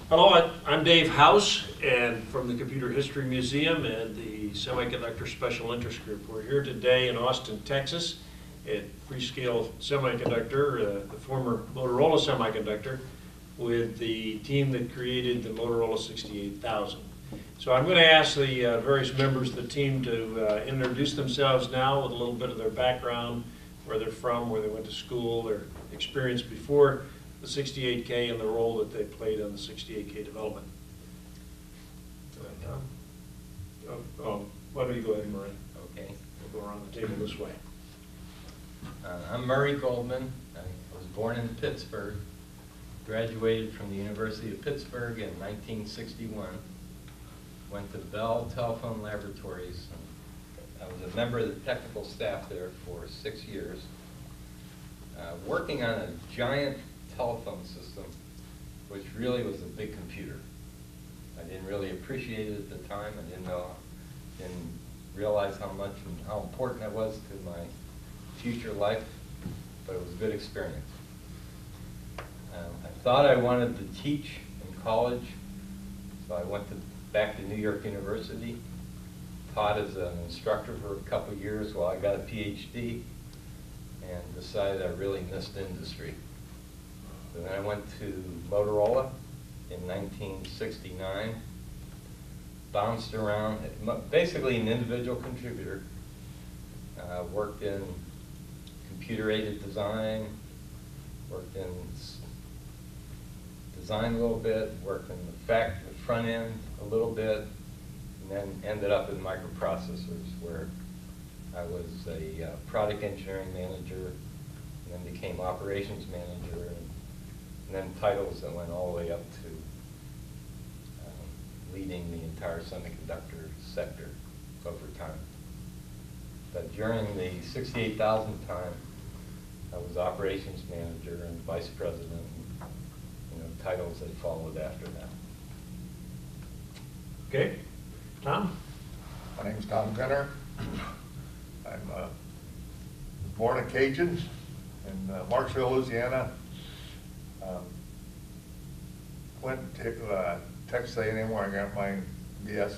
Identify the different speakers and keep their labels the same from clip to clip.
Speaker 1: Hello, I'm Dave House, and from the Computer History Museum and the Semiconductor Special Interest Group. We're here today in Austin, Texas, at Freescale Semiconductor, the former Motorola Semiconductor, with the team that created the Motorola 68000. So I'm going to ask the various members of the team to introduce themselves now with a little bit of their background, where they're from, where they went to school, their experience before the 68K and the role that they played on the 68K development. Why don't you go ahead, Murray?
Speaker 2: Okay.
Speaker 1: We'll go around the table this way.
Speaker 2: I'm Murray Goldman. I was born in Pittsburgh, graduated from the University of Pittsburgh in 1961, went to Bell Telephone Laboratories. I was a member of the technical staff there for 6 years, working on a giant telephone system, which really was a big computer. I didn't really appreciate it at the time. I didn't realize how much and how important that was to my future life, but it was a good experience. I thought I wanted to teach in college, so I went back to New York University, taught as an instructor for a couple of years while I got a PhD, and decided I really missed industry. So then I went to Motorola in 1969, bounced around, basically an individual contributor, worked in computer-aided design, worked in design a little bit, worked in the front end a little bit, and then ended up in microprocessors, where I was a product engineering manager, and then became operations manager, and then titles that went all the way up to leading the entire semiconductor sector over time. But during the 68,000 time, I was operations manager and vice president, and, titles that followed after that.
Speaker 1: Okay, Tom?
Speaker 3: My name's Tom Gunter. I'm born in Cajun in Marksville, Louisiana. Went to Texas A&M where I got my BS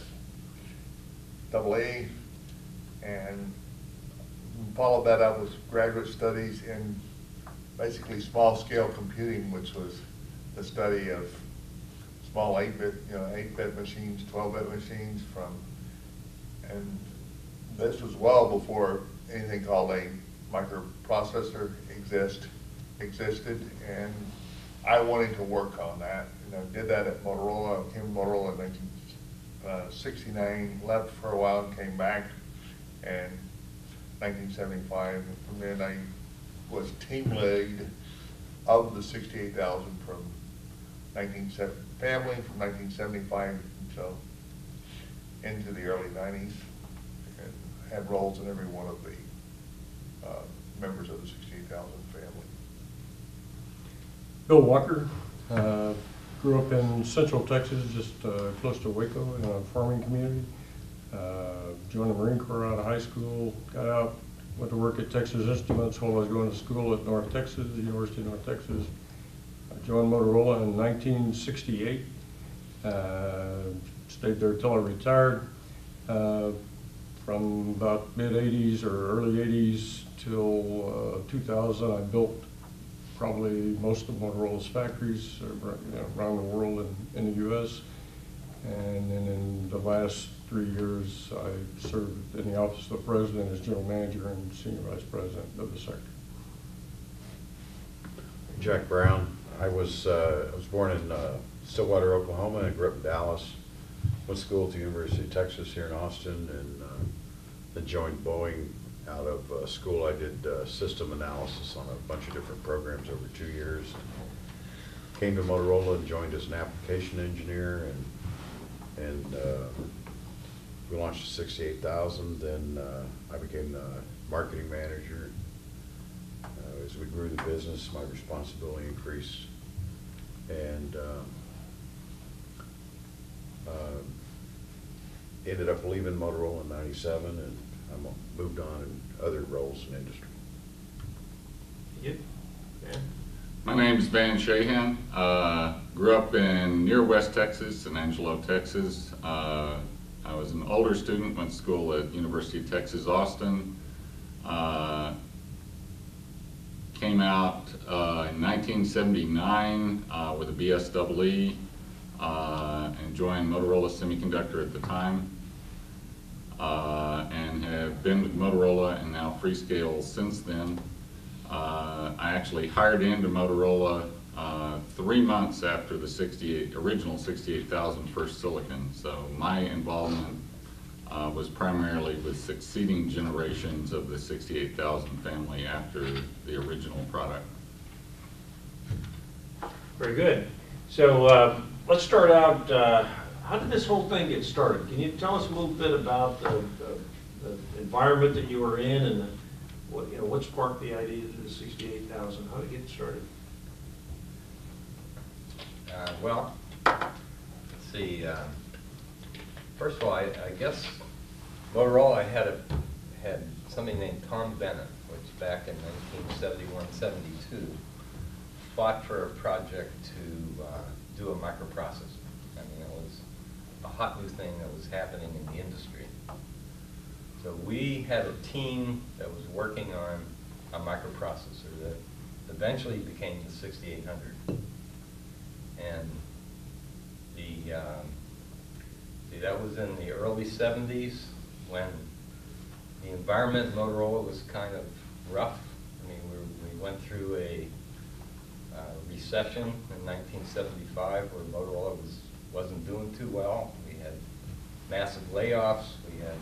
Speaker 3: AA, and followed that up with graduate studies in basically small-scale computing, which was the study of small 8-bit, 8-bit machines, 12-bit machines and this was well before anything called a microprocessor existed, and I wanted to work on that. And I did that at Motorola. I came to Motorola in 1969, left for a while and came back in 1975. And from then I was team lead of the 68,000 from 1975 until into the early 90s, and had roles in every one of the members of the 68,000 family.
Speaker 4: Bill Walker, grew up in Central Texas, just close to Waco, in a farming community. Joined the Marine Corps out of high school, got out, went to work at Texas Instruments while I was going to school at North Texas, the University of North Texas. I joined Motorola in 1968, stayed there till I retired. From about mid-80s or early 80s till 2000, I built probably most of Motorola's factories around the world and in the U.S. And then in the last 3 years, I served in the office of the president as general manager and senior vice president of the sector.
Speaker 5: Jack Browne. I was born in Stillwater, Oklahoma, and grew up in Dallas. Went to school at the University of Texas here in Austin, and then joined Boeing out of school. I did system analysis on a bunch of different programs over 2 years. Came to Motorola and joined as an application engineer, and we launched the 68,000. Then I became the marketing manager. As we grew the business, my responsibility increased, and ended up leaving Motorola in '97, and I moved on in other roles in industry.
Speaker 1: You? Yeah.
Speaker 6: My name is Van Shahan. Grew up in near West Texas, San Angelo, Texas. I was an older student, went to school at University of Texas, Austin. Came out in 1979 with a BSEE and joined Motorola Semiconductor at the time. And have been with Motorola and now Freescale since then. I actually hired into Motorola 3 months after the original 68,000 first silicon. So my involvement was primarily with succeeding generations of the 68,000 family after the original product.
Speaker 1: Very good. So let's start out, how did this whole thing get started? Can you tell us a little bit about the environment that you were in and what sparked the idea of the 68,000? How did it get started?
Speaker 2: Well, let's see. First of all, I guess Motorola had something named Tom Bennett, which back in 1971-72 fought for a project to do a microprocessor. I mean, it was a hot new thing that was happening in the industry. So we had a team that was working on a microprocessor that eventually became the 6800. And that was in the early 70s when the environment in Motorola was kind of rough. I mean, we went through a recession in 1975 where Motorola wasn't doing too well. We had massive layoffs. We had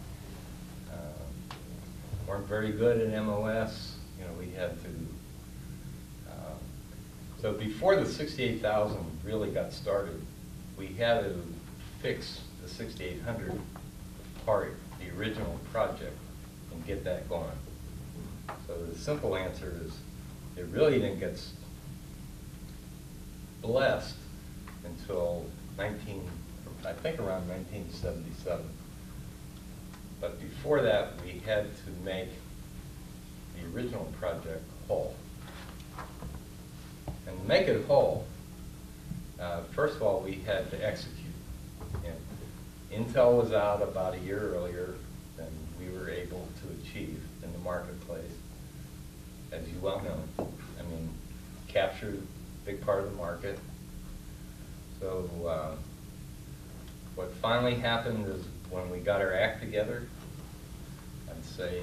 Speaker 2: weren't very good at MOS. You know, we had to. So before the 68,000 really got started, we had to fix the 6800 part, the original project, and get that going. So the simple answer is, it really didn't get blessed until I think around 1977. But before that, we had to make the original project whole. And to make it whole, first of all, we had to execute. And Intel was out about a year earlier than we were able to achieve in the marketplace. As you well know, I mean, captured a big part of the market. So what finally happened is when we got our act together, I'd say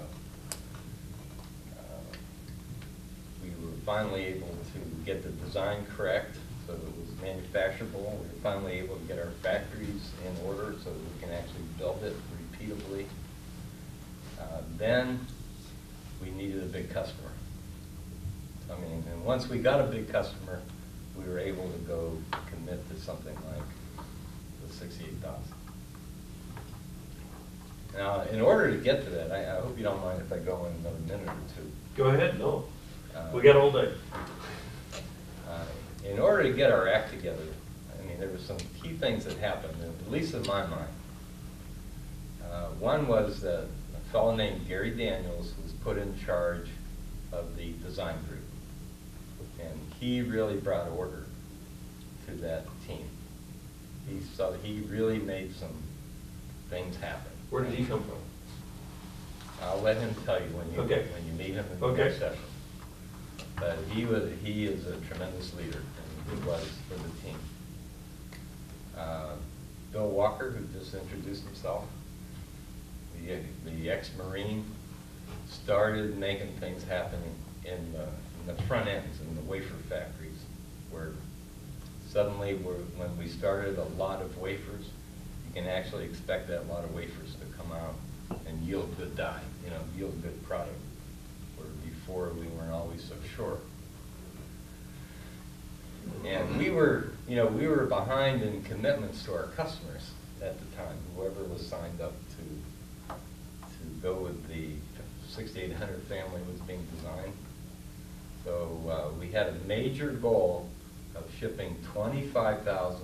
Speaker 2: we were finally able to get the design correct so that it was manufacturable. We were finally able to get our factories in order so that we can actually build it repeatably. Then we needed a big customer. I mean, and once we got a big customer, we were able to go commit to something like the 68,000. Now, in order to get to that, I hope you don't mind if I go in another minute or two.
Speaker 1: Go ahead, no. We got all day.
Speaker 2: In order to get our act together, I mean, there were some key things that happened, at least in my mind. One was that a fellow named Gary Daniels was put in charge of the design group. And he really brought order to that team. He really made some things happen.
Speaker 1: Where did he come from?
Speaker 2: I'll let him tell you when you meet him in the next session. But he is a tremendous leader, and he was for the team. Bill Walker, who just introduced himself, the ex-Marine, started making things happen in the front ends, in the wafer factories, where suddenly when we started a lot of wafers, you can actually expect that lot of wafers to come out and yield good die, yield good product, where before we weren't always so sure. And we were behind in commitments to our customers at the time, whoever was signed up to go with the 6800 family was being designed. So we had a major goal of shipping 25,000,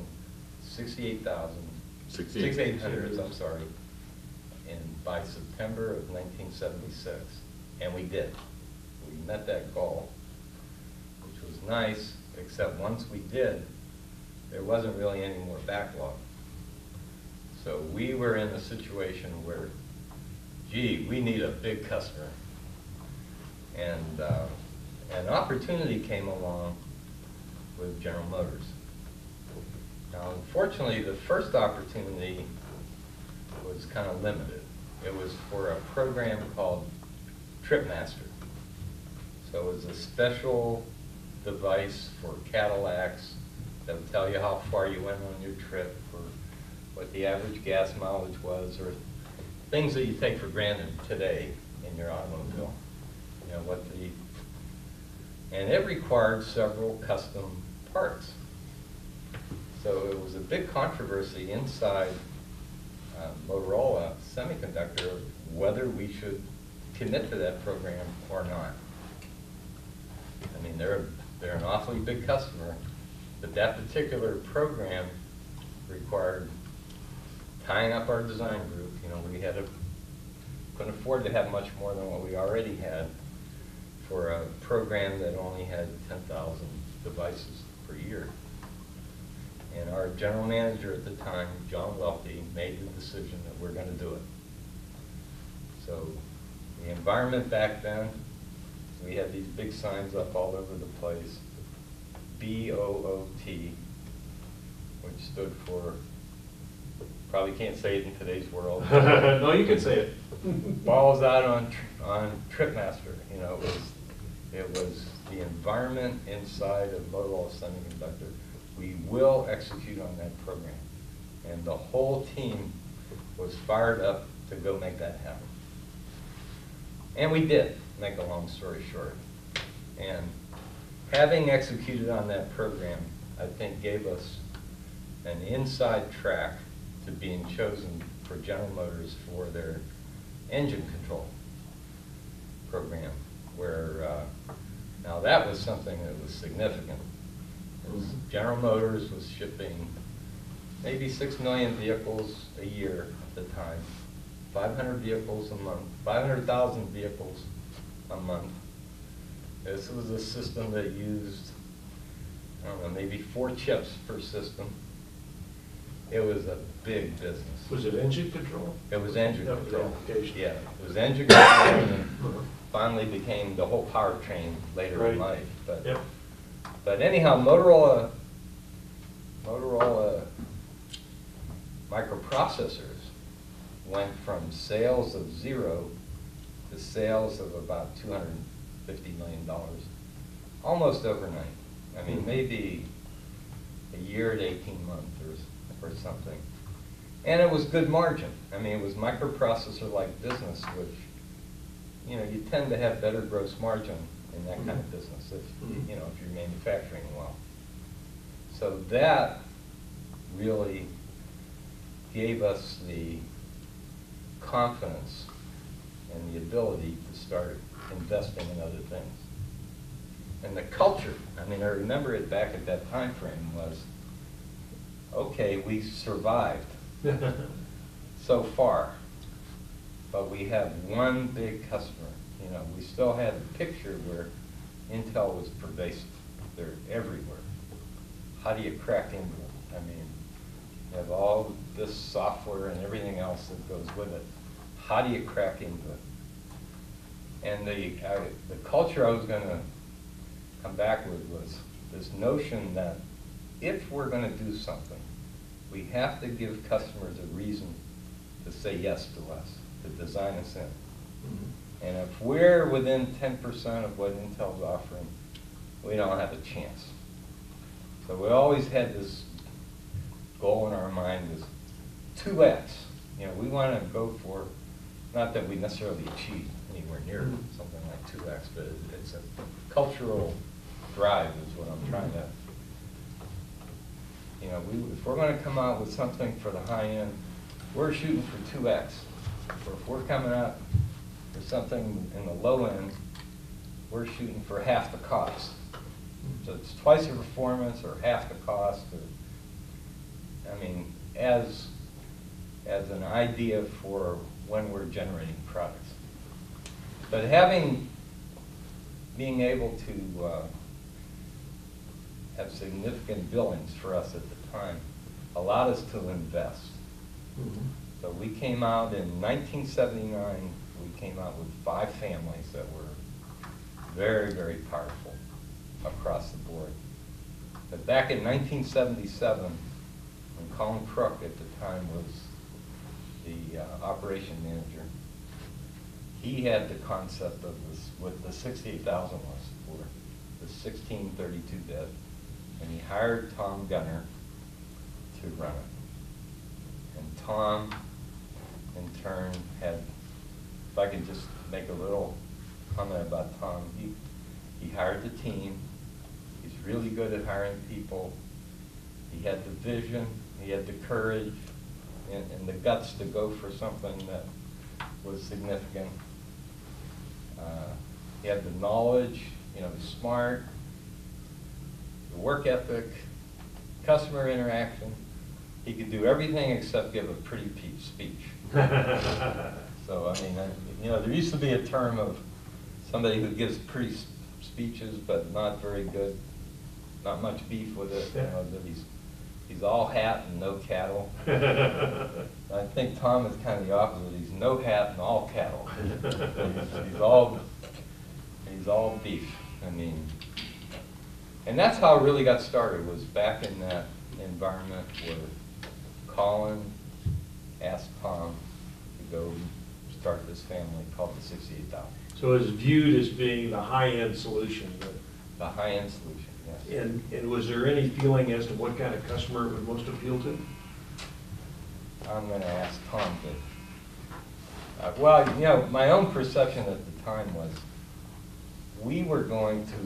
Speaker 2: 6800s, I'm sorry, by September of 1976. And we did. We met that goal, which nice, except once we did, there wasn't really any more backlog. So we were in a situation where, gee, we need a big customer. And an opportunity came along with General Motors. Now, unfortunately, the first opportunity was kind of limited. It was for a program called TripMaster. So it was a special device for Cadillacs that would tell you how far you went on your trip, or what the average gas mileage was, or things that you take for granted today in your automobile. You know, and it required several custom parts. So it was a big controversy inside Motorola Semiconductor of whether we should commit to that program or not. I mean, they're an awfully big customer, but that particular program required tying up our design group. You know, we couldn't afford to have much more than what we already had for a program that only had 10,000 devices per year. And our general manager at the time, John Welty, made the decision that we're going to do it. So the environment back then, we had these big signs up all over the place, BOOT, which stood for, probably can't say it in today's world.
Speaker 1: No, you can say it.
Speaker 2: Balls out on TripMaster. You know, it was the environment inside of Motorola Semiconductor. We will execute on that program. And the whole team was fired up to go make that happen. And we did, make a long story short. And having executed on that program, I think gave us an inside track to being chosen for General Motors for their engine control program, where now that was something that was significant. General Motors was shipping maybe 6 million vehicles a year at the time, 500 vehicles a month, 500,000 vehicles a month. This was a system that used, I don't know, maybe 4 chips per system. It was a big business.
Speaker 1: Was it engine control?
Speaker 2: It was engine
Speaker 1: That was the
Speaker 2: control.
Speaker 1: application.
Speaker 2: Yeah, it was engine control, and finally became the whole powertrain later in
Speaker 1: Right.
Speaker 2: life. But,
Speaker 1: Yep.
Speaker 2: but anyhow, Motorola microprocessors went from sales of 0 to sales of about $250 million, almost overnight. I mean, maybe a year to 18 months or something. And it was good margin. I mean, it was microprocessor-like business, which, you know, you tend to have better gross margin in that kind of business if, you know, if you're manufacturing well. So that really gave us the confidence and the ability to start investing in other things. And the culture, I mean, I remember it back at that time frame was, okay, we survived so far, but we have one big customer. You know, we still had the picture where Intel was pervasive. They're everywhere. How do you crack into it? I mean, you have all this software and everything else that goes with it. How do you crack into it? And the culture I was going to come back with was this notion that if we're going to do something, we have to give customers a reason to say yes to us, to design us in. And if we're within 10% of what Intel's offering, we don't have a chance. So we always had this goal in our mind is 2x. You know, we want to go for, not that we necessarily achieve anywhere near something like 2x, but it's a cultural drive is what I'm trying to, you know, if we're going to come out with something for the high end, we're shooting for 2x. Or if we're coming out with something in the low end, we're shooting for half the cost. So it's twice the performance or half the cost. Or, I mean, as an idea for when we're generating products. But being able to have significant billings for us at the time, allowed us to invest. So we came out in 1979, we came out with 5 families that were very, very powerful across the board. But back in 1977, when Colin Crook at the time was the operation manager, he had the concept of this, what the 68,000 was for the 1632-bit, and he hired Tom Gunter to run it. And Tom, in turn, had, if I could just make a little comment about Tom, he hired the team. He's really good at hiring people. He had the vision, he had the courage, and the guts to go for something that was significant. He had the knowledge, you know, the smart, the work ethic, customer interaction. He could do everything except give a pretty speech. So, I mean, you know, there used to be a term of somebody who gives pretty speeches but not very good, not much beef with it. You know, that he's all hat and no cattle. I think Tom is kind of the opposite. He's no hat and all cattle. He's all beef. I mean, and that's how it really got started, was back in that environment where Colin asked Tom to go start this family called the 68,000.
Speaker 1: So it's viewed as being the high-end solution.
Speaker 2: The high-end solution, yes.
Speaker 1: And was there any feeling as to what kind of customer it would most appeal to?
Speaker 2: I'm going to ask Tom to. Well, you know, my own perception at the time was we were going to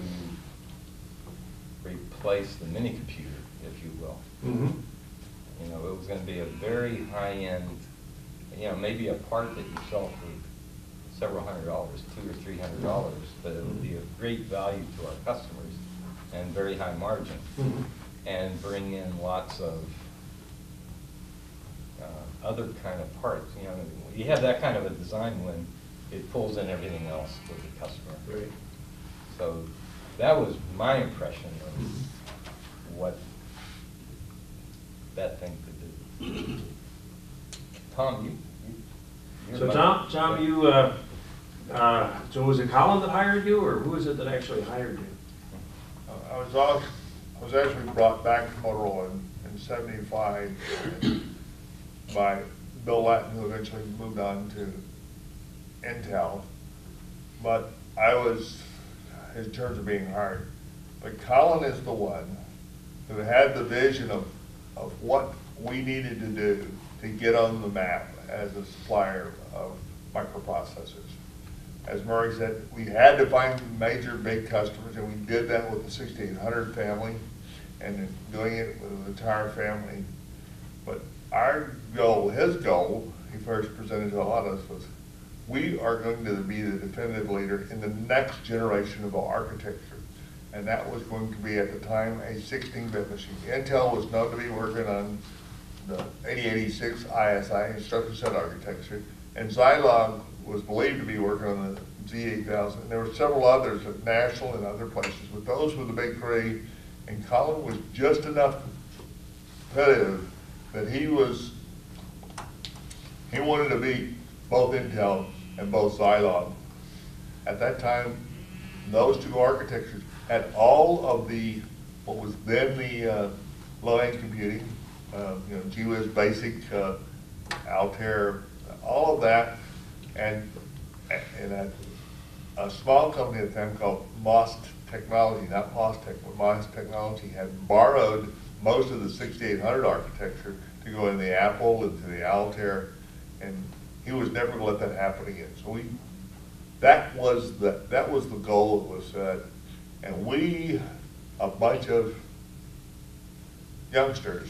Speaker 2: replace the mini computer, if you will.
Speaker 1: Mm-hmm.
Speaker 2: You know, it was going to be a very high-end, you know, maybe a part that you sell for several $100s, $200 or $300, but it would be of great value to our customers and very high margin, and bring in lots of other kind of parts. You know, you have that kind of a design when it pulls in everything else with the customer.
Speaker 1: Right.
Speaker 2: So that was my impression of what that thing could do. Tom, you're
Speaker 1: So
Speaker 2: my-
Speaker 1: Tom, you, so was it Colin that hired you, or who was it that actually hired you?
Speaker 3: I was actually brought back to Motorola in '75 by Bill Latin, who eventually moved on to Intel. But I was, in terms of being hired. But Colin is the one who had the vision of what we needed to do to get on the map as a supplier of microprocessors. As Murray said, we had to find major big customers, and we did that with the 6800 family, and doing it with the entire family. But our goal, his goal, he first presented to a lot of us, was we are going to be the definitive leader in the next generation of architecture. And that was going to be, at the time, a 16-bit machine. Intel was known to be working on the 8086 ISI, instruction set architecture, and Zilog was believed to be working on the Z8000. And there were several others at National and other places, but those were the big three. And Colin was just enough competitive that he wanted to beat both Intel and both Zilog. At that time, those two architectures had all of the, what was then the low-end computing, you know, GWIZ Basic, Altair, all of that, and a small company at the time called MOS Technology, not MOSTech, but MOS Technology, had borrowed most of the 6800 architecture to go in the Apple and to the Altair, and he was never going to let that happen again. So that was the goal that was set, and we, a bunch of youngsters,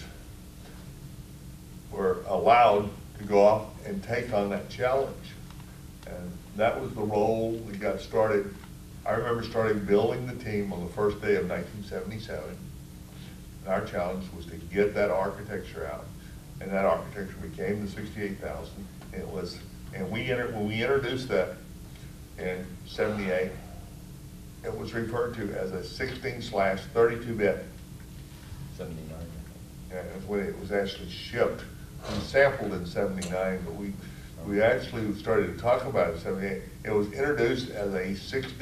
Speaker 3: were allowed to go off and take on that challenge. And that was the role we got started. I remember starting building the team on the first day of 1977. And our challenge was to get that architecture out. And that architecture became the 68,000. And when we introduced that in '78, it was referred to as a 16/32-bit
Speaker 2: '79, I think.
Speaker 3: And that's when it was actually shipped. We sampled in '79, but we actually started to talk about it in '78. It was introduced as a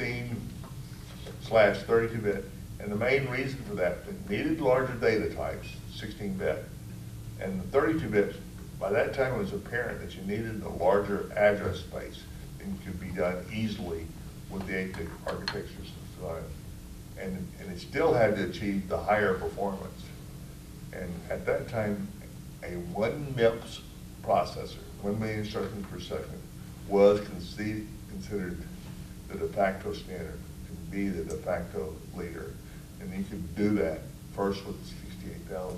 Speaker 3: 16/32-bit, and the main reason for that, it needed larger data types, 16-bit, and the 32-bit. By that time, it was apparent that you needed a larger address space, and could be done easily with the 8-bit architectures. And it still had to achieve the higher performance. And at that time, a 1 MIPS processor, 1 million instructions per second, was considered the de facto standard, to be the de facto leader. And you could do that first with the 68,000.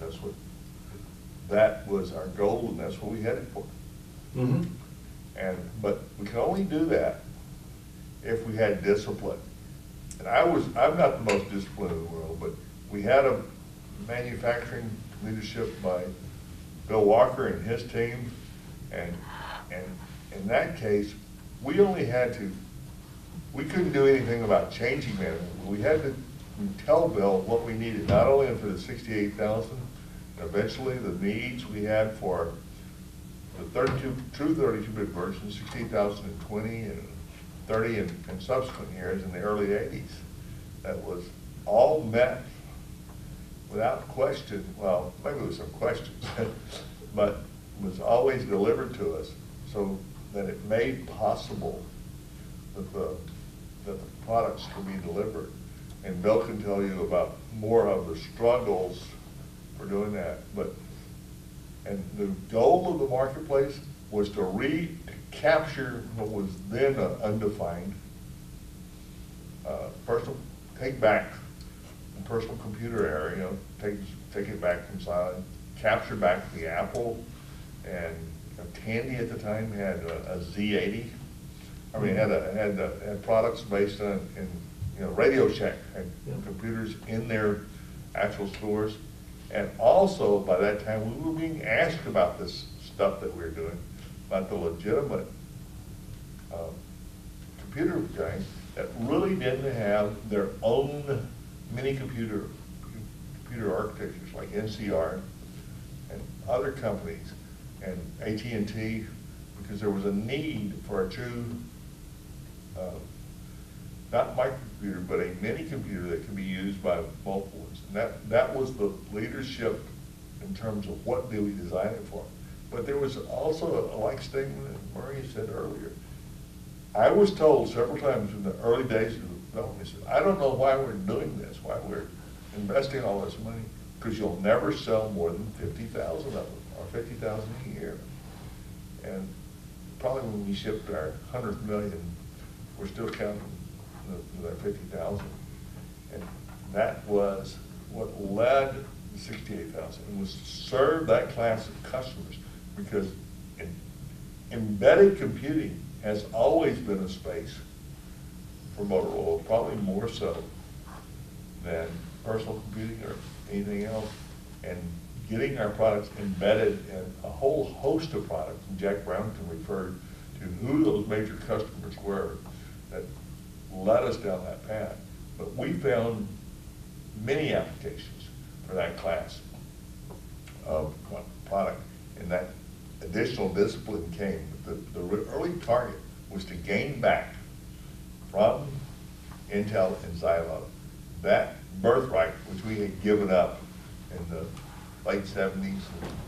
Speaker 3: That was our goal, and that's what we headed for.
Speaker 1: Mm-hmm.
Speaker 3: But we can only do that if we had discipline. And I'm not the most disciplined in the world, but we had a manufacturing leadership by Bill Walker and his team, and in that case, we couldn't do anything about changing management. We had to tell Bill what we needed, not only for the 68,000, eventually the needs we had for the true 32-bit version, 68,020 and 30 and subsequent years in the early 80s. That was all met without question. Well, maybe with some questions, but was always delivered to us so that it made possible that the products could be delivered. And Bill can tell you about more of the struggles for doing that. And the goal of the marketplace was to capture what was then undefined, take back the personal computer area, take it back from silent, capture back the Apple, and Tandy at the time had a Z80. I mean, had products based on, Radio Shack had computers in their actual stores. And also, by that time, we were being asked about this stuff that we were doing, about the legitimate computer giants that really didn't have their own mini computer architectures like NCR and other companies and AT&T, because there was a need for a true, not microcomputer, but a mini computer that could be used by multiple ones. And that was the leadership in terms of what do we design it for. But there was also a like statement that Murray said earlier. I was told several times in the early days of the development, he said, I don't know why we're doing this, why we're investing all this money, because you'll never sell more than 50,000 of them, or 50,000 a year. And probably when we shipped our 100th million, we're still counting the 50,000. And that was what led the 68,000, and was to serve that class of customers, because embedded computing has always been a space for Motorola, probably more so than personal computing or anything else. And getting our products embedded in a whole host of products, and Jack Browne can refer to who those major customers were that led us down that path. But we found many applications for that class of product, and that additional discipline came. The early target was to gain back from Intel and Xylo that birthright which we had given up in the late 70s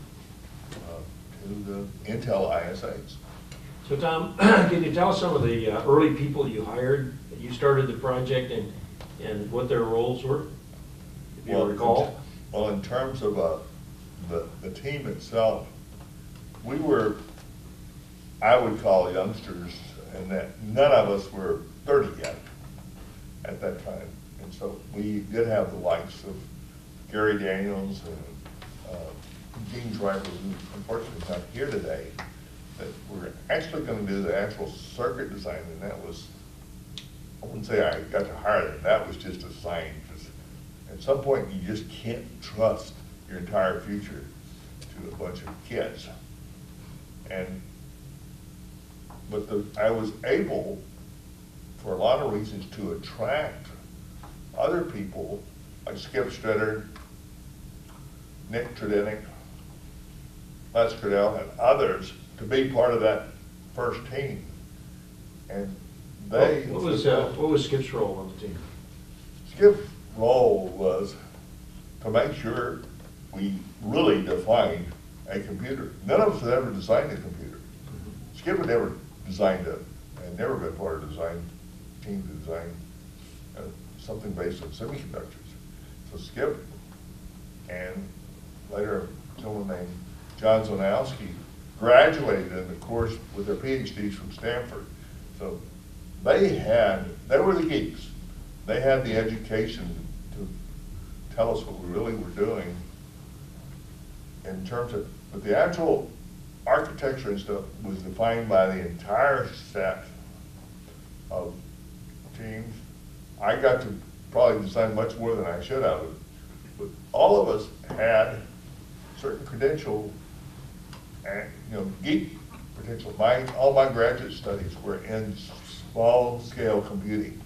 Speaker 3: to the Intel ISAs.
Speaker 1: So Tom, can you tell us some of the early people you hired? You started the project and what their roles were, if you recall?
Speaker 3: Well, in terms of the team itself, we were, I would call youngsters, and that none of us were 30 yet at that time. And so we did have the likes of Gary Daniels and Gene Driver, who unfortunately is not here today, that we're actually going to do the actual circuit design, and that was, I wouldn't say I got to hire them, that was just a design, because at some point you just can't trust your entire future to a bunch of kids. But I was able, for a lot of reasons, to attract other people like Skip Stritter Nick Tredenick, Les Cradell, and others to be part of that first team. And they...
Speaker 1: What was Skip's role on the team?
Speaker 3: Skip's role was to make sure we really defined a computer. None of us had ever designed a computer. Skip had never designed it, and never been part of the design team to design something based on semiconductors. So Skip and later someone named John Zonowski graduated in the course with their PhDs from Stanford. So they were the geeks. They had the education to tell us what we really were doing in terms of, but the actual architecture and stuff was defined by the entire set of teams. I got to probably design much more than I should have, but all of us had certain credential and, geek potential. All my graduate studies were in small scale computing.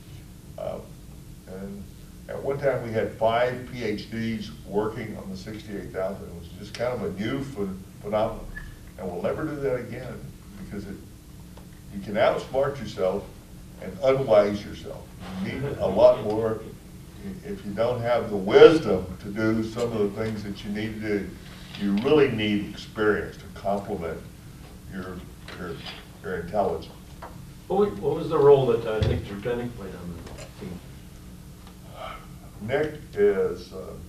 Speaker 3: And at one time we had 5 PhDs working on the 68,000. It was just kind of a new phenomenon. And we'll never do that again because you can outsmart yourself and unwise yourself. You need a lot more. If you don't have the wisdom to do some of the things that you need to do, you really need experience to complement your intelligence.
Speaker 1: What was the role that Nick Tredenick played on the team?
Speaker 3: Nick is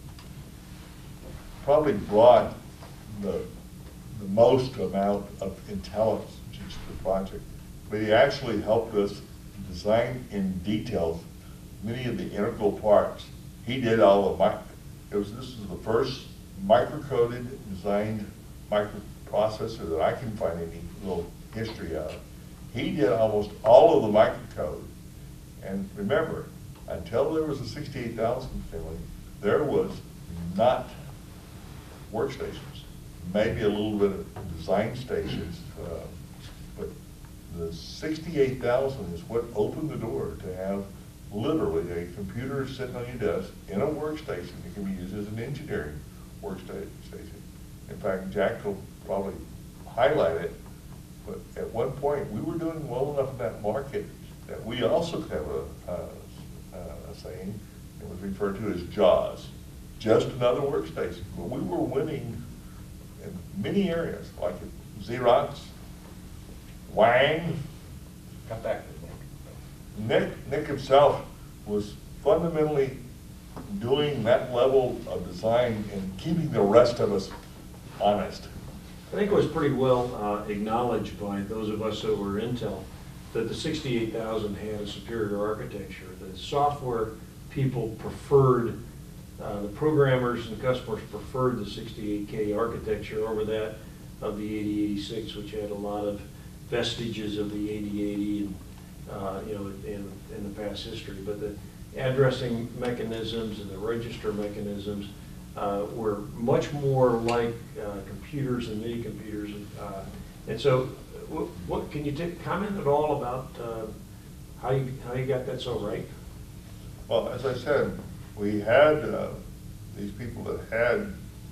Speaker 3: probably brought the most amount of intelligence to the project, but he actually helped us design in detail many of the integral parts. He did all of this is the first microcoded designed microprocessor that I can find any little history of. He did almost all of the microcode. And remember, until there was a 68,000 family, there was not workstations, maybe a little bit of design stations, but the 68,000 is what opened the door to have literally a computer sitting on your desk in a workstation that can be used as an engineering workstation. In fact, Jack will probably highlight it, but at one point we were doing well enough in that market that we also have a saying. It was referred to as JAWS, just another workstation. But we were winning in many areas, like Xerox, Wang.
Speaker 2: Come back to Nick.
Speaker 3: Nick himself was fundamentally doing that level of design and keeping the rest of us honest.
Speaker 1: I think it was pretty well acknowledged by those of us that were Intel that the 68,000 had a superior architecture. The software people preferred, the programmers and customers preferred the 68K architecture over that of the 8086, which had a lot of vestiges of the 8080 and in the past history. But the addressing mechanisms and the register mechanisms were much more like computers and mini computers. And so what can you comment at all about how you got that so right?
Speaker 3: Well, as I said, we had these people that had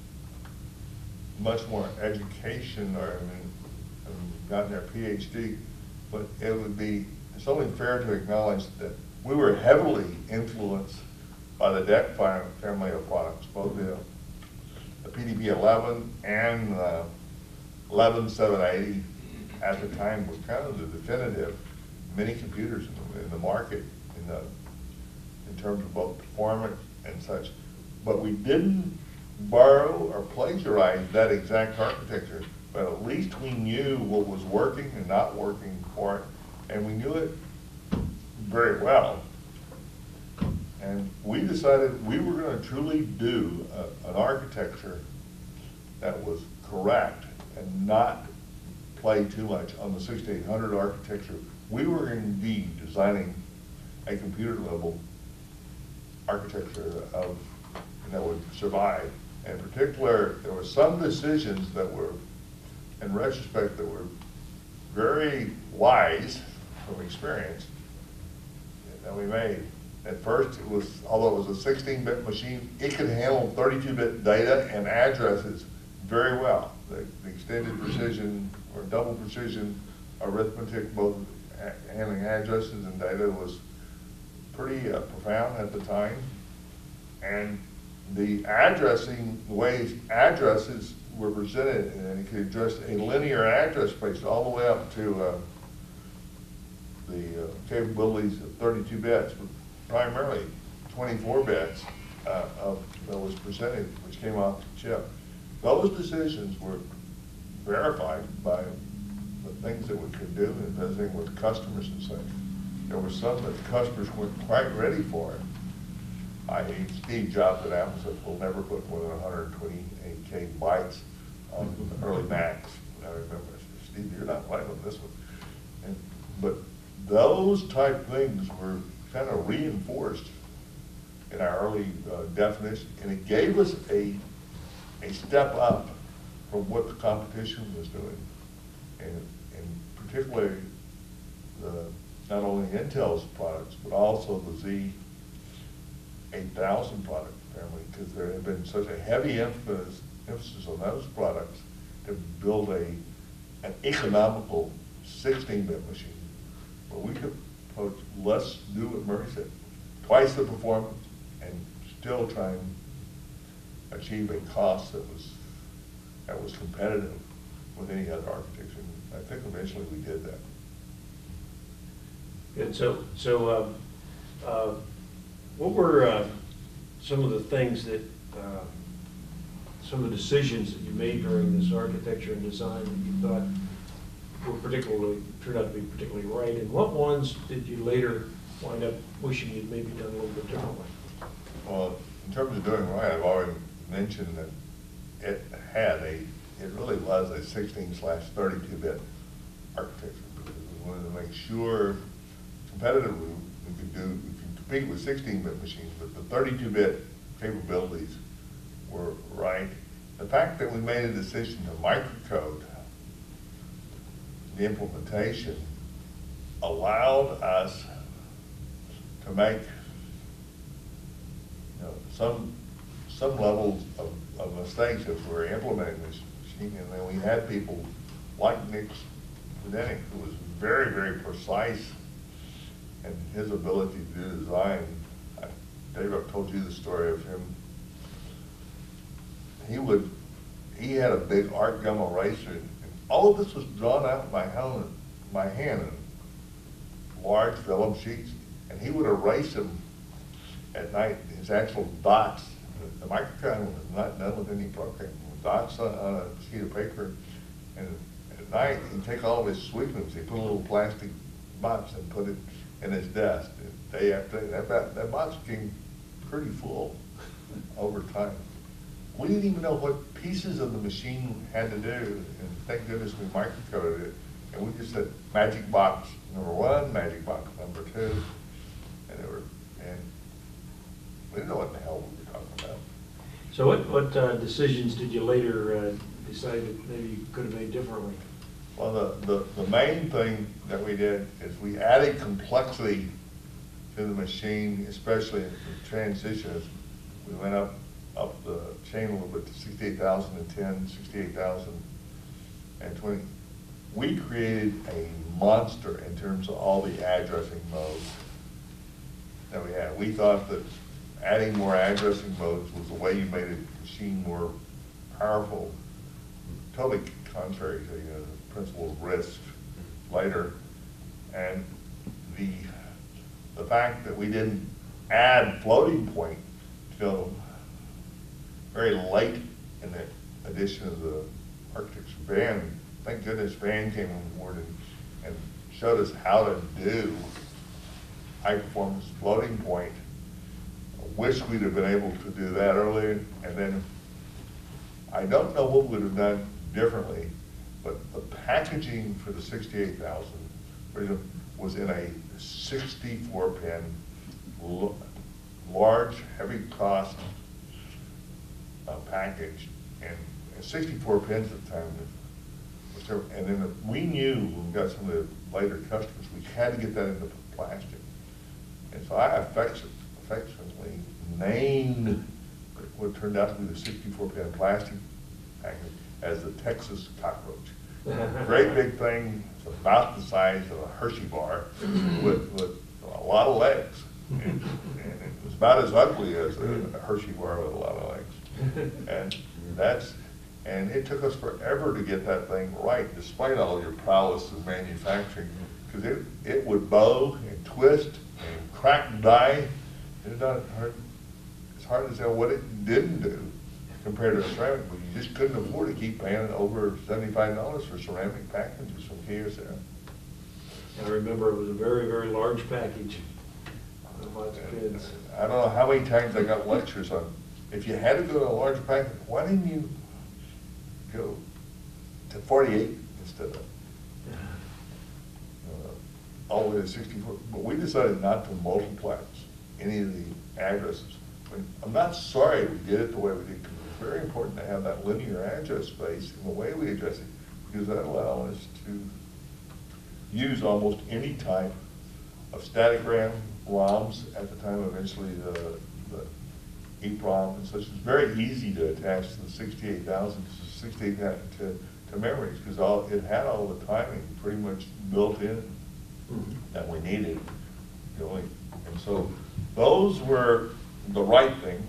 Speaker 3: much more education or gotten their PhD, but it's only fair to acknowledge that we were heavily influenced by the DEC family of products, both the PDB-11 and the 11780 at the time were kind of the definitive mini computers in the market in terms of both performance and such. But we didn't borrow or plagiarize that exact architecture, but at least we knew what was working and not working for it, and we knew it very well. And we decided we were going to truly do an architecture that was correct and not play too much on the 6800 architecture. We were indeed designing a computer level architecture that would survive. In particular, there were some decisions that were, in retrospect, that were very wise from experience that we made. At first, it was, although it was a 16-bit machine, it could handle 32-bit data and addresses very well. The extended precision or double precision arithmetic, both handling addresses and data, was pretty profound at the time. And the addressing, the way addresses were presented, and it could address a linear address space all the way up to the capabilities of 32 bits, but primarily 24 bits that was presented, which came off the chip. Those decisions were verified by the things that we could do in visiting with customers and such. There were some that the customers weren't quite ready for it. Steve Jobs at Apple said, we'll never put more than 128K bytes on the early Macs. And I remember, I said, Steve, you're not playing with this one. But those type things were kind of reinforced in our early definition, and it gave us a step up from what the competition was doing, and particularly not only Intel's products, but also the Z8000 product family, because there had been such a heavy emphasis on those products to build an economical 16-bit machine, where we could approach, let's do what Murray said, twice the performance, and still try and achieve a cost that was competitive with any other architecture. I think eventually we did that.
Speaker 1: Good. So what were some of the things that, some of the decisions that you made during this architecture and design that you thought turned out to be particularly right, and what ones did you later wind up wishing you'd maybe done a little bit differently?
Speaker 3: Well, in terms of doing right, I've already mentioned that it really was a 16/32-bit architecture, because we wanted to make sure competitively we could compete with 16-bit machines, but the 32-bit capabilities were right. The fact that we made a decision to microcode the implementation allowed us to make some levels of mistakes as we were implementing this machine, and then we had people like Nick Stedenik, who was very, very precise in his ability to do design. Dave, I've told you the story of him. He had a big art gum eraser, and all of this was drawn out by hand in large vellum sheets, and he would erase them at night, his actual dots. The microcode was not done with any program. Dots on a sheet of paper, and at night he'd take all of his sweepings, he'd put a little plastic box and put it in his desk. And day after day, that box became pretty full over time. We didn't even know what pieces of the machine had to do, and thank goodness we microcoded it. And we just said magic box number 1, magic box number 2, and we didn't know what the hell we were talking about.
Speaker 1: So what decisions did you later decide that maybe you could have made differently?
Speaker 3: Well, the main thing that we did is we added complexity to the machine, especially in the transitions. We went up the chain a little bit to 68,010, 68,020. We created a monster in terms of all the addressing modes that we had. We thought that adding more addressing modes was the way you made a machine more powerful, totally contrary to the principle of risk later. And the fact that we didn't add floating point till very late in the addition of the architecture. Van, thank goodness Van came on board and showed us how to do high performance floating point. I wish we'd have been able to do that earlier, and then I don't know what we would have done differently, but the packaging for the 68,000 was in a 64-pin, large, heavy cost package, and 64 pins at the time. And then we knew when we got some of the later customers, we had to get that into plastic. And so I affectionately named what turned out to be the 64-pin plastic package as the Texas cockroach. Great big thing, it's about the size of a Hershey bar with a lot of legs. And it was about as ugly as a Hershey bar with a lot of legs. And it took us forever to get that thing right, despite all your prowess in manufacturing, because it would bow and twist and crack and die. It's hard to tell what it didn't do compared to a ceramic, but you just couldn't afford to keep paying over $75 for ceramic packages from KSM.
Speaker 1: And I remember it was a very, very large package. Lots of kids.
Speaker 3: I don't know how many times I got lectures on, if you had to go to a large package, why didn't you go to 48 instead of all the way to 64? But we decided not to multiplex any of the addresses. I'm not sorry we did it the way we did, because it's very important to have that linear address space in the way we address it, because that allows us to use almost any type of static RAM, ROMs at the time, eventually the EEPROM and such. It's very easy to attach the 68,000 to memories, because it had all the timing pretty much built in that we needed. And so those were the right things.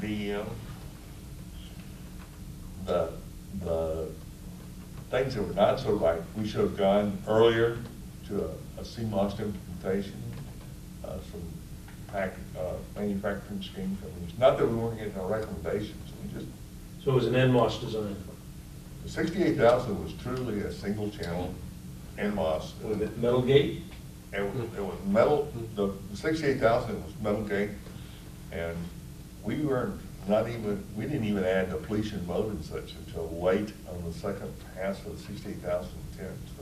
Speaker 3: The things that were not so right, we should have gone earlier to a CMOS implementation, some manufacturing scheme companies. Not that we weren't getting our recommendations,
Speaker 1: So it was an NMOS design.
Speaker 3: the 68,000 was truly a single channel NMOS.
Speaker 1: With it metal gate?
Speaker 3: It was metal, the 68,000 was metal gate, and we didn't even add depletion mode and such until late on the second pass of the 68,010. So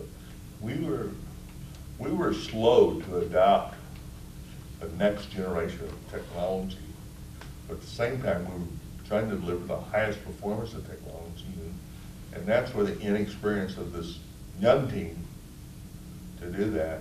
Speaker 3: we were slow to adopt the next generation of technology, but at the same time we were trying to deliver the highest performance of technology, and that's where the inexperience of this young team to do that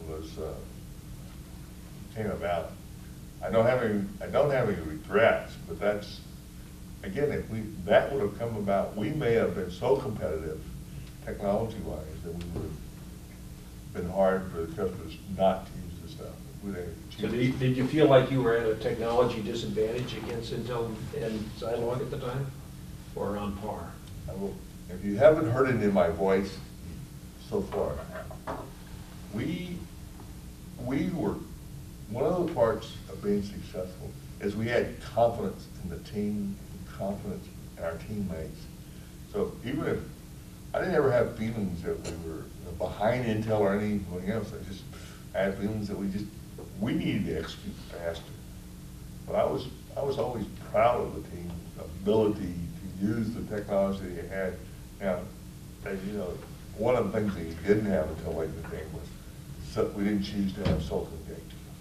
Speaker 3: came about. I don't have any regrets, but that's, again, that would have come about, we may have been so competitive technology-wise that we would have been hard for the customers not to use this stuff.
Speaker 1: So did you feel like you were at a technology disadvantage against Intel and Zilog at the time, or on par?
Speaker 3: If you haven't heard it in my voice so far, we were, one of the parts of being successful is we had confidence in the team, confidence in our teammates. So even if, I didn't ever have feelings that we were behind Intel or anything else. I had feelings that we needed to execute faster. But I was always proud of the team's ability to use the technology they had. Now, as you know, one of the things that you didn't have until late in the game was we didn't choose to have Silicon Gate.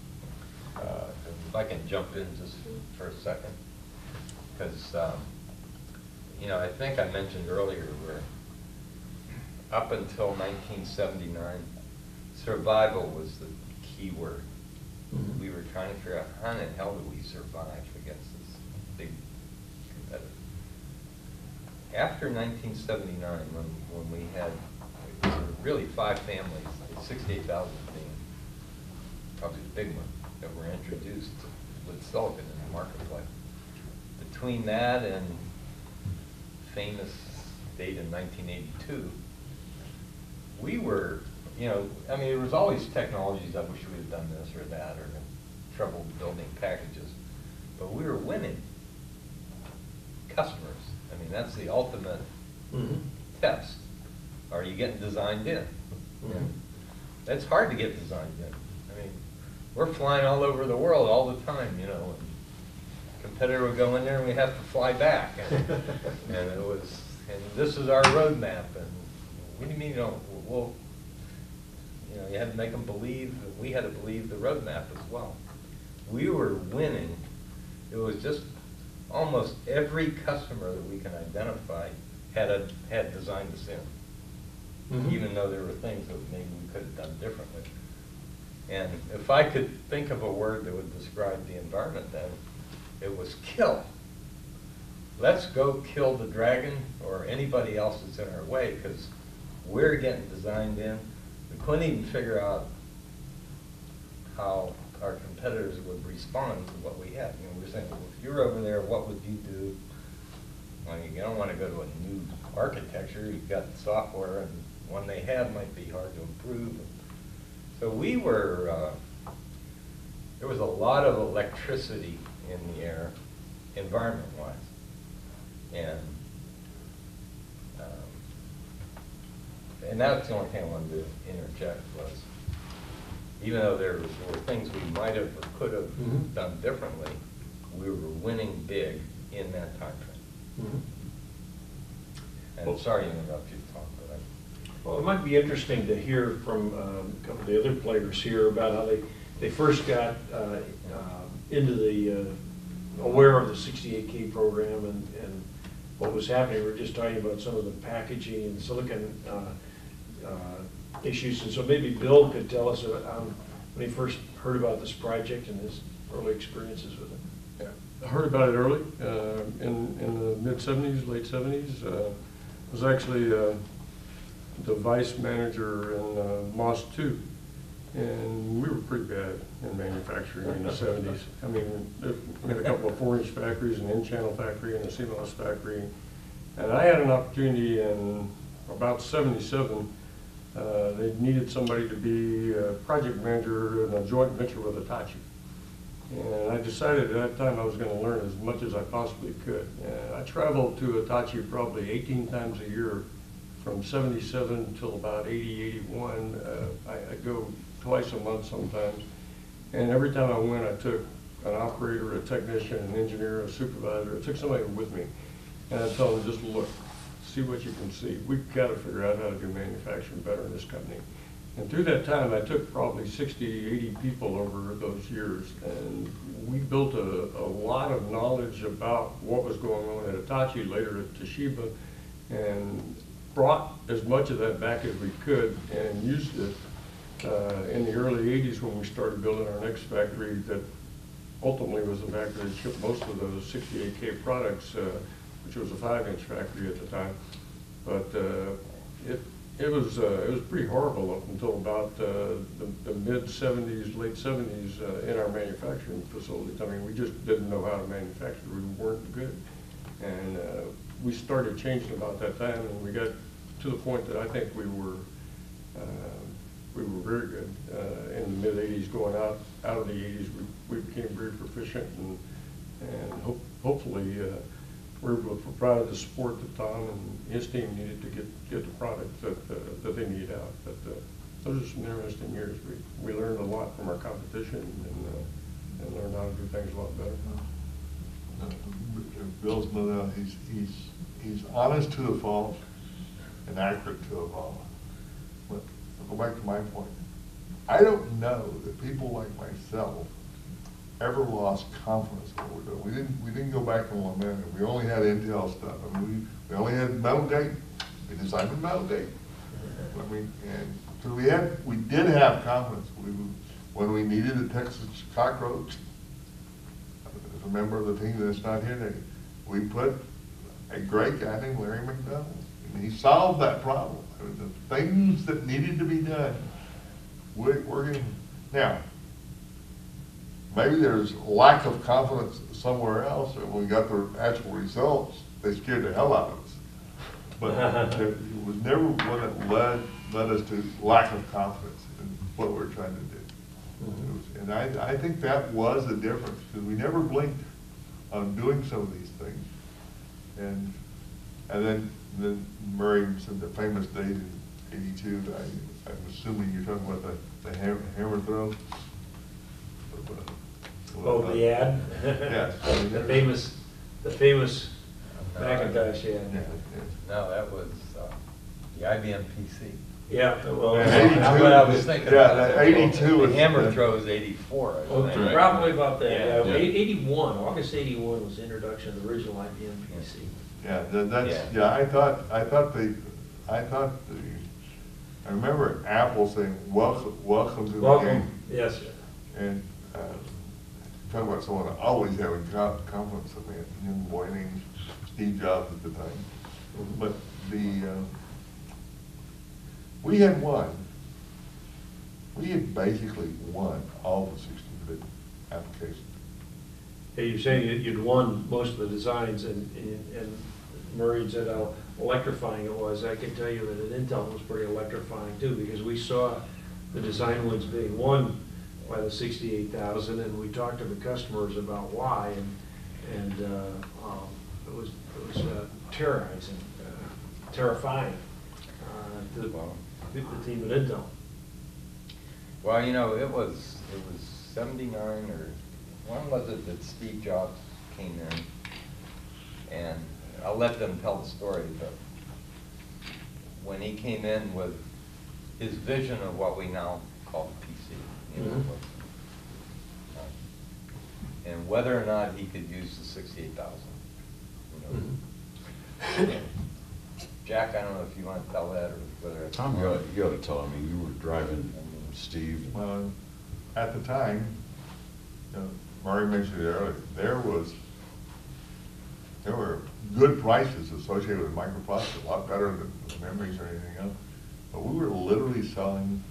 Speaker 2: If I can jump in just for a second, because I think I mentioned earlier where up until 1979, survival was the key word. Mm-hmm. We were trying to figure out how in the hell do we survive against this big competitor. After 1979, when we had really 5 families, 68,000 being probably the big one that were introduced with silicon in the marketplace. Between that and famous date in 1982, we were, there was always technologies I wish we had done this or that, or trouble building packages, but we were winning customers. That's the ultimate test. Are you getting designed in? It's hard to get designed in. We're flying all over the world all the time, and competitor would go in there and we have to fly back. And this is our roadmap. And what do you mean, you had to make them believe, and we had to believe the roadmap as well. We were winning. It was just almost every customer that we can identify had designed us in, even though there were things that maybe we could have done differently. And if I could think of a word that would describe the environment then, it was kill. Let's go kill the dragon or anybody else that's in our way, because we're getting designed in. We couldn't even figure out how our competitors would respond to what we had. You know, we were saying, well, if you're over there, what would you do? Well, you don't want to go to a new architecture. You've got software, and one they have might be hard to improve. So we were, there was a lot of electricity in the air, environment-wise. And that's the only thing I wanted to interject was, even though there were things we might have or could have done differently, we were winning big in that time frame. And
Speaker 1: Well,
Speaker 2: sorry to interrupt you, Tom, but
Speaker 1: Well, it might be interesting to hear from a couple of the other players here about how they first got into the, aware of the 68K program and what was happening. We were just talking about some of the packaging and silicon issues. And so maybe Bill could tell us about when he first heard about this project and his early experiences with it.
Speaker 4: Yeah, I heard about it early, in the mid-'70s, late '70s. I was actually the vice manager in MOS 2, and we were pretty bad in manufacturing in the '70s. I mean, we had a couple of 4-inch factories, an N-channel factory, and a CMOS factory. And I had an opportunity in about '77. They needed somebody to be a project manager in a joint venture with Hitachi. And I decided at that time I was going to learn as much as I possibly could. And I traveled to Hitachi probably 18 times a year from '77 until about '80, '81. I'd go twice a month sometimes. And every time I went, I took an operator, a technician, an engineer, a supervisor. I took somebody with me. And I told them, just look, see what you can see. We've got to figure out how to do manufacturing better in this company. And through that time, I took probably 60, 80 people over those years, and we built a lot of knowledge about what was going on at Hitachi, later at Toshiba, and brought as much of that back as we could and used it in the early 80s when we started building our next factory that ultimately was the factory that shipped most of those 68K products, which was a 5-inch factory at the time. But it was pretty horrible up until about the mid-'70s, late '70s in our manufacturing facilities. I mean, we just didn't know how to manufacture. We weren't good. And we started changing about that time, and we got to the point that I think we were very good. In the mid-'80s, going out of the '80s, we became very proficient, and hopefully we're able to provide the support that Tom and his team needed to get the product that they need out. But those are some interesting years. We learned a lot from our competition and learned how to do things a lot better.
Speaker 3: Bill's no, he's honest to a fault and accurate to a fault. But I'll go back to my point. I don't know that people like myself ever lost confidence in what we're doing. We didn't go back and lament it. We only had Intel stuff. I mean, we only had metal gate. We designed metal gate. I mean, and so we did have confidence. When we needed a Texas cockroach, as a member of the team that's not here today, we put a great guy named Larry McDonald, and he solved that problem. I mean, the things that needed to be done, we're getting now. Maybe there's lack of confidence somewhere else, and when we got the actual results, they scared the hell out of us. But it was never one that led us to lack of confidence in what we were trying to do. And I think that was the difference, because we never blinked on doing some of these things. And then Murray said the famous date in '82. I'm assuming you're talking about the hammer throw.
Speaker 1: Oh, the ad?
Speaker 3: Yes.
Speaker 1: The famous Macintosh ad.
Speaker 2: no, that was the IBM PC.
Speaker 1: Yeah, well,
Speaker 2: That's what I was thinking.
Speaker 3: Yeah, 82 was
Speaker 2: the hammer throw is '84.
Speaker 6: Right.
Speaker 1: probably about that.
Speaker 2: Yeah.
Speaker 1: Yeah. 81, August '81 was the introduction of the original IBM PC.
Speaker 3: Yeah, that's, yeah, I thought I remember Apple saying, welcome to the
Speaker 1: Welcome,
Speaker 3: game.
Speaker 1: yes, sir.
Speaker 3: And talk about someone always having confidence in me, young boy named Steve Jobs at the time. But we had basically won all the 16-bit applications.
Speaker 1: Hey, you're saying you'd won most of the designs, and Murray said how electrifying it was. I can tell you that at Intel it was pretty electrifying too, because we saw the design wins being won by the 68,000, and we talked to the customers about why, and it was terrorizing, terrifying to the team at Intel.
Speaker 2: Well, you know, it was 79 or when was it that Steve Jobs came in? And I'll let them tell the story, but when he came in with his vision of what we now call the PC, you know, and whether or not he could use the 68,000, you know. Jack, I don't know if you want to tell that or whether it's
Speaker 5: Tom, you ought to tell him, you were driving Steve.
Speaker 3: Well, at the time, you know, Murray mentioned it earlier, there were good prices associated with microprocessors, a lot better than memories or anything else. But we were literally selling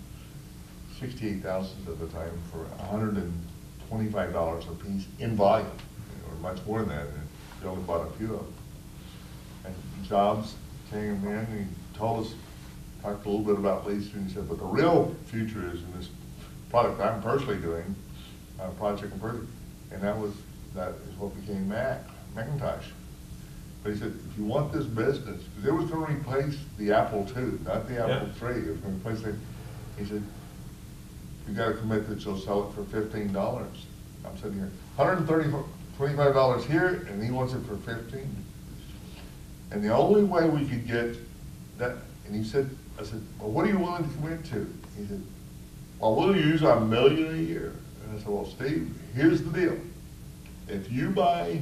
Speaker 3: 68,000 at the time for $125 a piece in volume, or much more than that. And we only bought a few of them. And Jobs came in and he told us, talked a little bit about leasing, and he said, but the real future is in this product I'm personally doing, Project Converter, and that is what became Macintosh. But he said, if you want this business, because it was going to replace the Apple II, not the Apple III, it was going to replace it. He said, you got to commit that you'll sell it for $15. I'm sitting here, $125 here, and he wants it for $15. And the only way we could get that, and he said, I said, well, what are you willing to commit to? He said, well, we'll use $1 million a year. And I said, well, Steve, here's the deal. If you buy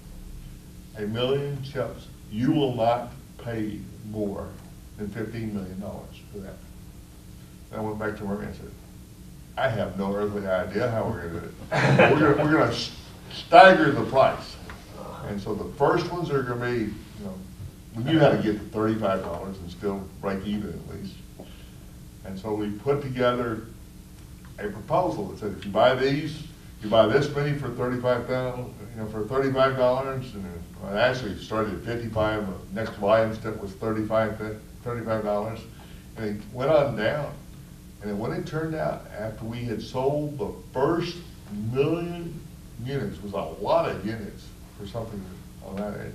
Speaker 3: 1 million chips, you will not pay more than $15 million for that. And I went back to Murray and said, I have no earthly idea how we're going to do it. We're going to stagger the price. And so the first ones are going to be, you know, we knew how to get to $35 and still break even at least. And so we put together a proposal that said, if you buy these, you buy this many for $35, for $35, and it actually started at 55. The next volume step was $35, and it went on down. And when it turned out, after we had sold the first 1 million units, was a lot of units for something on that age,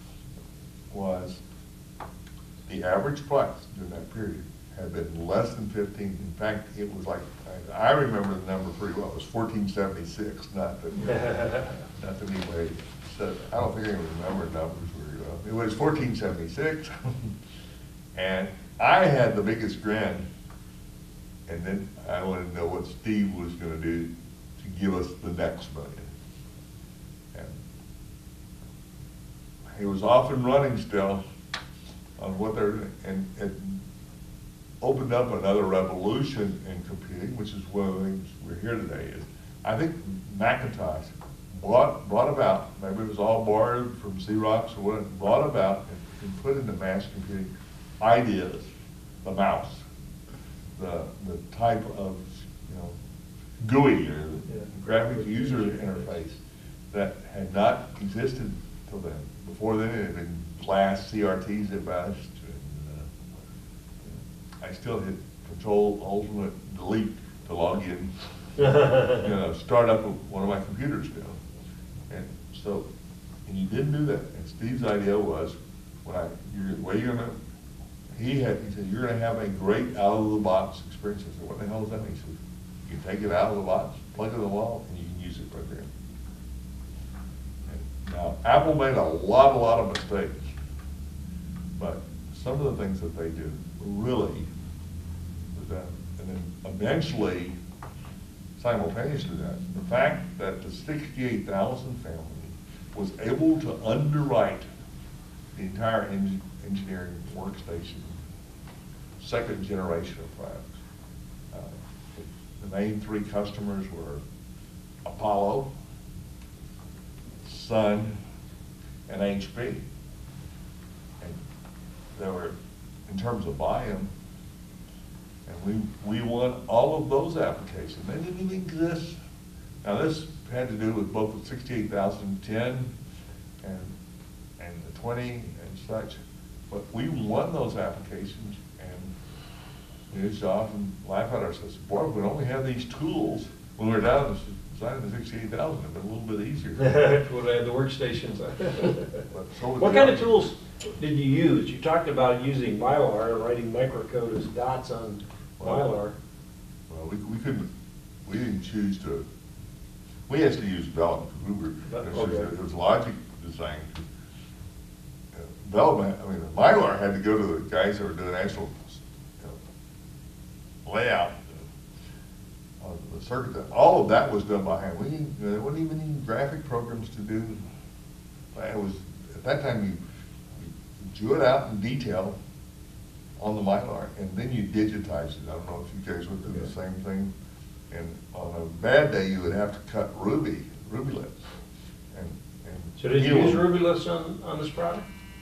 Speaker 3: was the average price during that period had been less than 15. In fact, it was like, I remember the number pretty well. It was 1476, not that anybody said. I don't think anyone remembered numbers very well. It was 1476, and I had the biggest grin. And then I wanted to know what Steve was going to do to give us the next million. And he was off and running still on what they're doing. And it opened up another revolution in computing, which is one of the things we're here today. Is I think Macintosh brought about, maybe it was all borrowed from Xerox or what, brought about and put into mass computing ideas, the mouse, the type of GUI or the graphic user interface that had not existed till then. Before then, it had been class CRTs at best. I still hit Control Alt Delete to log in, start up one of my computers now. And so, and you didn't do that. And Steve's idea was, he said, you're going to have a great out-of-the-box experience. I said, what the hell does that mean? He said, you can take it out of the box, plug it in the wall, and you can use it right there. And now, Apple made a lot of mistakes, but some of the things that they do really was that. And then eventually, simultaneously to that, the fact that the 68,000 family was able to underwrite the entire engineering workstation second generation of products. The main three customers were Apollo, Sun, and HP. And they were, in terms of volume, and we won all of those applications. They didn't even exist. Now this had to do with both the 68,010 and the 20 and such, but we won those applications, and we used to often laugh at ourselves. Boy, if we'd only had these tools when we were down to designing the 68,000, it'd been a little bit easier.
Speaker 1: Would have had the workstations.
Speaker 3: But so would
Speaker 1: What
Speaker 3: the
Speaker 1: kind of
Speaker 3: others.
Speaker 1: tools did you use? You talked about using Mylar and writing microcode as dots on Mylar.
Speaker 3: Well, we didn't choose to, we actually used development. It was logic design. Development, I mean, the Mylar had to go to the guys that were doing actual layout of the circuit. All of that was done by hand. There wasn't even any graphic programs to do. It was, at that time, you drew it out in detail on the Mylar, and then you digitized it. I don't know if you guys would do the same thing. And on a bad day, you would have to cut Ruby lips.
Speaker 1: So did you use Ruby lists on this product?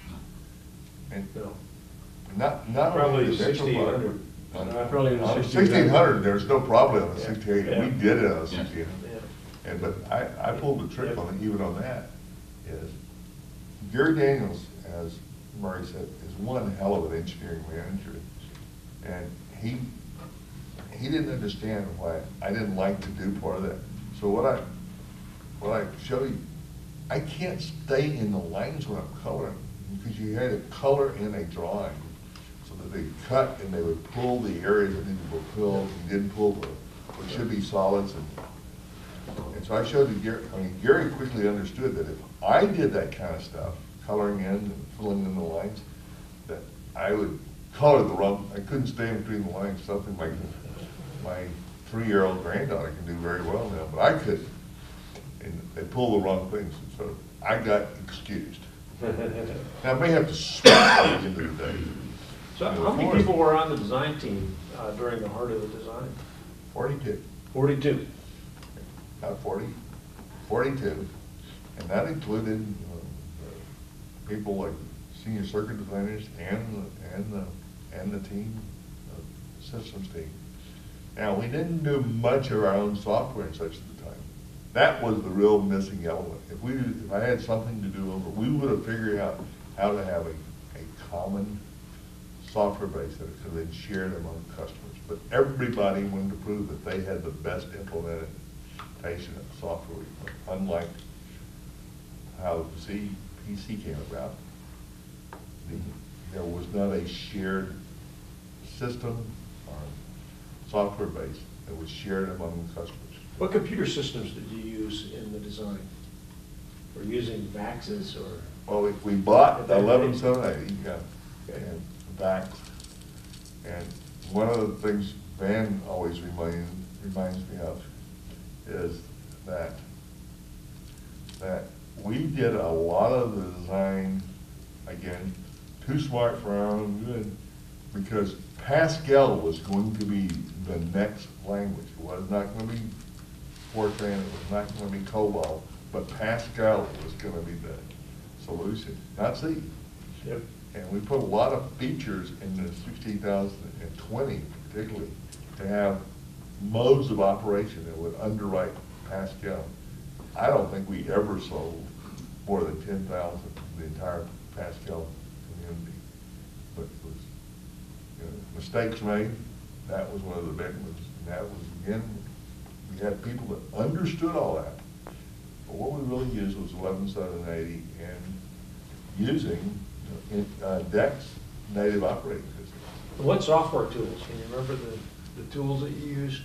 Speaker 3: And
Speaker 1: No.
Speaker 3: not
Speaker 1: Probably
Speaker 3: only the eventual
Speaker 1: 6800.
Speaker 3: product.
Speaker 4: Probably the
Speaker 3: On the
Speaker 4: 6800.
Speaker 3: 1600, there's no problem on the
Speaker 1: Yeah.
Speaker 3: 6800.
Speaker 1: Yeah.
Speaker 3: We did it on the
Speaker 6: Yeah.
Speaker 3: 6800.
Speaker 1: Yeah.
Speaker 3: And, but I pulled the trick on it, even on that, is Gary Daniels, as Murray said, is one hell of an engineering manager. And he didn't understand why I didn't like to do part of that. So what I show you, I can't stay in the lines when I'm coloring, because you had to color in a drawing, so that they cut and they would pull the areas that needed to be pulled, and didn't pull what should be solids. And so I showed Gary, Gary quickly understood that if I did that kind of stuff, coloring in and filling in the lines, that I would color the wrong, I couldn't stay in between the lines, something like my 3-year-old granddaughter can do very well now, but I couldn't. And they pull the wrong things, and so I got excused. Now, I may have to switch at the end of the day.
Speaker 1: So how many people were on the design team during the heart of the design?
Speaker 3: 42,
Speaker 1: 42.
Speaker 3: not 40, 42. And that included people like senior circuit designers and the team, systems team. Now, we didn't do much of our own software and such at the time. That was the real missing element. If I had something to do over, we would have figured out how to have a common software base that could have been shared among customers. But everybody wanted to prove that they had the best implementation of software, unlike how the PC came about. There was not a shared system or software base that was shared among the customers.
Speaker 1: What computer systems did you use in the design? Were you using VAXs or?
Speaker 3: Well, if we bought 11780, and VAX, and one of the things Van always reminds me of is that we did a lot of the design, again, too smart for our own good, because Pascal was going to be the next language. It was not going to be Fortran, it was not going to be COBOL, but Pascal was going to be the solution, not C.
Speaker 1: Yep.
Speaker 3: And we put a lot of features in the 16020 particularly to have modes of operation that would underwrite Pascal. I don't think we ever sold more than 10,000 in the entire Pascal community. But it was, mistakes made, that was one of the big ones. And that was, again, we had people that understood all that. But what we really used was 11780 and using DEX native operating system.
Speaker 1: What software tools? Can you remember the tools that you used?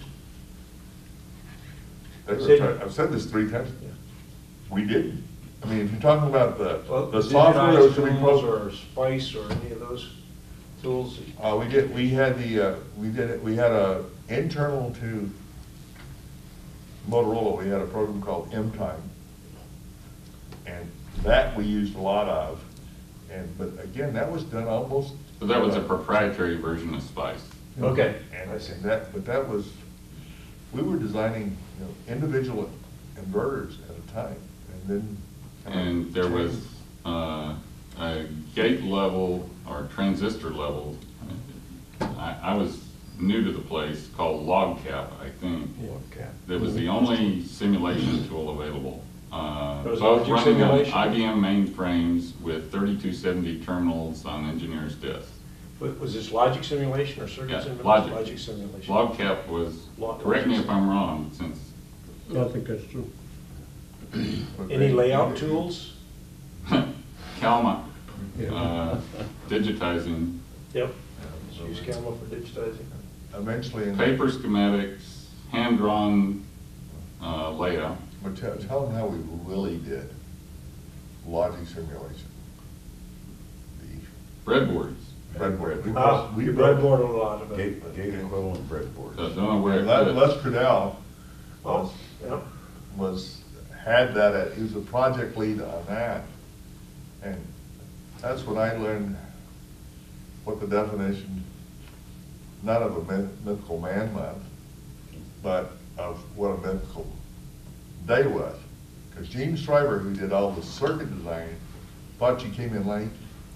Speaker 3: I've said this 3 times.
Speaker 1: Yeah.
Speaker 3: We didn't. I mean, if you're talking about the
Speaker 1: Digitized
Speaker 3: software that was to be
Speaker 1: tools
Speaker 3: programmed.
Speaker 1: or Spice or any of those tools?
Speaker 3: We had a internal to Motorola, we had a program called M-Time. And that we used a lot of. But again, that was done almost.
Speaker 6: But that was a proprietary version of SPICE.
Speaker 1: Okay,
Speaker 3: And
Speaker 1: I see.
Speaker 3: that was, we were designing, individual inverters at a time, and then.
Speaker 6: And there was a gate level or transistor level. I was new to the place, called log cap, I think. That was the only simulation tool available.
Speaker 1: Was
Speaker 6: Both
Speaker 1: logic
Speaker 6: running on
Speaker 1: simulation?
Speaker 6: IBM mainframes with 3270 terminals on engineer's desks.
Speaker 1: Was this logic simulation or circuit
Speaker 6: Yeah,
Speaker 1: simulation?
Speaker 6: logic.
Speaker 1: Logic simulation.
Speaker 6: Log cap was, correct me if I'm wrong, since
Speaker 4: I think that's true.
Speaker 1: Any layout tools?
Speaker 6: Calma,
Speaker 4: Yeah.
Speaker 6: digitizing,
Speaker 1: Yep. Use Camel for digitizing.
Speaker 3: Eventually,
Speaker 6: paper schematics, hand-drawn layout.
Speaker 3: but tell them how we really did logic simulation.
Speaker 6: Breadboards.
Speaker 3: The breadboard.
Speaker 1: We breadboard a lot of it. but-
Speaker 5: Gate equivalent breadboards.
Speaker 6: So I don't know where it
Speaker 3: Les
Speaker 6: fits.
Speaker 3: Credell
Speaker 1: Oh, yep.
Speaker 3: had that, he was a project lead on that. And that's when I learned what the definition, not of a mythical man was, but of what a mythical day was. Because Gene Schreiber, who did all the circuit design, thought you came in late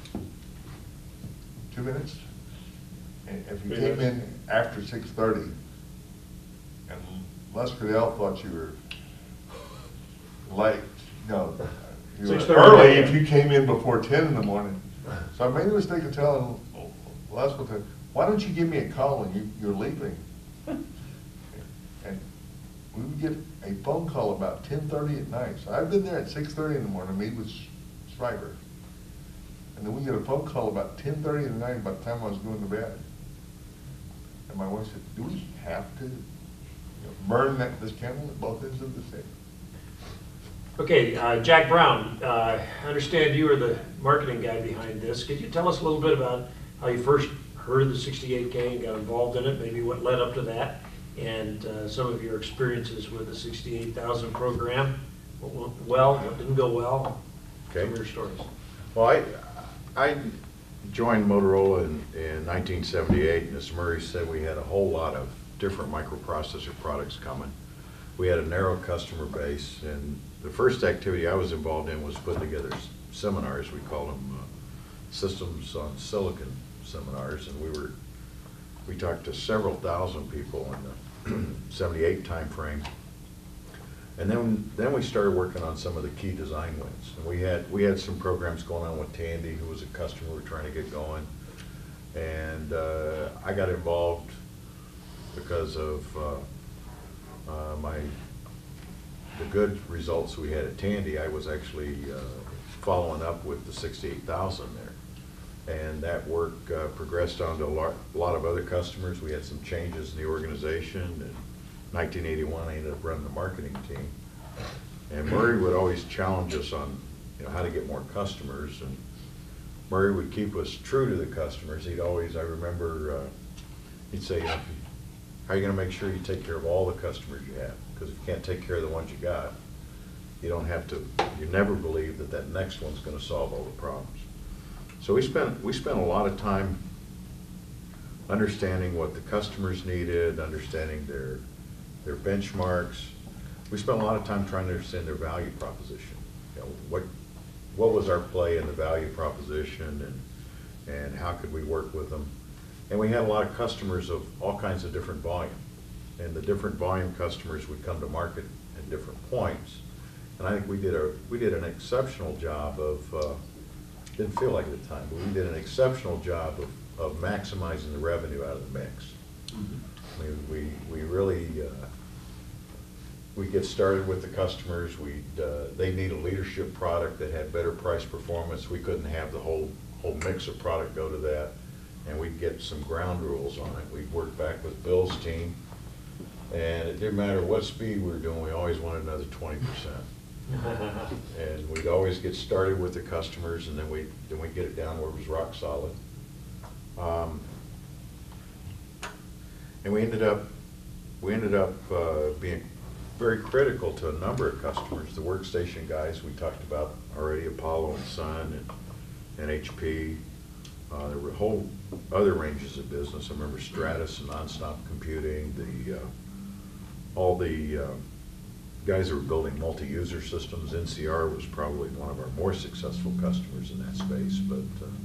Speaker 3: 2 minutes. And if you
Speaker 1: 3
Speaker 3: came
Speaker 1: minutes.
Speaker 3: in after 6:30, and Les Credell thought you were late, no, you were
Speaker 1: 6:30
Speaker 3: early
Speaker 1: a.m.
Speaker 3: if you came in before 10 in the morning. So I made the mistake of telling Les, why don't you give me a call when you're leaving? And we would get a phone call about 10:30 at night. So I've been there at 6:30 in the morning, meet with Schreiber. And then we get a phone call about 10:30 at night, about the time I was going to bed. And my wife said, do we have to burn this candle at both ends of the stick?
Speaker 1: Okay, Jack Browne, I understand you are the marketing guy behind this. Could you tell us a little bit about how you first heard of the 68K and got involved in it, maybe what led up to that, and some of your experiences with the 68,000 program? What went well, what didn't go well?
Speaker 5: Okay.
Speaker 1: Some of your stories.
Speaker 5: Well, I joined Motorola in 1978, and as Murray said, we had a whole lot of different microprocessor products coming. We had a narrow customer base, and the first activity I was involved in was putting together seminars. We called them Systems on Silicon seminars, and we talked to several thousand people in the 78 timeframe. And then we started working on some of the key design wins. And we had some programs going on with Tandy, who was a customer we were trying to get going. And I got involved because of the good results we had at Tandy. I was actually following up with the 68,000 there. And that work progressed on to a lot of other customers. We had some changes in the organization. And 1981, I ended up running the marketing team. And Murray would always challenge us on how to get more customers. And Murray would keep us true to the customers. He'd always, I remember, he'd say, how are you going to make sure you take care of all the customers you have? Because if you can't take care of the ones you got, you never believe that next one's going to solve all the problems. So we spent a lot of time understanding what the customers needed, understanding their benchmarks. We spent a lot of time trying to understand their value proposition. What was our play in the value proposition, and how could we work with them? And we had a lot of customers of all kinds of different volume. And the different volume customers would come to market at different points. And I think we did an exceptional job of, didn't feel like it at the time, but we did an exceptional job of maximizing the revenue out of the mix. Mm-hmm. I mean, we really, we get started with the customers. They need a leadership product that had better price performance. We couldn't have the whole mix of product go to that. And we'd get some ground rules on it. We'd work back with Bill's team, and it didn't matter what speed we were doing, we always wanted another 20%. And we'd always get started with the customers, and then we'd get it down where it was rock solid. And we ended up being very critical to a number of customers. The workstation guys we talked about already, Apollo and Sun, and and HP. There were whole other ranges of business. I remember Stratus and Nonstop Computing, all the guys that were building multi-user systems. NCR was probably one of our more successful customers in that space, but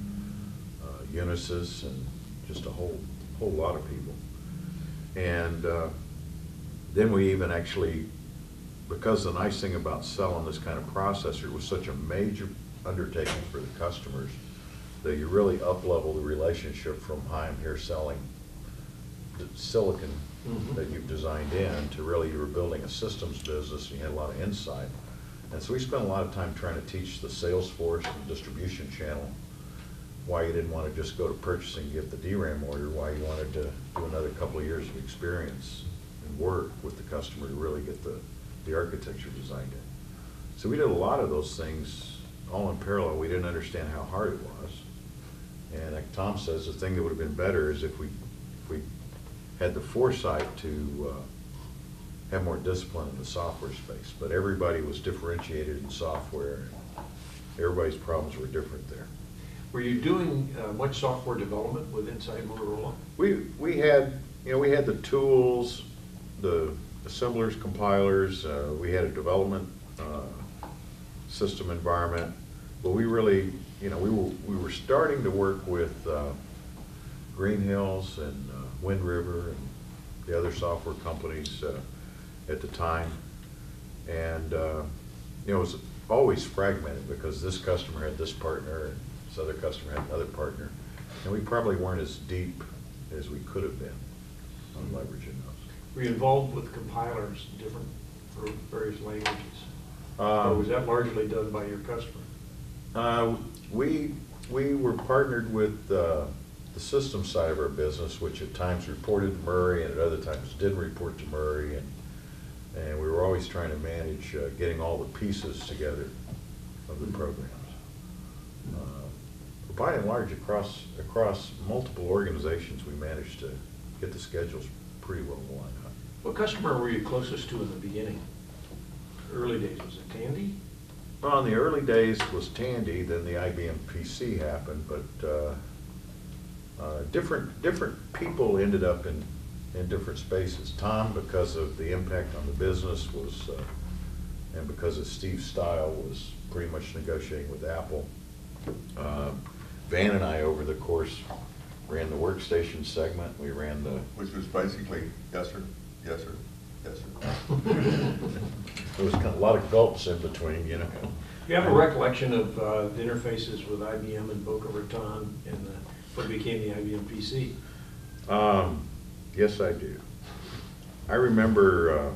Speaker 5: Unisys and just a whole lot of people. And then we even actually, because the nice thing about selling this kind of processor was such a major undertaking for the customers, that you really up-level the relationship from, hi, I'm here selling the silicon that you've designed in, to really you were building a systems business and you had a lot of insight. And so we spent a lot of time trying to teach the sales force and distribution channel why you didn't want to just go to purchasing and get the DRAM order, why you wanted to do another couple of years of experience and work with the customer to really get the architecture designed in. So we did a lot of those things all in parallel. We didn't understand how hard it was. And like Tom says, the thing that would have been better is if we had the foresight to have more discipline in the software space. But everybody was differentiated in software, and everybody's problems were different there.
Speaker 1: Were you doing much software development with inside Motorola?
Speaker 5: We had the tools, the assemblers, compilers. We had a development system environment, but we really, we were starting to work with Green Hills and Wind River and the other software companies at the time, and it was always fragmented because this customer had this partner and this other customer had another partner, and we probably weren't as deep as we could have been on leveraging those.
Speaker 1: Were you involved with compilers different for various languages? Or was that largely done by your customer?
Speaker 5: We were partnered with the system side of our business, which at times reported to Murray and at other times didn't report to Murray, and we were always trying to manage getting all the pieces together of the programs. By and large, across multiple organizations, we managed to get the schedules pretty well lined up.
Speaker 1: What customer were you closest to in the beginning? Early days, was it Tandy?
Speaker 5: Well, in the early days was Tandy, then the IBM PC happened, but different people ended up in different spaces. Tom, because of the impact on the business, was, and because of Steve's style, was pretty much negotiating with Apple. Van and I, over the course, ran the workstation segment. We ran the...
Speaker 3: Which was basically, yes, sir, yes, sir, yes, sir.
Speaker 5: There was kind of a lot of gulps in between,
Speaker 1: Do you have a recollection of the interfaces with IBM and Boca Raton and what became the IBM PC?
Speaker 5: Yes, I do. I remember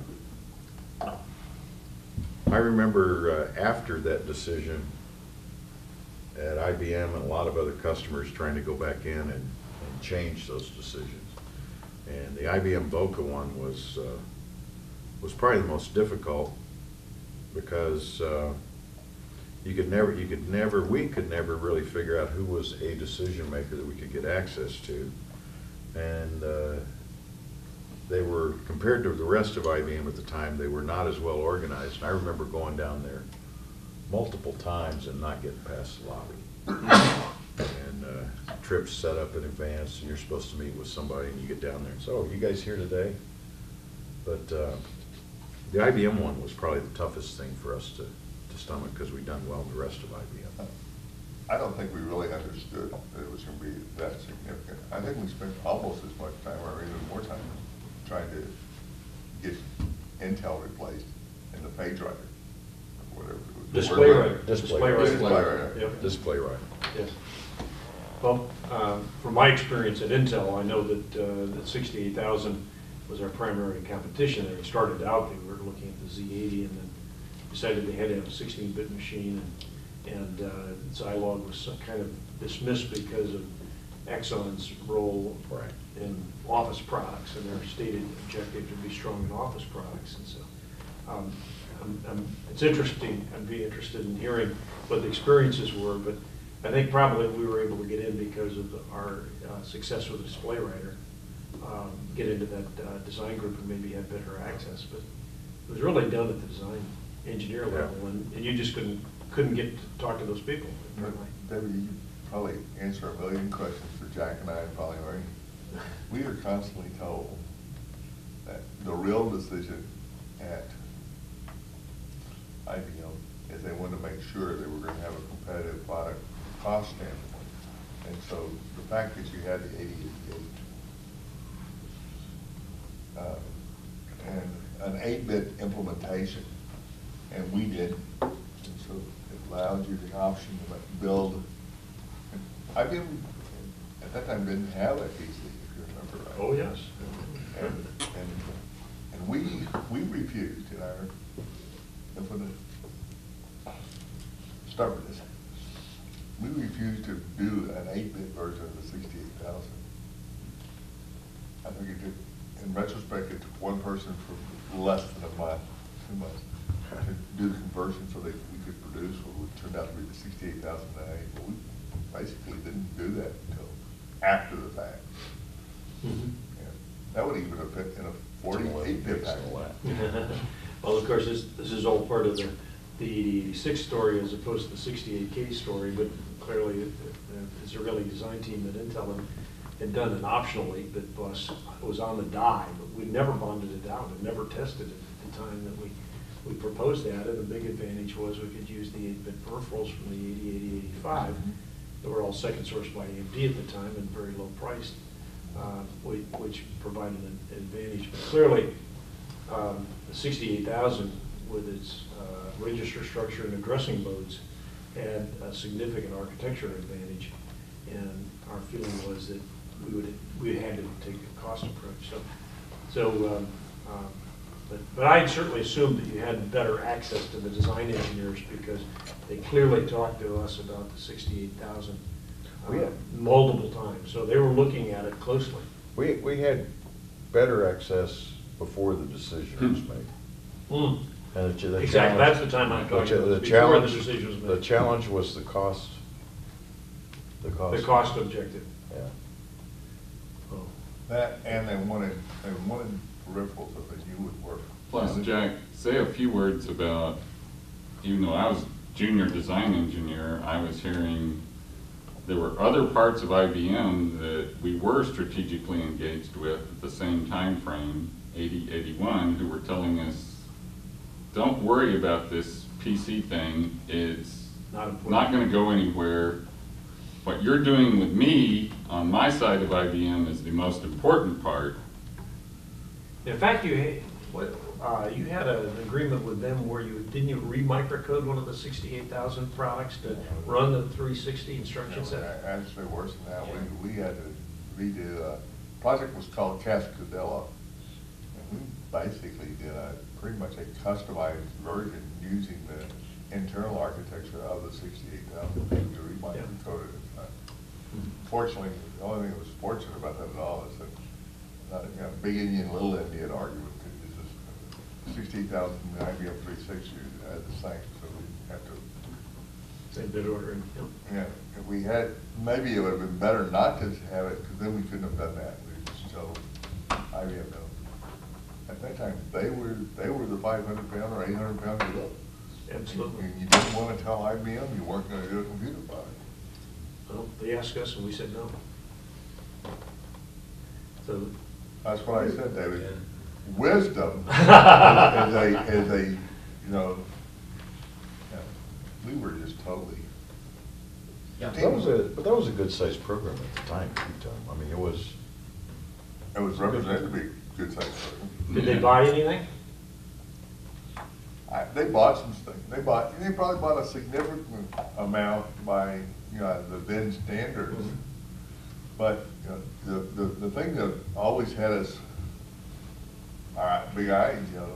Speaker 5: after that decision at IBM and a lot of other customers trying to go back in and change those decisions. And the IBM Boca one was probably the most difficult because we could never really figure out who was a decision maker that we could get access to. And they were, compared to the rest of IBM at the time, they were not as well organized. And I remember going down there multiple times and not getting past the lobby. And trips set up in advance, and you're supposed to meet with somebody, and you get down there and say, oh, you guys here today? But the IBM one was probably the toughest thing for us to stomach because we'd done well in the rest of IBM.
Speaker 3: I don't think we really understood that it was going to be that significant. I think we spent almost as much time, or even more time, trying to get Intel replaced in the page writer, or whatever.
Speaker 1: Display writer.
Speaker 5: Display writer.
Speaker 3: Display writer.
Speaker 1: Yep.
Speaker 5: Display writer.
Speaker 1: Yes. Well, from my experience at Intel, I know that that 68,000 was our primary competition. They started out, they were looking at the Z80 and then decided they had to have a 16-bit machine, and Zilog was kind of dismissed because of Exxon's role in office products and their stated objective to be strong in office products. And so it's interesting. I'd be interested in hearing what the experiences were, but I think probably we were able to get in because of our success with the display writer, get into that design group and maybe have better access. But it was really done at the design engineer level, and you just couldn't couldn't get to talk to those people. apparently.
Speaker 3: Debbie, you probably answer a million questions for Jack and I probably already. We are constantly told that the real decision at IBM is they wanted to make sure they were going to have a competitive product cost standpoint. And so the fact that you had the 8088 and an 8-bit implementation, and we did, and so it allowed you the option to build. IBM at that time didn't have a PC, if you remember right.
Speaker 1: Oh, yes.
Speaker 3: And we refused in our infinite stubbornness. We refused to do an 8-bit version of the 68,000. I think it did, in retrospect, it took one person for less than a month, 2 months, to do the conversion so that we could produce what would turn out to be the 68,008. But we basically didn't do that until after the fact. And that would even have fit in a 48-bit package.
Speaker 1: Well, of course, this is all part of the 8086 story as opposed to the 68K story, but clearly it's a really design team at Intel had done an optional 8-bit bus. It was on the die, but we never bonded it out and never tested it at the time that we proposed that. And the big advantage was we could use the 8-bit peripherals from the 808085 that were all second sourced by AMD at the time and very low priced, which provided an advantage. But clearly, the 68,000 with its register structure and addressing modes had a significant architecture advantage, and our feeling was that we had to take a cost approach. But I certainly assumed that you had better access to the design engineers because they clearly talked to us about the 68,000 multiple times. So they were looking at it closely.
Speaker 5: We had better access before the decision was made. And the
Speaker 1: Exactly,
Speaker 5: challenge-
Speaker 1: that's the time I'm talking about,
Speaker 5: the
Speaker 1: before
Speaker 5: challenge,
Speaker 1: the decision was made.
Speaker 5: The challenge was the cost.
Speaker 1: The cost objective.
Speaker 5: Yeah.
Speaker 1: Oh.
Speaker 3: That, and they wanted peripherals that they knew would work.
Speaker 6: Plus, Jack, say a few words about, even though I was junior design engineer, I was hearing there were other parts of IBM that we were strategically engaged with at the same time frame, 80, 81, who were telling us, don't worry about this PC thing, it's not going to go anywhere. What you're doing with me on my side of IBM is the most important part.
Speaker 1: In fact, you had an agreement with them where didn't you re-microcode one of the 68,000 products to run the 360 instruction set?
Speaker 3: Actually, worse than that, we had to redo, a project was called Cascadella. And we basically did pretty much a customized version using the internal architecture of the 68,000 to re-microcode it. Fortunately, the only thing that was fortunate about that at all is that big Indian, little Indian argument. 60,000 IBM 360 had the same, so we have to.
Speaker 1: Same bit ordering.
Speaker 3: Yeah, if we had, maybe it would have been better not to have it, because then we couldn't have done that. We just told IBM no. At that time, they were the 500-pound or 800-pound gorilla.
Speaker 1: Absolutely.
Speaker 3: And you didn't want to tell IBM you weren't going to do a computer product.
Speaker 1: Well, they asked us and we said no. So
Speaker 3: That's what I said, David.
Speaker 2: Yeah.
Speaker 3: Wisdom is a we were just totally.
Speaker 2: Yeah.
Speaker 5: But that was a good sized program at the time, Tom. I mean, it was
Speaker 3: represented to be a good size program.
Speaker 1: did they buy anything?
Speaker 3: They bought some stuff. They probably bought a significant amount by the then standards. But the thing that always had us big eyes,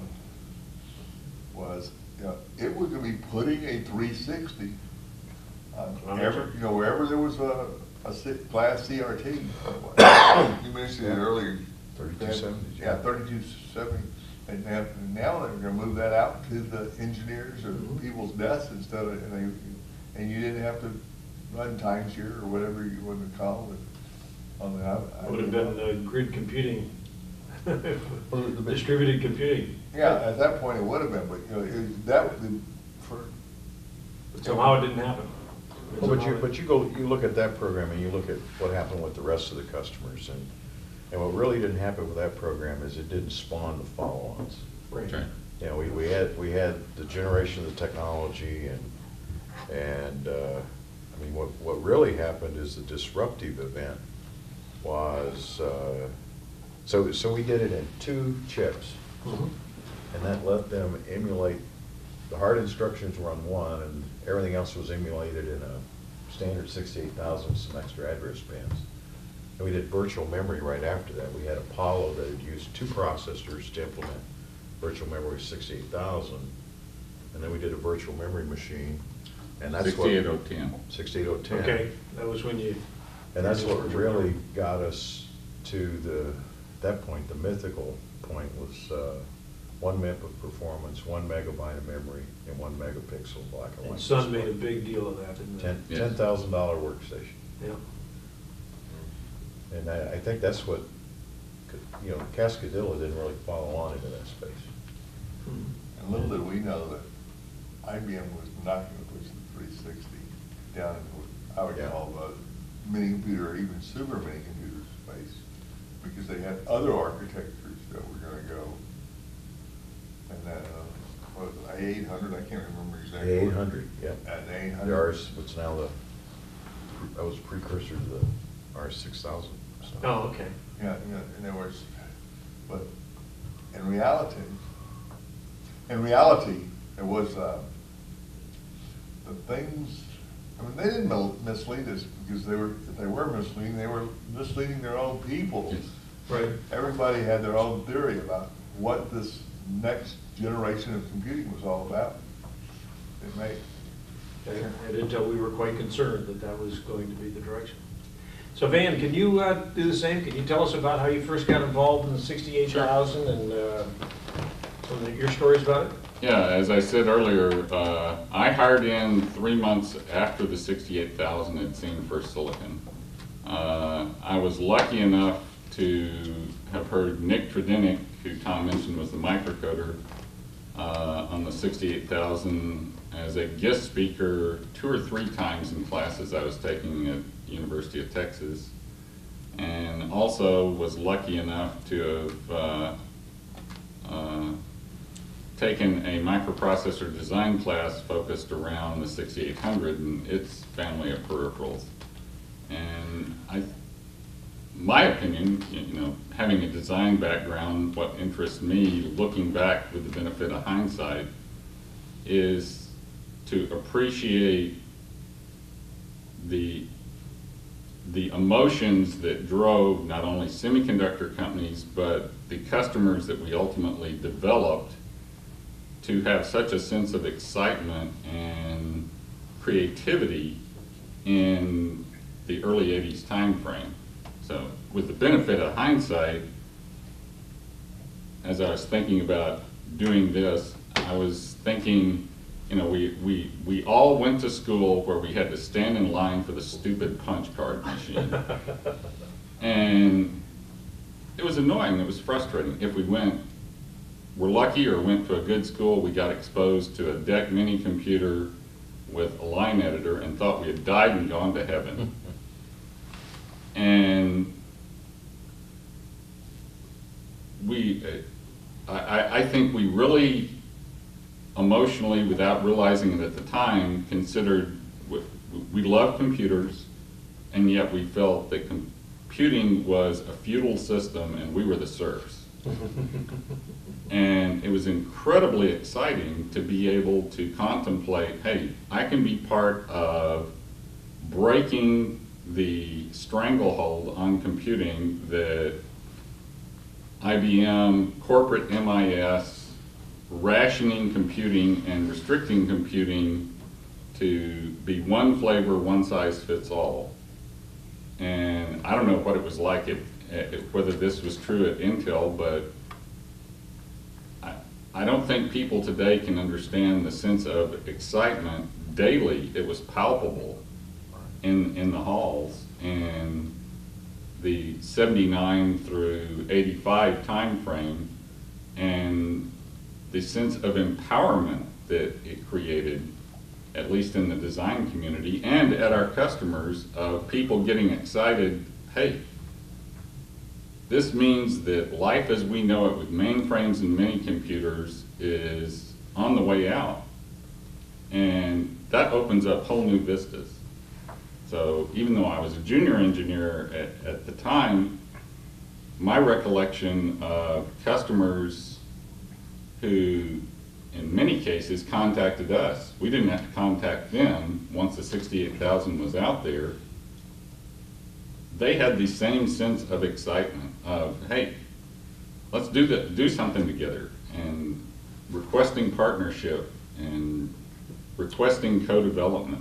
Speaker 3: was it was going to be putting a 360 wherever there was a class CRT. You mentioned it earlier.
Speaker 5: 3270.
Speaker 3: Yeah, 3270. And now they're going to move that out to the engineers or people's desks instead of, and you didn't have to run timeshare or whatever you want to call it.
Speaker 1: It would have been grid computing, distributed computing.
Speaker 3: Yeah, at that point it would have been, but
Speaker 1: But somehow it didn't happen.
Speaker 5: Well, but you look at that program and you look at what happened with the rest of the customers, and what really didn't happen with that program is it didn't spawn the follow-ons.
Speaker 1: Right.
Speaker 6: Right.
Speaker 5: You know, we had the generation of the technology, and I mean, what really happened is the disruptive event was, so we did it in 2 chips,
Speaker 1: Mhm.
Speaker 5: and that let them emulate, the hard instructions were on one, and everything else was emulated in a standard 68,000 with some extra address bands. And we did virtual memory right after that. We had Apollo that had used 2 processors to implement virtual memory 68,000, and then we did a virtual memory machine, and that's what
Speaker 6: 68010.
Speaker 5: 68010.
Speaker 1: Okay, that was when you.
Speaker 5: And that's what really got us to that point, the mythical point was 1 MB of performance, 1 megabyte of memory, and 1 megapixel black and white.
Speaker 1: And Sun made a big deal of that, didn't they?
Speaker 6: Yes.
Speaker 5: $10,000 workstation.
Speaker 1: Yeah.
Speaker 5: And I think that's what, you know, Cascadilla didn't really follow on into that space.
Speaker 3: And little did we know that IBM was not going to push the 360 down into what I would
Speaker 5: Yeah.
Speaker 3: call the mini computer or even super mini computer space, because they had other architectures that were going to go. And that, what was it, A800? I can't remember exactly.
Speaker 5: The
Speaker 3: what-
Speaker 5: 800, yep.
Speaker 3: An A800.
Speaker 5: The RS, what's now that was precursor to the RS-6000. So.
Speaker 1: Oh, okay.
Speaker 3: Yeah, in other words, but in reality, it was, the things, I mean, they didn't mislead us because if they were misleading, they were misleading their own people.
Speaker 6: Yes.
Speaker 1: Right.
Speaker 3: Everybody had their own theory about what this next generation of computing was all about. It may,
Speaker 1: At Intel, we were quite concerned that that was going to be the direction. So Van, can you do the same? Can you tell us about how you first got involved in the 68,000 and some of your stories about it?
Speaker 6: Yeah, as I said earlier, I hired in 3 months after the 68,000 had seen first silicon. I was lucky enough to have heard Nick Tredinick, who Tom mentioned was the microcoder, on the 68,000 as a guest speaker 2 or 3 times in classes I was taking at University of Texas, and also was lucky enough to have taken a microprocessor design class focused around the 6800 and its family of peripherals. And my opinion, you know, having a design background, what interests me looking back with the benefit of hindsight is to appreciate the emotions that drove not only semiconductor companies, but the customers that we ultimately developed to have such a sense of excitement and creativity in the early 80s time frame. So with the benefit of hindsight, as I was thinking about doing this, I was thinking, you know, we all went to school where we had to stand in line for the stupid punch card machine. And it was annoying, it was frustrating. If we were lucky or went to a good school, we got exposed to a DEC mini computer with a line editor and thought we had died and gone to heaven. And I think we really emotionally, without realizing it at the time, considered, we love computers, and yet we felt that computing was a feudal system and we were the serfs. And it was incredibly exciting to be able to contemplate, hey, I can be part of breaking the stranglehold on computing that IBM, corporate MIS, rationing computing and restricting computing to be one flavor, one size fits all. And I don't know what it was like, whether this was true at Intel, but I don't think people today can understand the sense of excitement daily. It was palpable in the halls, and the 79 through 85 time frame, and the sense of empowerment that it created at least in the design community and at our customers, of people getting excited, hey, this means that life as we know it with mainframes and mini computers is on the way out. And that opens up whole new vistas. So even though I was a junior engineer at the time, my recollection of customers who, in many cases, contacted us. We didn't have to contact them once the 68,000 was out there. They had the same sense of excitement of, hey, let's do something together, and requesting partnership and requesting co-development.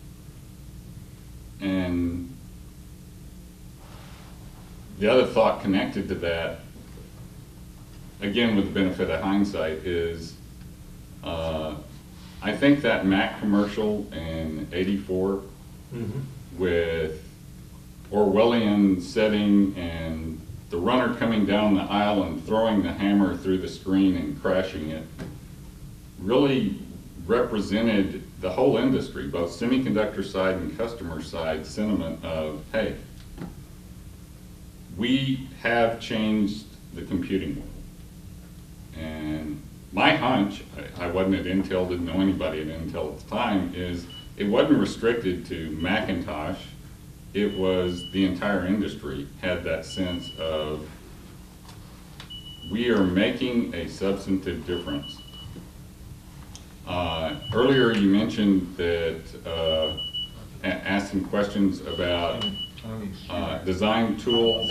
Speaker 6: And the other thought connected to that, again with the benefit of hindsight, is I think that Mac commercial in '84 with Orwellian setting and the runner coming down the aisle and throwing the hammer through the screen and crashing it really represented the whole industry, both semiconductor side and customer side sentiment of, hey, we have changed the computing world. And my hunch, I wasn't at Intel, didn't know anybody at Intel at the time, is it wasn't restricted to Macintosh. It was the entire industry had that sense of, we are making a substantive difference. Earlier you mentioned that, asked some questions about design tools.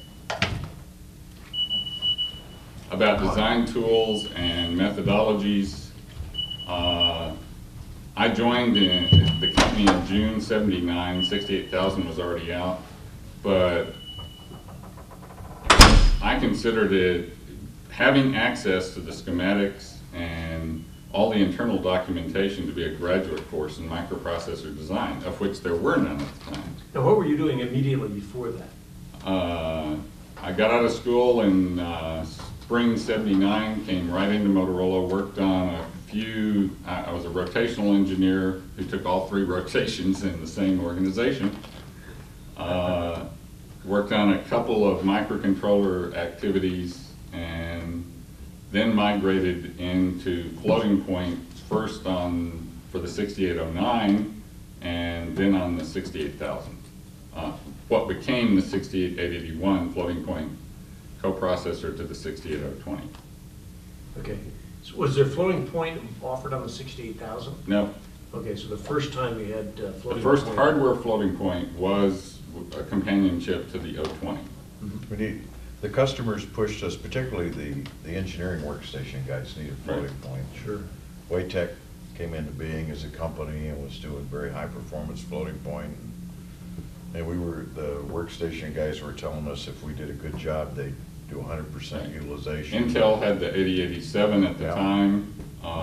Speaker 6: About design tools and methodologies. I joined the company in June '79, 68,000 was already out, but I considered it, having access to the schematics and all the internal documentation, to be a graduate course in microprocessor design, of which there were none at the time.
Speaker 1: Now, what were you doing immediately before that?
Speaker 6: I got out of school in spring '79, came right into Motorola, worked on a few, I was a rotational engineer who took all 3 rotations in the same organization. Worked on a couple of microcontroller activities, and then migrated into floating point, first for the 6809, and then on the 68,000. What became the 68881 floating point coprocessor to the 68020.
Speaker 1: Okay. So was there floating point offered on the 68,000?
Speaker 6: No.
Speaker 1: Okay, so the first time you had floating point.
Speaker 6: The first hardware floating point was a companionship to the 020.
Speaker 5: The customers pushed us, particularly the engineering workstation guys needed floating point.
Speaker 1: Sure.
Speaker 5: Waytech came into being as a company and was doing very high performance floating point. And the workstation guys were telling us if we did a good job, they'd do 100% utilization.
Speaker 6: Intel had the 8087 at the time,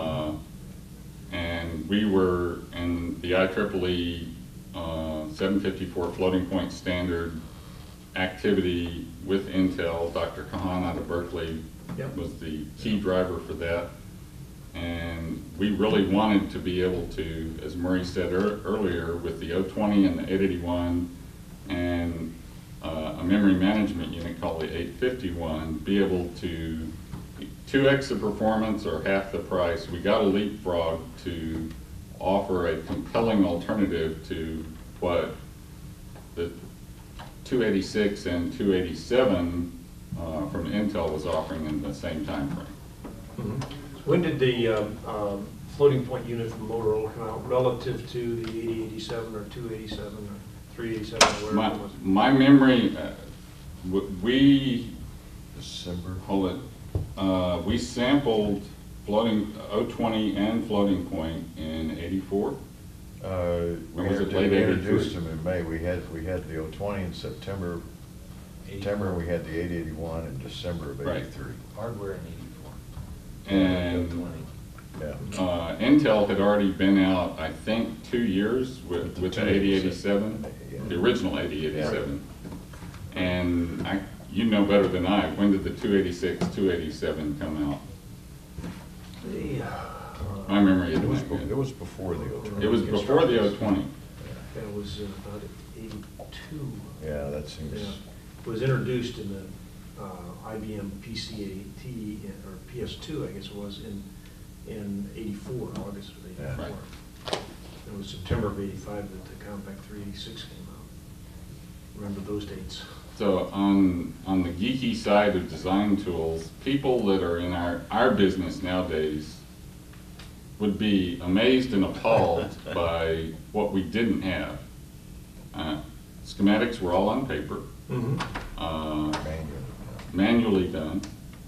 Speaker 6: and we were in the IEEE 754 floating point standard activity with Intel. Dr. Shahan out of Berkeley was the key driver for that. And we really wanted to be able to, as Murray said earlier, with the 020 and the 881 and a memory management unit called the 851, be able to 2x the performance or half the price. We got a leapfrog to offer a compelling alternative to what the 286 and 287 from Intel was offering in the same time frame.
Speaker 1: Mm-hmm. When did the floating point unit from Motorola come out relative to the 8087 or 287 or 387 or whatever it was?
Speaker 6: My memory, we sampled floating 020 and floating point in '84.
Speaker 5: We introduced them in May. We had the 020 in September. September we had the 881 in December of '83.
Speaker 2: Hardware in '84.
Speaker 6: And
Speaker 5: Yeah.
Speaker 6: Intel had already been out, I think, 2 years with the 8087, the original 8087. And you know better than I, when did the 286, 287 come out? My memory
Speaker 5: It was,
Speaker 6: isn't that
Speaker 5: it
Speaker 6: good.
Speaker 5: was before the O20.
Speaker 6: It was before the 020.
Speaker 1: That was about 82.
Speaker 5: Yeah, that seems,
Speaker 1: Yeah. It was introduced in the IBM PCAT, or PS2, I guess it was, in 84, August of 84.
Speaker 5: Yeah.
Speaker 6: Right.
Speaker 1: It was September of 85 that the Compact 386 came out. Remember those dates?
Speaker 6: So on the geeky side of design tools, people that are in our business nowadays would be amazed and appalled by what we didn't have. Schematics were all on paper, manually done.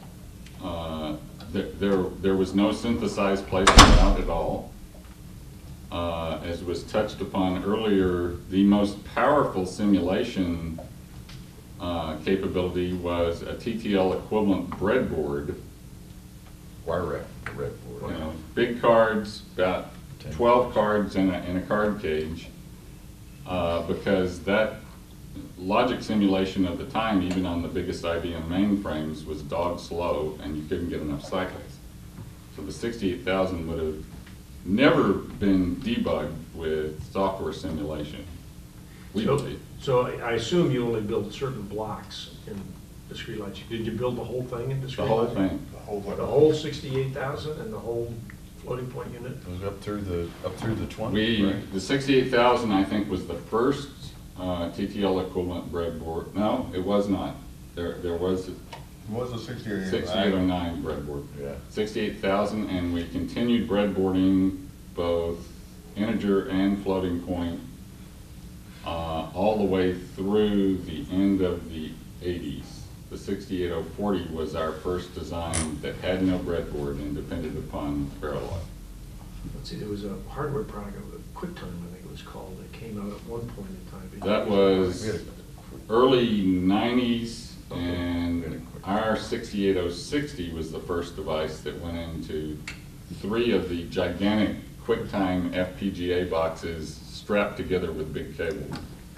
Speaker 6: There was no synthesized placement out at all. As was touched upon earlier, the most powerful simulation capability was a TTL equivalent breadboard.
Speaker 5: wire wrap, red board.
Speaker 6: You know, big cards, about 12 cards in a card cage, because that logic simulation of the time, even on the biggest IBM mainframes, was dog slow, and you couldn't get enough cycles. So the 68,000 would have never been debugged with software simulation, we believe.
Speaker 1: So I assume you only built certain blocks in discrete logic. Did you build the whole thing in
Speaker 6: The
Speaker 1: discrete
Speaker 6: whole
Speaker 1: logic?
Speaker 6: thing.
Speaker 1: The whole 68,000 and the whole floating point unit?
Speaker 5: It was up through the 20, right?
Speaker 6: The 68,000, I think, was the first TTL equivalent breadboard. No, it was not. There was
Speaker 3: It was a 6809.
Speaker 6: 6809 breadboard.
Speaker 5: Yeah.
Speaker 6: 68,000, and we continued breadboarding both integer and floating point all the way through the end of the 80s. The 68040 was our first design that had no breadboard and depended upon parallel.
Speaker 1: Let's see, there was a hardware product, QuickTime, I think it was called, that came out at one point in time.
Speaker 6: That was early 90s, and our 68060 was the first device that went into 3 of the gigantic QuickTime FPGA boxes strapped together with big cables.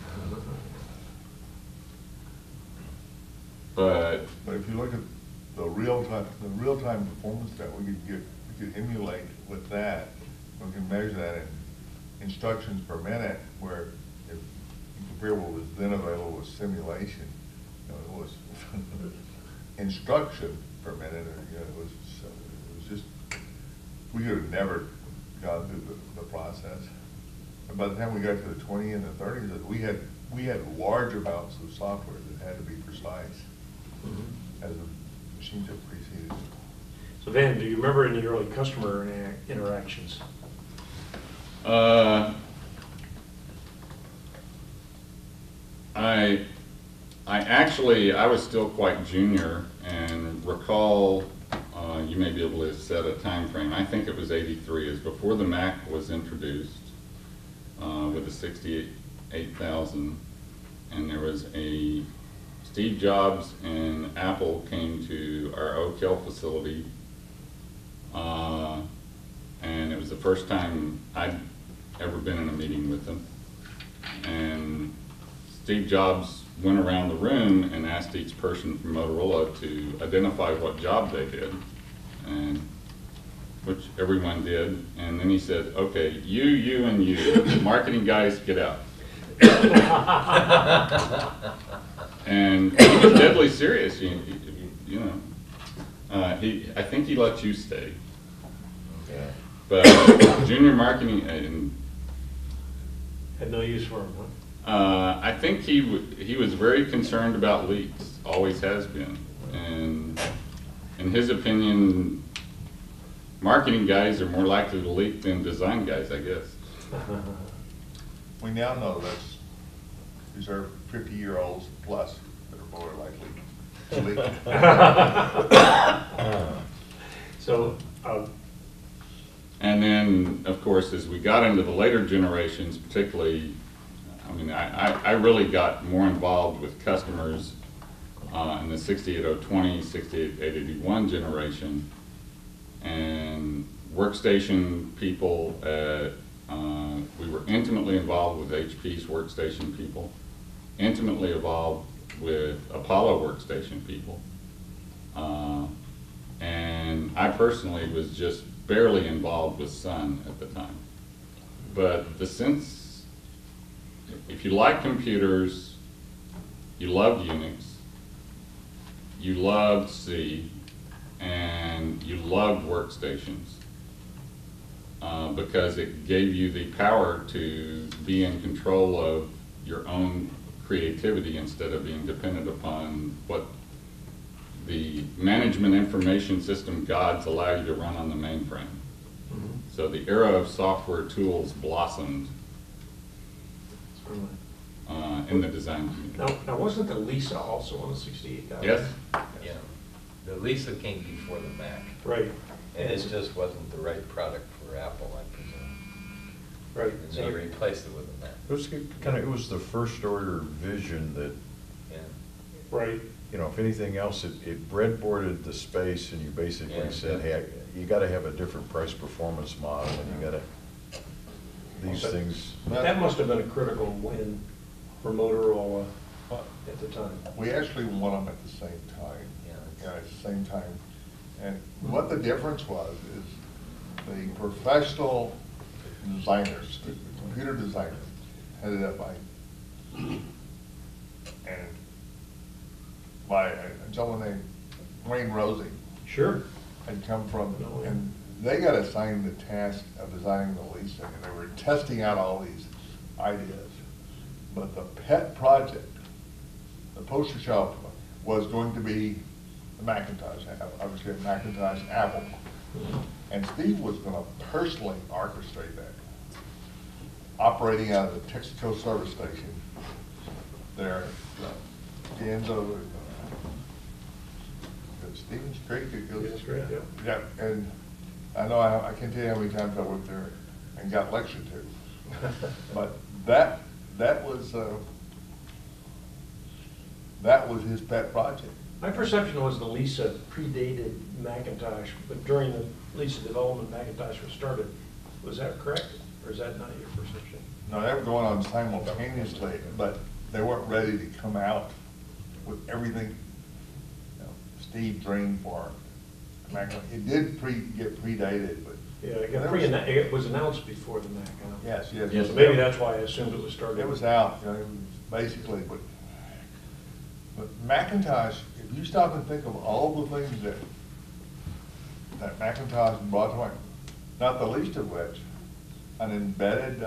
Speaker 6: But
Speaker 3: But if you look at the real-time performance that we could get, we could emulate with that. We can measure that in instructions per minute, where if you compare what was then available with simulation, you know, it was instruction per minute, or, you know, it was just, we could have never gone through the process. And by the time we got to the 20 and the 30s, we had large amounts of software that had to be precise as the machines have preceded.
Speaker 1: So Van, do you remember any early customer interactions?
Speaker 6: I was still quite junior, and recall, you may be able to set a time frame. I think it was 83, is before the Mac was introduced with the 68,000, and there was a Steve Jobs and Apple came to our Oak Hill facility, and it was the first time I'd ever been in a meeting with them. And Steve Jobs went around the room and asked each person from Motorola to identify what job they did, and which everyone did. And then he said, "Okay, you, and you, marketing guys, get out." And he was deadly serious, you know. I think he let you stay.
Speaker 5: Yeah.
Speaker 6: But junior marketing,
Speaker 1: Had no use for them, huh?
Speaker 6: I think he was very concerned about leaks, always has been. And in his opinion, marketing guys are more likely to leak than design guys, I guess.
Speaker 3: We now know these are 50-year-olds plus that are more likely to leak.
Speaker 1: So,
Speaker 6: And then, of course, as we got into the later generations, particularly, I mean, I really got more involved with customers in the 68020, 68881 generation, and workstation people we were intimately involved with HP's workstation people, intimately involved with Apollo workstation people, and I personally was just barely involved with Sun at the time. But if you like computers, you loved Unix, you loved C, and you loved workstations, because it gave you the power to be in control of your own creativity instead of being dependent upon what the management information system gods allow you to run on the mainframe. So the era of software tools blossomed in the design community.
Speaker 1: Now wasn't the Lisa also on the 68,000?
Speaker 6: Yes?
Speaker 2: Yeah. The Lisa came before the Mac.
Speaker 1: Right.
Speaker 2: And it just wasn't the right product for Apple, I presume.
Speaker 1: Right.
Speaker 2: And they replaced it with a Mac.
Speaker 7: It was it was the first order vision that,
Speaker 2: Yeah.
Speaker 1: Right.
Speaker 7: you know, if anything else, it breadboarded the space, and you basically
Speaker 2: Yeah.
Speaker 7: said, hey, you gotta have a different price performance model, and you gotta, these things.
Speaker 1: That must have been a critical win for Motorola at the time.
Speaker 3: We actually won them at the same time.
Speaker 2: Yeah.
Speaker 3: At the same time. And what the difference was is the professional designers, the computer designers, headed up by a gentleman named Wayne Rosie,
Speaker 1: Sure.
Speaker 3: had come from, and they got assigned the task of designing the Lisa, and they were testing out all these ideas. But the pet project, the poster child, was going to be the Macintosh, obviously a Macintosh Apple. And Steve was going to personally orchestrate that, operating out of the Texaco service station there at the end of Stevens Creek. It goes.
Speaker 1: Stevens Creek, yeah.
Speaker 3: Yeah, and I know I can't tell you how many times I went there and got lectured to. But that was his pet project.
Speaker 1: My perception was the Lisa predated Macintosh, but during the Lisa development, Macintosh was started. Was that correct, or is that not your perception?
Speaker 3: No, they were going on simultaneously, but they weren't ready to come out with everything, you know, Steve dreamed for Macintosh. It did get predated, but.
Speaker 1: Yeah, it was announced before the Mac.
Speaker 3: Yes.
Speaker 1: So maybe that's why I assumed it was started.
Speaker 3: It was out, you know, it was basically, but Macintosh, if you stop and think of all the things that Macintosh brought to mind, not the least of which, an embedded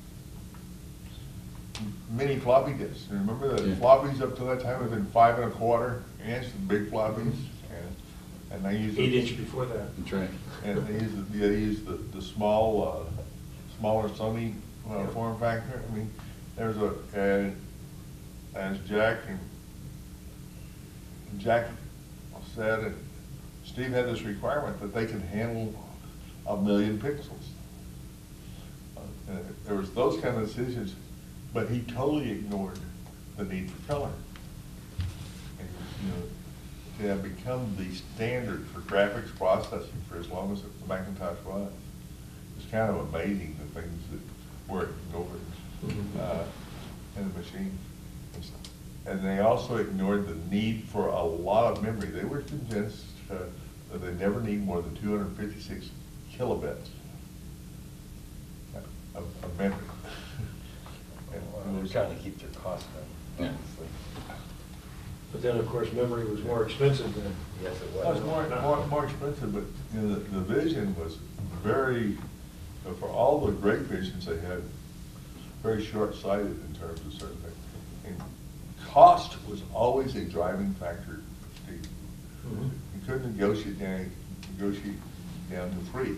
Speaker 3: mini floppy disk. Remember the floppies up to that time had been 5 1/4 inch, the big floppies, and they used
Speaker 1: 8-inch before that.
Speaker 6: That's right.
Speaker 3: And they used the smaller Sony form factor. I mean, there's as Jack said, and Steve had this requirement that they could handle 1 million pixels. There was those kind of decisions, but he totally ignored the need for color. And, you know, to have become the standard for graphics processing for as long as the Macintosh was. It's kind of amazing the things that were ignored in the machine. And they also ignored the need for a lot of memory. They were convinced that they never need more than 256 kilobits of memory.
Speaker 2: Well, they're trying to keep their costs down,
Speaker 6: Yeah.
Speaker 2: obviously.
Speaker 1: But then, of course, memory was more expensive than.
Speaker 2: Yes, it
Speaker 3: It was
Speaker 2: was.
Speaker 3: more expensive, but you know, the vision was very, for all the great visions they had, very short-sighted in terms of certain things. And cost was always a driving factor, Steve.
Speaker 1: Mhm.
Speaker 3: You couldn't negotiate down to 3.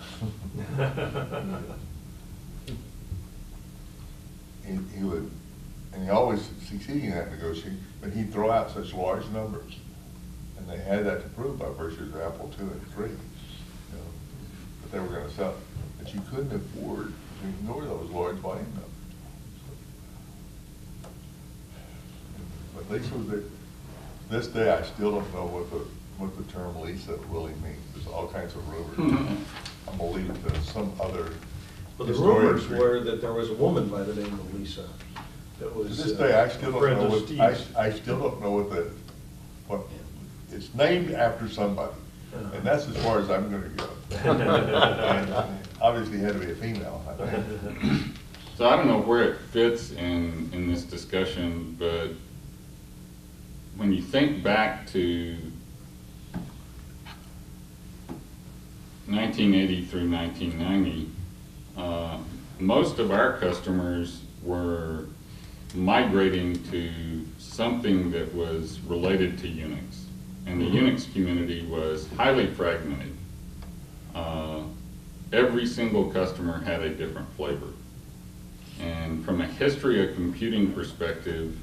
Speaker 3: He would, and he always succeeded in that negotiation, but he'd throw out such large numbers. And they had that to prove by virtue of Apple II and III, you know, that they were going to sell. But you couldn't afford to ignore those large volume numbers. But Lisa was this day, I still don't know what the term Lisa really means. There's all kinds of rumors. I'm gonna leave it to some other.
Speaker 1: Well, the rumors were that there was a woman by the name of Lisa that
Speaker 3: To
Speaker 1: was.
Speaker 3: this day, I still don't
Speaker 1: friend
Speaker 3: know
Speaker 1: of
Speaker 3: what,
Speaker 1: Steve's.
Speaker 3: I still don't know what it's named after somebody. And that's as far as I'm gonna go. And obviously had to be a female, I think.
Speaker 6: So I don't know where it fits in this discussion, but when you think back to 1980 through 1990, most of our customers were migrating to something that was related to Unix. And the Unix community was highly fragmented. Every single customer had a different flavor. And from a history of computing perspective,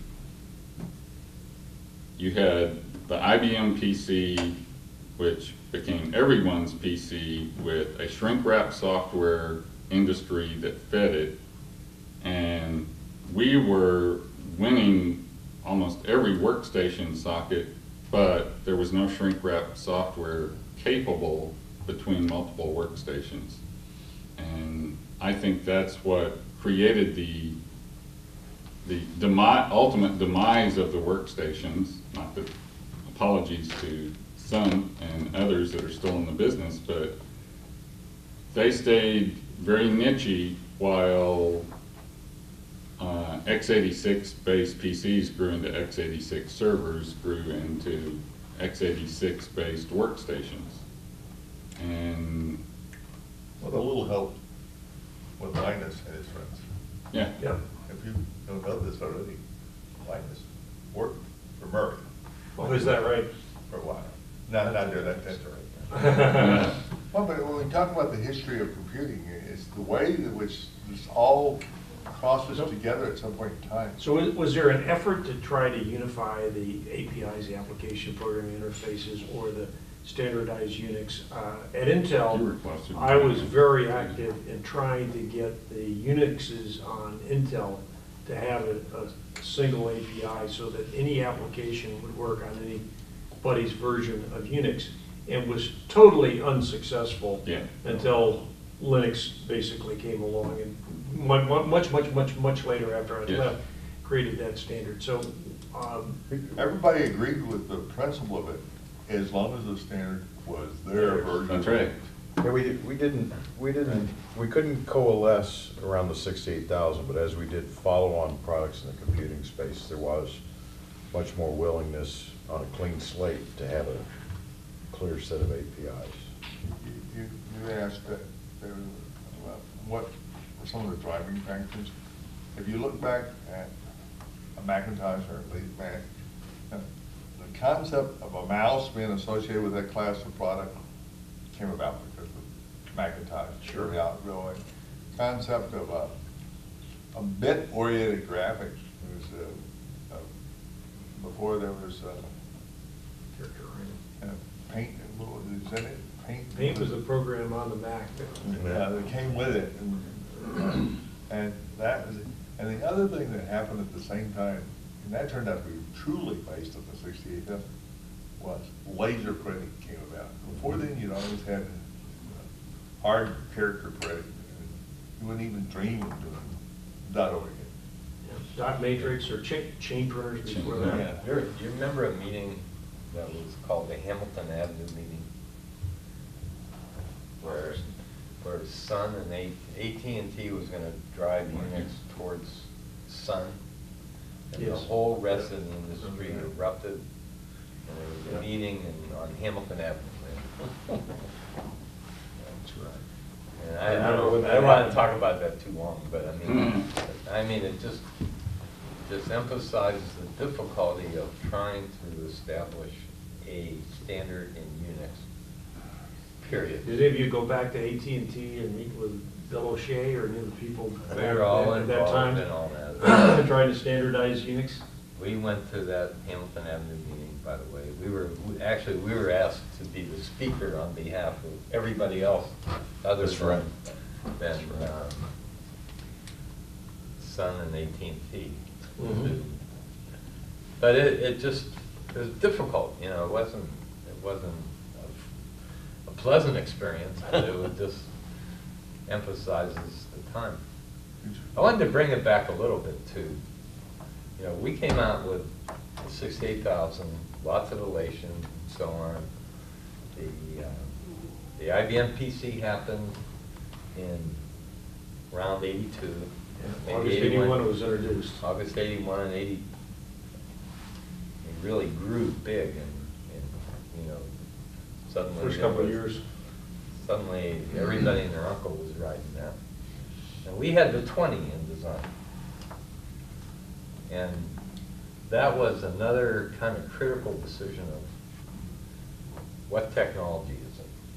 Speaker 6: you had the IBM PC, which became everyone's PC with a shrink-wrap software industry that fed it. And we were winning almost every workstation socket, but there was no shrink-wrap software capable between multiple workstations. And I think that's what created the ultimate demise of the workstations. Not that, apologies to some and others that are still in the business, but they stayed very niche-y while x86-based PCs grew into x86 servers, grew into x86-based workstations. And
Speaker 3: With a little help with Linus and his friends.
Speaker 6: yeah,
Speaker 1: Yeah.
Speaker 3: If you don't know this already, Linus worked for Murray
Speaker 1: Well, is that right?
Speaker 3: for a while. No, not there, that's right. Well, but when we talk about the history of computing, it's the way in which this all crosses together at some point in time.
Speaker 1: So was there an effort to try to unify the APIs, the application programming interfaces, or the standardized Unix? At
Speaker 6: You
Speaker 1: Intel,
Speaker 6: requested.
Speaker 1: I was very active in trying to get the Unixes on Intel to have a single API so that any application would work on anybody's version of Unix, and was totally unsuccessful
Speaker 6: Yeah.
Speaker 1: until Linux basically came along, and much later after I
Speaker 6: Yeah.
Speaker 1: left, created that standard. So,
Speaker 3: Everybody agreed with the principle of it, as long as the standard was their version.
Speaker 6: That's right.
Speaker 7: Yeah, we couldn't coalesce around the 68,000, but as we did follow-on products in the computing space, there was much more willingness on a clean slate to have a clear set of APIs.
Speaker 3: You asked that, what were some of the driving factors? If you look back at a Macintosh or at least Mac, the concept of a mouse being associated with that class of product came about because of Macintosh.
Speaker 1: Sure.
Speaker 3: The outgoing concept of a bit-oriented graphic was before there was Paint. What was it?
Speaker 1: Paint was a program on the Mac.
Speaker 3: That came with it, and that was it. And the other thing that happened at the same time, and that turned out to be truly based on the 68,000, was laser printing came about. Before then, you'd always had hard character printing. You wouldn't even dream of doing dot org.
Speaker 1: Dot matrix or chain printers before that.
Speaker 3: Yeah.
Speaker 2: Do you remember a meeting that was called the Hamilton Avenue meeting? Where Sun and AT&T was going to drive Unix towards Sun, and the
Speaker 1: Yes.
Speaker 2: whole rest of the industry erupted, and there was a meeting on Hamilton Avenue.
Speaker 1: That's right.
Speaker 2: And I don't want to talk about that too long, but I mean, it just emphasizes the difficulty of trying to establish a standard in Unix. Period.
Speaker 1: Did any of you go back to AT&T and meet with Bill O'Shea or any of the people
Speaker 2: We
Speaker 1: back
Speaker 2: were all
Speaker 1: at that
Speaker 2: involved
Speaker 1: time?
Speaker 2: in all that.
Speaker 1: Trying to standardize Unix?
Speaker 2: We went to that Hamilton Avenue meeting, by the way. We were asked to be the speaker on behalf of everybody else other
Speaker 7: That's right.
Speaker 2: than Sun and AT&T.
Speaker 1: Mhm.
Speaker 2: But it was difficult, it wasn't a pleasant experience, but it would just emphasizes the time. I wanted to bring it back a little bit too. We came out with 68,000, lots of elation, and so on. the IBM PC happened in around 82. maybe
Speaker 1: August 81 it was introduced.
Speaker 2: August 81 and 80. It really grew big and you know, suddenly.
Speaker 1: First couple of years.
Speaker 2: Suddenly, everybody and their uncle was riding that. And we had the 20 in design. And that was another kind of critical decision of what technology is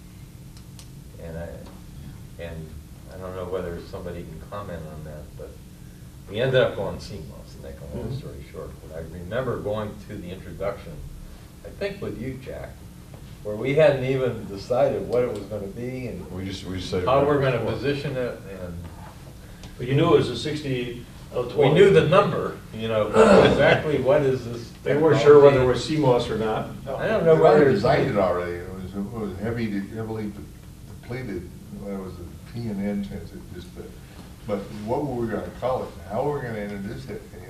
Speaker 2: it? And I don't know whether somebody can comment on that, but we ended up going CMOS, to make a long story short. But I remember going to the introduction, I think with you, Jack, where we hadn't even decided what it was going to be and
Speaker 7: We just said.
Speaker 2: how we're going to position it, and
Speaker 1: But you knew it was a 6802.
Speaker 2: we knew the number, you know, but exactly what is this?
Speaker 1: They weren't sure whether it was CMOS or not.
Speaker 2: I don't know
Speaker 3: They
Speaker 2: whether
Speaker 3: already
Speaker 2: it's.
Speaker 3: designed it already, it was heavily depleted, it was a P and N transit, just, but what were we gonna call it, how were we gonna introduce it? And, you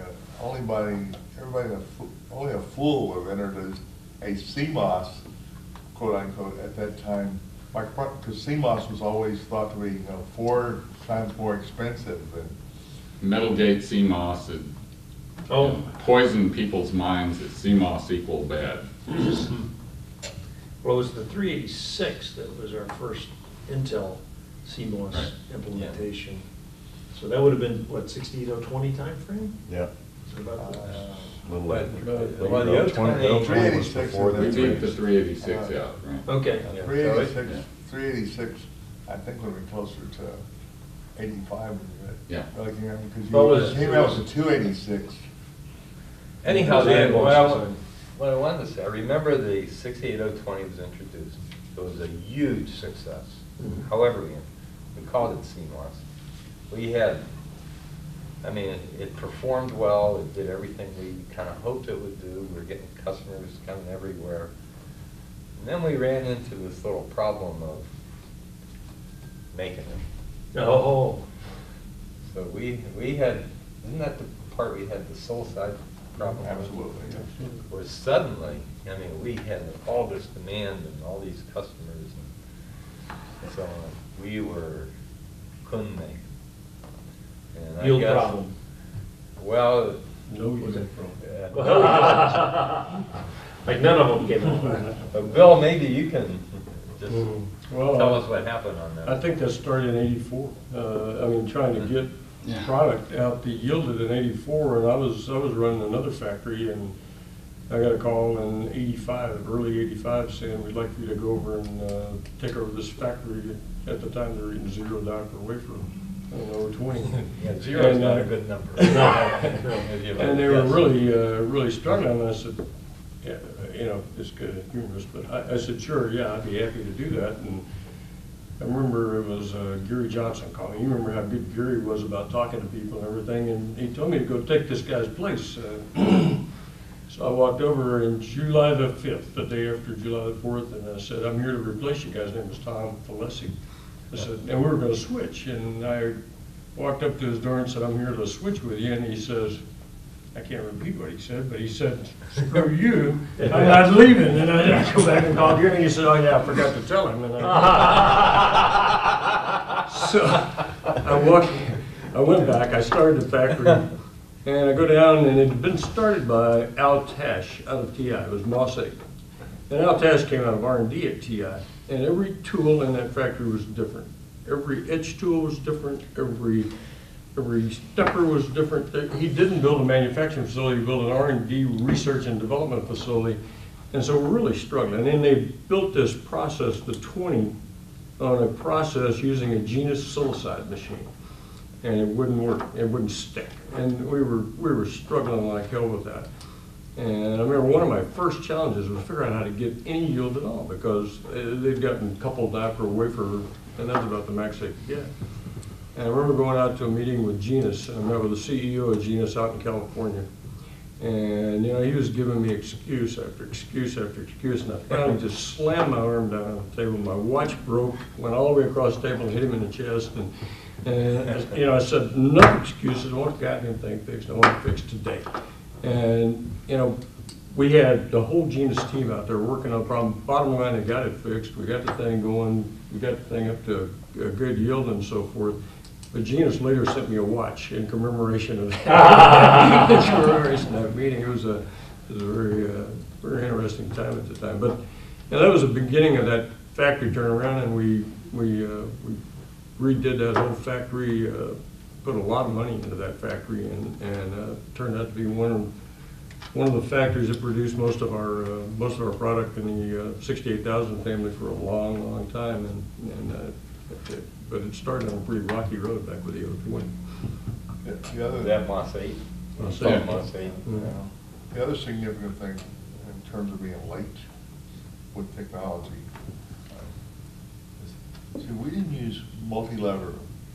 Speaker 3: know, only a fool would have introduced a CMOS, quote unquote, at that time, because CMOS was always thought to be, you know, 4 times more expensive than.
Speaker 6: Metalgate CMOS had poisoned people's minds that CMOS equaled bad.
Speaker 1: Well, it was the 386 that was our first Intel CMOS
Speaker 6: Right.
Speaker 1: implementation. So that would have been, what, 68020 timeframe?
Speaker 7: Yeah.
Speaker 1: So about that.
Speaker 7: A little
Speaker 2: But-
Speaker 7: later.
Speaker 2: well, the 020
Speaker 7: 020 was before
Speaker 6: We
Speaker 7: the
Speaker 6: beat the 386 out, right?
Speaker 1: Okay.
Speaker 2: Yeah, so
Speaker 3: 386,
Speaker 6: yeah.
Speaker 3: 386, I think would have been closer to 85 when you
Speaker 6: Yeah.
Speaker 3: looking at it, because
Speaker 1: What was-
Speaker 3: you came out with 286.
Speaker 2: Anyhow,
Speaker 1: Design
Speaker 2: Dan,
Speaker 1: was
Speaker 2: what I wanted to say, I remember the 68020 was introduced. It was a huge success.
Speaker 1: Mhm.
Speaker 2: However, we called it CMOS. We had, I mean, it performed well, it did everything we kind of hoped it would do. We were getting customers coming everywhere. And then we ran into this little problem of making it.
Speaker 1: Oh,
Speaker 2: So we had, isn't that the part we had the soul side problem?
Speaker 3: Absolutely, yes.
Speaker 2: Where suddenly, I mean, we had all this demand and all these customers and so on. We couldn't make it. And I
Speaker 1: yield
Speaker 2: guess-
Speaker 1: problem.
Speaker 2: Well,
Speaker 4: No, you didn't.
Speaker 1: Like none of them came out.
Speaker 2: Bill, maybe you can just
Speaker 4: Well,
Speaker 2: tell us what happened on that.
Speaker 4: I think that started in '84. I mean, trying to get
Speaker 6: Yeah.
Speaker 4: product out that yielded in '84, and I was running another factory, and I got a call in '85, early '85, saying we'd like you to go over and take over this factory. At the time, they were eating 0 die per wafer, or 20.
Speaker 2: Yeah, zero is
Speaker 4: And,
Speaker 2: not a good number.
Speaker 4: And they were really struggling, and I said, yeah, you know, it's good, humorous, but I said, sure, yeah, I'd be happy to do that. And I remember it was Gary Johnson calling. You remember how good Gary was about talking to people and everything, and he told me to go take this guy's place. So I walked over in July the 5th, the day after July the 4th, and I said, I'm here to replace you guys. His name was Tom Falesi. I said, and we were going to switch, and I walked up to his door and said, I'm here to switch with you, and he says, I can't repeat what he said, but he said, screw you, I'm not leaving. And I go back and called Gary, and he said, oh yeah, I forgot to tell him. And so I went back, I started the factory, and I go down, and it had been started by Al Tash out of TI, it was Moss 8. And Al Tash came out of R&D at TI, and every tool in that factory was different. Every etch tool was different, every stepper was different. He didn't build a manufacturing facility, he built an R&D research and development facility. And so we're really struggling. And they built this process, the 20, on a process using a Genus silicide machine. And it wouldn't work, it wouldn't stick. And we were struggling like hell with that. And I remember one of my first challenges was figuring out how to get any yield at all, because they'd gotten a couple die per wafer, and that's about the max they could get. And I remember going out to a meeting with Genus, and I met with the CEO of Genus out in California. And, you know, he was giving me excuse after excuse after excuse, and I finally just slammed my arm down on the table. My watch broke, went all the way across the table and hit him in the chest. And you know, I said, no excuses, I want a goddamn thing fixed, I want it fixed today. And, you know, we had the whole Genus team out there working on the problem. Bottom line, they got it fixed. We got the thing going. We got the thing up to a good yield and so forth. But Genus later sent me a watch in commemoration of that. In commemoration of that meeting. It was a very, very interesting time at the time. But that was the beginning of that factory turnaround, and we redid that whole factory, put a lot of money into that factory, and turned out to be one of the factories that produced most of our product in the 68,000 family for a long, long time, but it started on a pretty rocky road back with the 020.
Speaker 3: The other,
Speaker 2: That Moss 8?
Speaker 4: Moss
Speaker 2: Yeah.
Speaker 4: 8.
Speaker 2: Moss 8.
Speaker 3: the other significant thing in terms of being late with technology, see, we didn't use multi-lever,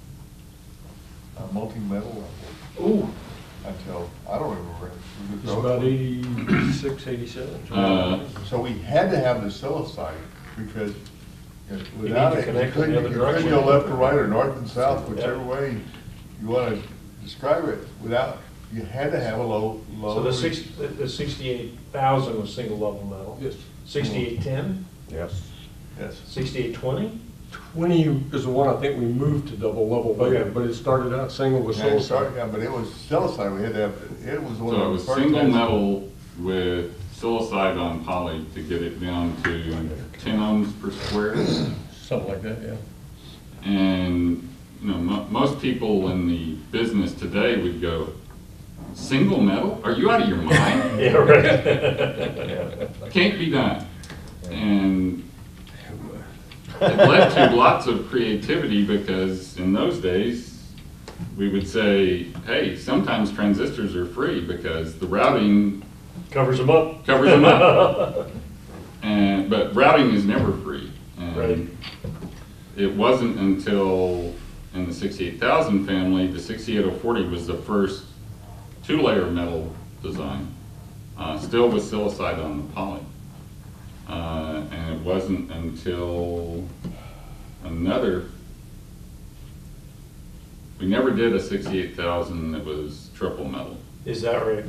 Speaker 3: multi-metal level
Speaker 1: Ooh,
Speaker 3: until, I don't remember.
Speaker 4: It's about 86, 87.
Speaker 3: So we had to have the silicide because without
Speaker 1: to
Speaker 3: it, you
Speaker 1: connect in
Speaker 3: couldn't,
Speaker 1: the other
Speaker 3: you couldn't
Speaker 1: direction.
Speaker 3: go left or right or north and south, whichever
Speaker 1: Yeah.
Speaker 3: way you want to describe it. Without, you had to have a low.
Speaker 1: so the 68,000 was single level metal.
Speaker 4: Yes.
Speaker 1: 6810,
Speaker 7: Yes.
Speaker 3: Yes.
Speaker 1: 6820?
Speaker 4: 20 is the one I think we moved to double level,
Speaker 1: Okay.
Speaker 4: but it started out single with
Speaker 3: Yeah, it
Speaker 4: silicide.
Speaker 3: started, yeah, but it was silicide. We had to have, it was one
Speaker 6: So it
Speaker 3: of the
Speaker 6: was
Speaker 3: first
Speaker 6: single
Speaker 3: things-
Speaker 6: metal with silicide on poly to get it down to 10 ohms per square.
Speaker 4: Something like that, yeah.
Speaker 6: And, you know, most people in the business today would go, single metal? Are you out of your mind?
Speaker 1: Yeah, right.
Speaker 6: Can't be done. And it led to lots of creativity because in those days, we would say, hey, sometimes transistors are free because the routing
Speaker 1: Covers them up.
Speaker 6: covers them up. But routing is never free. And
Speaker 1: Right.
Speaker 6: it wasn't until in the 68,000 family, the 68040 was the first two-layer metal design, still with silicide on the poly. And it wasn't until we never did a 68,000 that was triple metal.
Speaker 1: Is that right?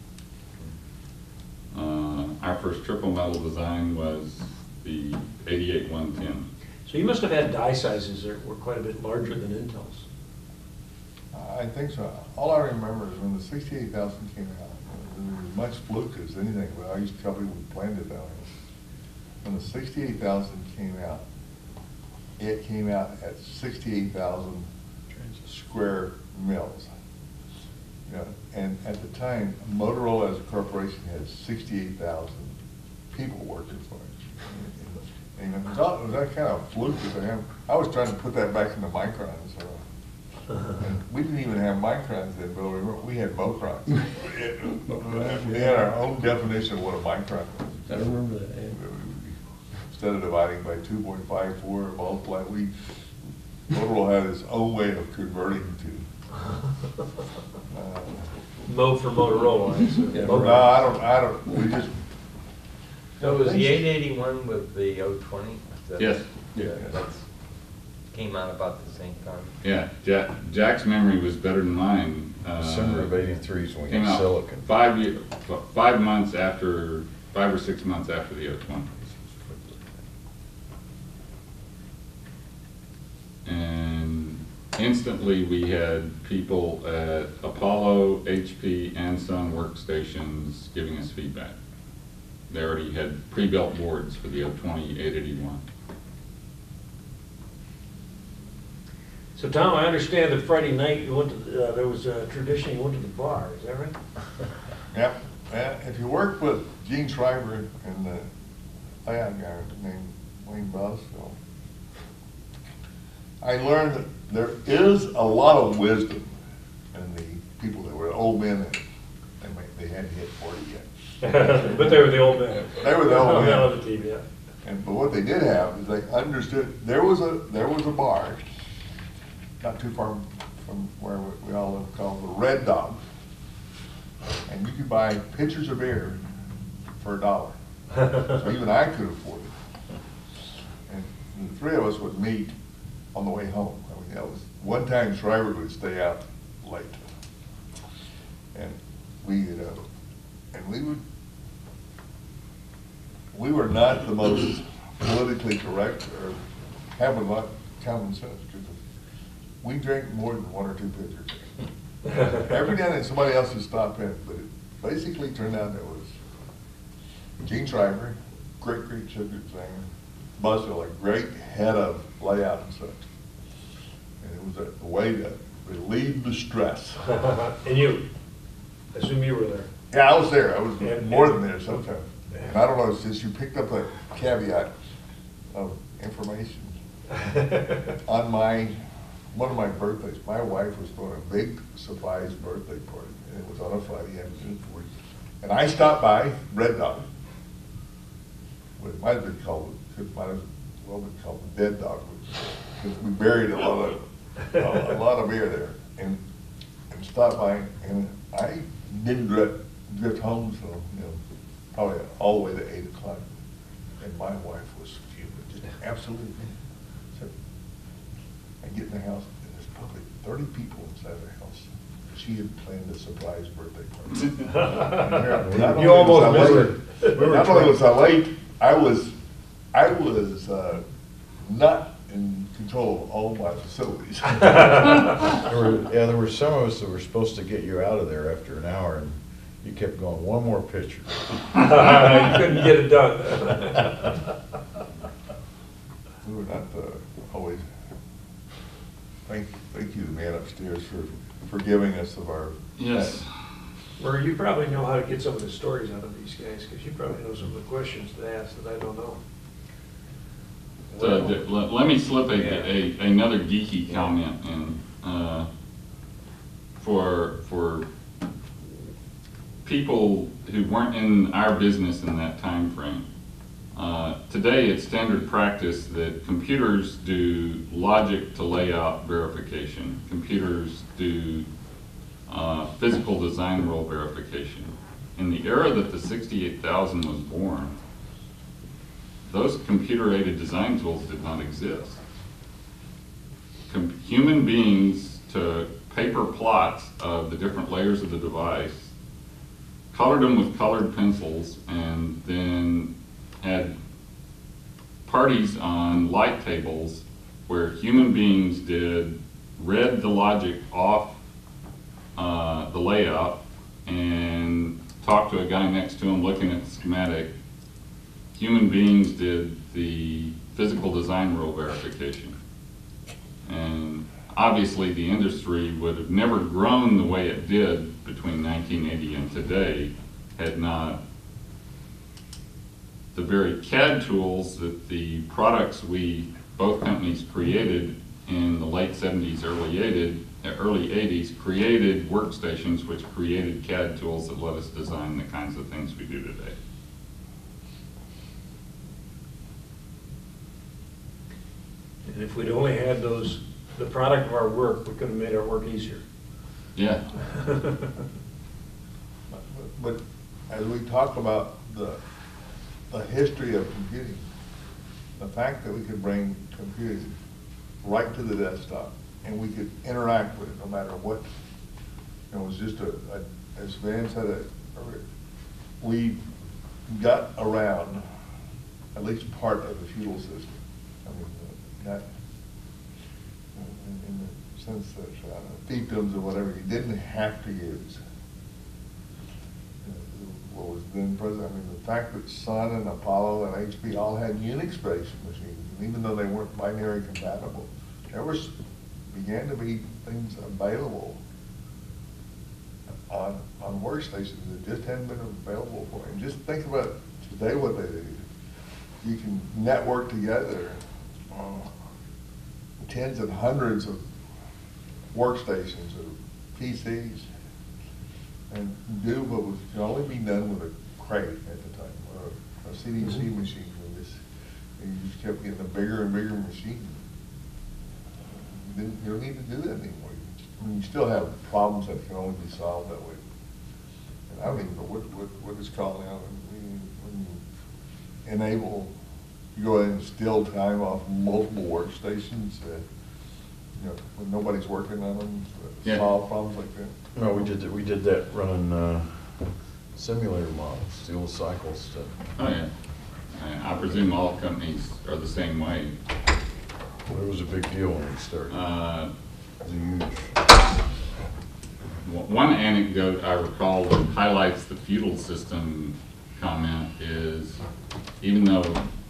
Speaker 6: Our first triple metal design was the 88110.
Speaker 1: So you must have had die sizes that were quite a bit larger than Intel's.
Speaker 3: I think so. All I remember is when the 68,000 came out, it was as much fluke as anything, but I used to tell people we planned it that way. When the 68,000 came out, it came out at 68,000 square mils. You know, and at the time, Motorola as a corporation had 68,000 people working for it. And it was that kind of fluke that I was trying to put that back into microns. And we didn't even have microns then, but we had microns. We had our own definition of what a micron was.
Speaker 4: I remember that, yeah.
Speaker 3: Instead of dividing by 2.54 or multiply, Motorola had its own way of converting to.
Speaker 1: Mo for Motorola. I assume.
Speaker 4: Yeah,
Speaker 3: No,
Speaker 4: right.
Speaker 3: I don't, we just.
Speaker 2: So was the 881 with the 020?
Speaker 6: Yes.
Speaker 4: Yeah.
Speaker 2: That's, came out about the same time.
Speaker 6: Yeah, Jack's memory was better than mine.
Speaker 7: December of '83 is when we
Speaker 6: Came
Speaker 7: got
Speaker 6: out
Speaker 7: silicon.
Speaker 6: 5 months after, 5 or 6 months after the 020. And instantly we had people at Apollo, HP, and Sun workstations giving us feedback. They already had pre-built boards for the 020 881.
Speaker 1: So Tom, I understand that Friday night you went to, there was a tradition, you went to the bar, is that right?
Speaker 3: Yep. If you work with Gene Schreiber and the layout guy named Wayne Boswell, I learned that there is a lot of wisdom in the people that were old men and they hadn't hit 40 yet.
Speaker 1: But they were the old men.
Speaker 3: They were the old men.
Speaker 1: On the TV, yeah.
Speaker 3: But what they did have is they understood there was a bar not too far from where we all live called the Red Dog, and you could buy pitchers of beer for $1. So even I could afford it. And the three of us would meet on the way home. I mean, that was one time Schreiber would stay out late, and we would we were not the most politically correct or have a lot of common sense. Because we drank more than 1 or 2 pitchers. Every now and then somebody else would stop in, but it basically turned out it was Gene Schreiber, great sugar singer, Buzzell, a great head of layout and such. And it was a way to relieve the stress.
Speaker 1: And you, I assume you were there.
Speaker 3: Yeah, I was there. I was
Speaker 1: And-
Speaker 3: more than there sometimes. And I don't know, since you picked up a caveat of information, on one of my birthdays, my wife was throwing a big surprise birthday party, and it was on a Friday afternoon for it. And I stopped by Red Dog. Well, it might have been called, it might have well been called the Dead Dog, because we buried a lot of beer there. And stopped by, and I didn't drift home till, probably all the way to 8 o'clock. And my wife was fuming, just absolutely. So I get in the house, and there's probably 30 people inside the house. She had planned a surprise birthday party.
Speaker 1: You almost missed it.
Speaker 3: Not only was I late, I was not in control of all my facilities.
Speaker 7: There were some of us that were supposed to get you out of there after an hour, and you kept going, 1 more picture.
Speaker 1: You couldn't get it done.
Speaker 3: We were not always, thank you, the man upstairs, for forgiving us of our.
Speaker 6: Yes.
Speaker 1: Where you probably know how to get some of the stories out of these guys, because you probably know some of the questions to ask that I don't know.
Speaker 6: So, let me slip another geeky comment in. For people who weren't in our business in that time frame, today it's standard practice that computers do logic to layout verification. Computers do physical design rule verification. In the era that the 68,000 was born, those computer-aided design tools did not exist. Human beings took paper plots of the different layers of the device, colored them with colored pencils, and then had parties on light tables where human beings read the logic off the layout and talked to a guy next to him looking at the schematic. Human beings did the physical design rule verification. And obviously the industry would have never grown the way it did between 1980 and today had not the very CAD tools that the products both companies created in the late 70s, early 80s, created workstations which created CAD tools that let us design the kinds of things we do today.
Speaker 1: And if we'd only had the product of our work, we could have made our work easier.
Speaker 6: Yeah.
Speaker 3: But as we talk about the history of computing, the fact that we could bring computing right to the desktop and we could interact with it no matter what, it was just as Van said earlier, we got around at least part of the feudal system. I mean, not in the sense that fiefdoms or whatever you didn't have to use what was then present. I mean, the fact that Sun and Apollo and HP all had Unix-based machines, and even though they weren't binary compatible, there began to be things available on workstations that just hadn't been available for. And just think about today what they do. You can network together tens of hundreds of workstations or PCs and do what could only be done with a crate at the time, or a CDC machine. And you just kept getting a bigger and bigger machine. You don't need to do that anymore. I mean, you still have problems that can only be solved that way. And I don't even know what it's called now. When you enable, you go ahead and steal time off multiple workstations, when nobody's working on them, to solve problems like that.
Speaker 7: No, we did that running simulator models, dual cycle stuff.
Speaker 6: Oh, yeah. And I presume all companies are the same way.
Speaker 7: Well, it was a big deal when it started. It was huge.
Speaker 6: One anecdote I recall that highlights the feudal system comment is, even though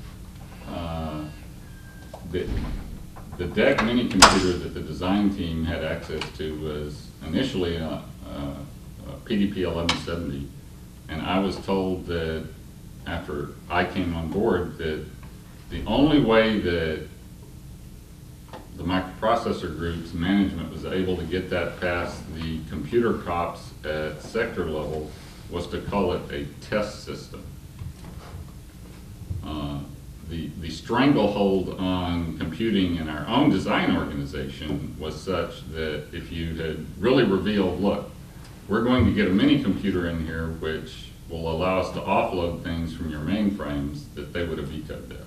Speaker 6: the DEC mini computer that the design team had access to was initially a PDP 1170, and I was told that after I came on board that the only way that the microprocessor group's management was able to get that past the computer cops at sector level was to call it a test system. The stranglehold on computing in our own design organization was such that if you had really revealed, look, we're going to get a mini computer in here which will allow us to offload things from your mainframes, that they would have vetoed that.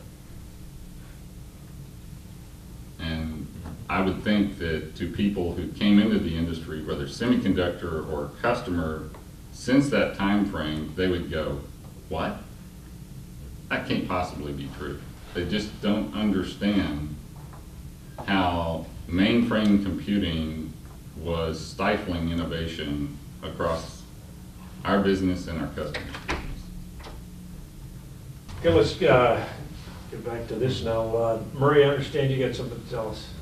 Speaker 6: And I would think that to people who came into the industry, whether semiconductor or customer, since that time frame, they would go, what? That can't possibly be true. They just don't understand how mainframe computing was stifling innovation across our business and our customers' business.
Speaker 1: Okay, let's get back to this now. Murray, I understand you got something to tell us.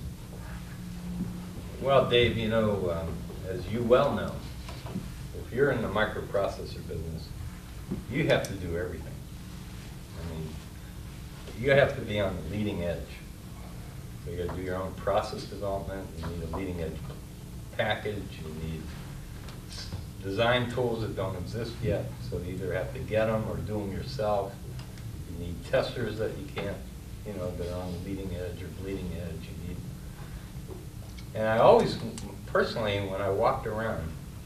Speaker 2: Well, Dave, you know, as you well know, if you're in the microprocessor business, you have to do everything. I mean, you have to be on the leading edge. So you got to do your own process development. You need a leading edge package. You need design tools that don't exist yet. So you either have to get them or do them yourself. You need testers that you can't, you know, that are on the leading edge or bleeding edge. You need, and I always, personally, when I walked around,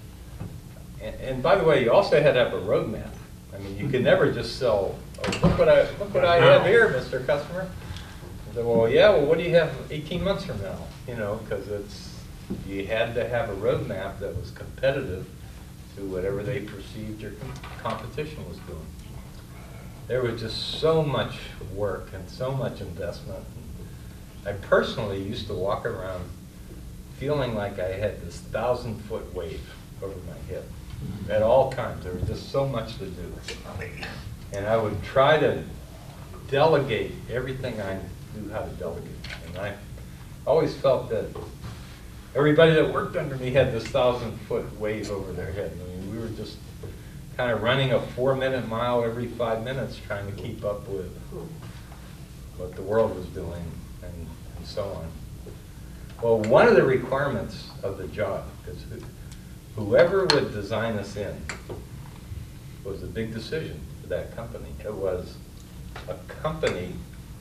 Speaker 2: and by the way, you also had to have a roadmap. I mean, you could never just sell, oh, look what I have here, Mr. Customer. I said, well, yeah, well, what do you have 18 months from now? You know, because you had to have a roadmap that was competitive to whatever they perceived your competition was doing. There was just so much work and so much investment. I personally used to walk around feeling like I had this 1,000-foot wave over my head at all times. There was just so much to do. And I would try to delegate everything I knew how to delegate. And I always felt that everybody that worked under me had this 1,000-foot wave over their head. I mean, we were just kind of running a 4-minute mile every 5 minutes trying to keep up with what the world was doing and so on. Well, one of the requirements of the job, because whoever would design us in was a big decision for that company. It was a company,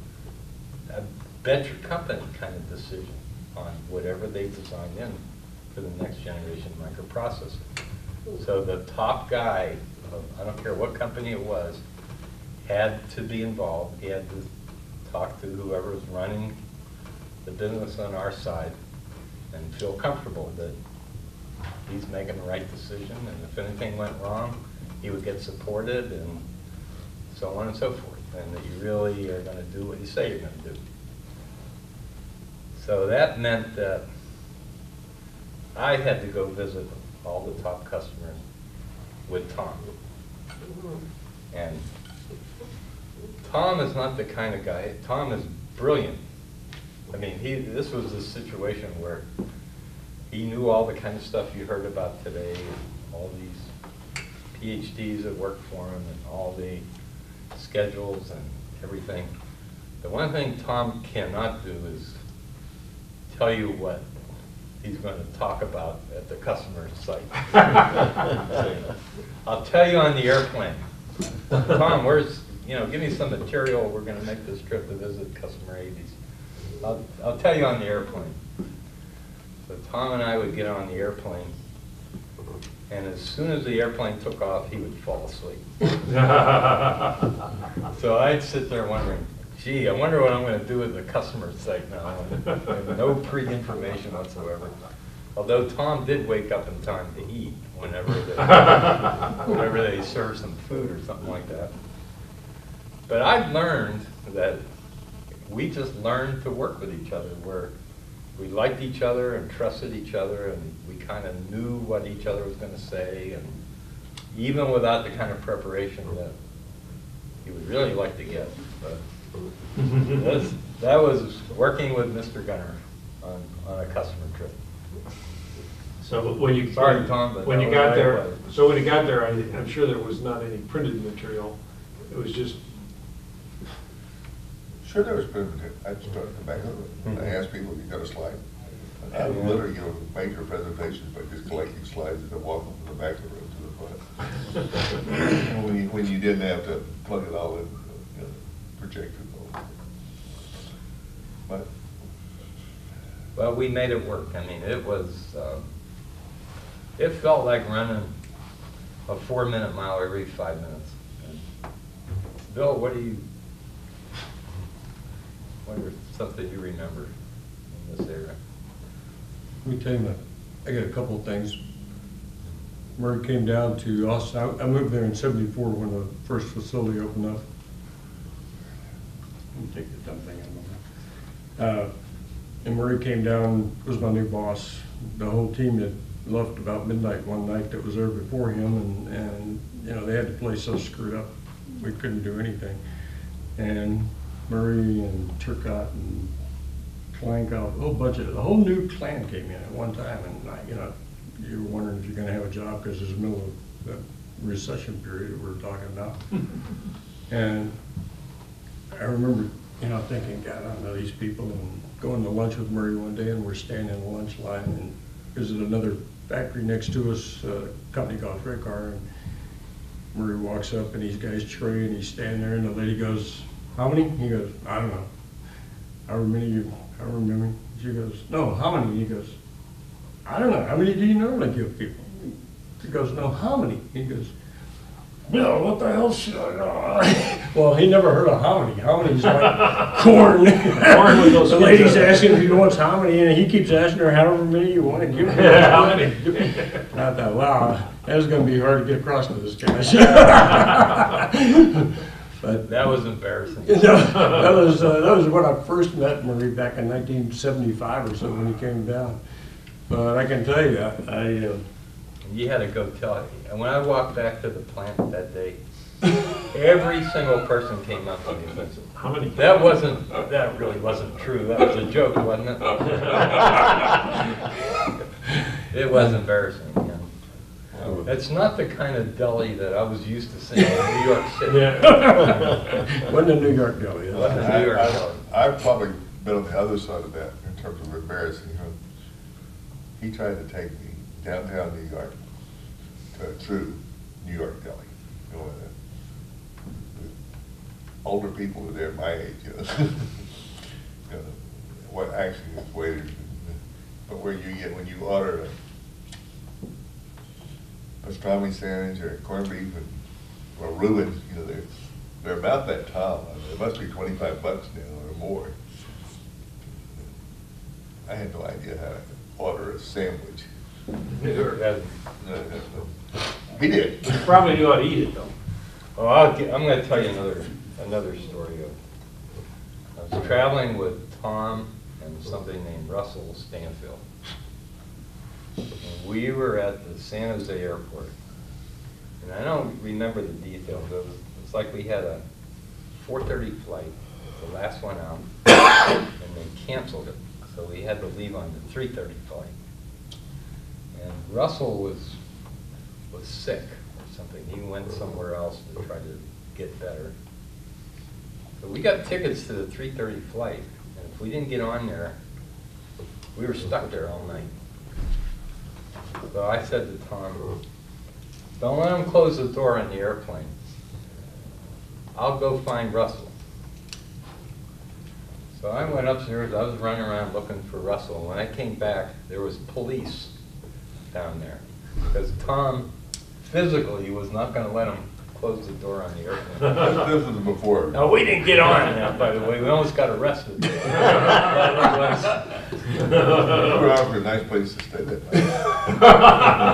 Speaker 2: a venture company kind of decision on whatever they designed in for the next generation microprocessor. So the top guy, I don't care what company it was, had to be involved. He had to talk to whoever was running the business on our side and feel comfortable that he's making the right decision, and if anything went wrong, he would get supported, and so on and so forth, and that you really are going to do what you say you're going to do. So that meant that I had to go visit all the top customers with Tom. And Tom is not the kind of guy, Tom is brilliant. I mean, this was a situation where he knew all the kind of stuff you heard about today, all these PhDs that worked for him and all the schedules and everything. The one thing Tom cannot do is tell you what he's going to talk about at the customer site. So, I'll tell you on the airplane. Tom, give me some material. We're going to make this trip to visit customer 80s. I'll tell you on the airplane. So Tom and I would get on the airplane, and as soon as the airplane took off, he would fall asleep. So I'd sit there wondering, gee, I wonder what I'm going to do with the customer site now. And I have no pre-information whatsoever. Although Tom did wake up in time to eat whenever they served some food or something like that. But I've learned that we just learned to work with each other, where we liked each other and trusted each other, and we kind of knew what each other was going to say, and even without the kind of preparation that you would really like to get. But that was working with Mr. Gunter on a customer trip.
Speaker 1: So when you
Speaker 2: Sorry, Tom, but
Speaker 1: when
Speaker 2: that
Speaker 1: you
Speaker 2: was
Speaker 1: got
Speaker 2: the way
Speaker 1: there,
Speaker 2: it was.
Speaker 1: so when you got there, I'm sure there was not any printed material. It was just
Speaker 3: Sure, there was printed. I started the back of it. I asked people if you got a slide. And I would literally, major presentations by just collecting slides and then walking from the back of the room to the front. And when you didn't have to plug it all in, projected. But
Speaker 2: Well, we made it work. I mean, it was, it felt like running a 4-minute mile every 5 minutes. And Bill, what wonder something you remember in this area?
Speaker 4: Let me tell you, I got a couple of things. Murray came down to Austin. I moved there in '74 when the first facility opened up. Let me take the dumb thing out of my mouth. And Murray came down, was my new boss. The whole team had left about midnight one night that was there before him, and they had the place so screwed up we couldn't do anything. And Murray and Turcotte and Klankoff, a whole bunch of, the whole new clan came in at one time, and you were wondering if you're going to have a job because it's the middle of the recession period that we're talking about. And I remember, thinking, God, I don't know these people, and going to lunch with Murray one day, and we're standing in the lunch line, and there's another factory next to us, a company called Frickar, and Murray walks up, and he's got his tray, and he's standing there, and the lady goes, "How many?" He goes, "I don't know. However many. She goes, "No, how many?" He goes, "I don't know. How many do you normally give people?" He goes, "No, how many?" He goes, "Bill, what the hell should I know?" Well, he never heard of how many. How many's like corn.
Speaker 1: Corn with those
Speaker 4: The lady's
Speaker 1: kids.
Speaker 4: asking if he wants how many, and he keeps asking her however many you want to give her.
Speaker 1: How many?
Speaker 4: And I thought, wow, that was going to be hard to get across to this guy. But
Speaker 2: That was embarrassing.
Speaker 4: that was when I first met Murray back in 1975 or so when he came down. But I can tell you,
Speaker 2: You had to go tell it. And when I walked back to the plant that day, every single person came up to me and said,
Speaker 1: how many?
Speaker 2: that really wasn't true. That was a joke, wasn't it? It was embarrassing, yeah. It's not the kind of deli that I was used to seeing in New York City.
Speaker 1: Yeah.
Speaker 4: wasn't a New York deli.
Speaker 2: Wasn't a New York deli.
Speaker 3: I've probably been on the other side of that in terms of embarrassing. He tried to take me downtown New York to a true New York deli. Older people were there my age, what actually is waiters, but where you get when you order a pastrami sandwich or a corned beef or Rubens, they're about that tall. I mean, it must be $25 now or more. I had no idea how to order a sandwich. He did.
Speaker 1: You probably knew how to eat it, though.
Speaker 2: Oh, I'm going to tell you another story. I was traveling with Tom and somebody named Russell Stanfield. And we were at the San Jose airport. And I don't remember the details. It's like we had a 4:30 flight, the last one out, and they canceled it. So we had to leave on the 3:30 flight. And Russell was sick or something. He went somewhere else to try to get better. So we got tickets to the 3:30 flight, and if we didn't get on there, we were stuck there all night. So I said to Tom, "Don't let him close the door on the airplane. I'll go find Russell." So I went upstairs. I was running around looking for Russell. When I came back, there was police down there because Tom physically was not going to let him close the door on the airplane.
Speaker 3: This was before.
Speaker 2: No, we didn't get on that, by the way. We almost got arrested.
Speaker 3: We were out for a nice place to stay that night.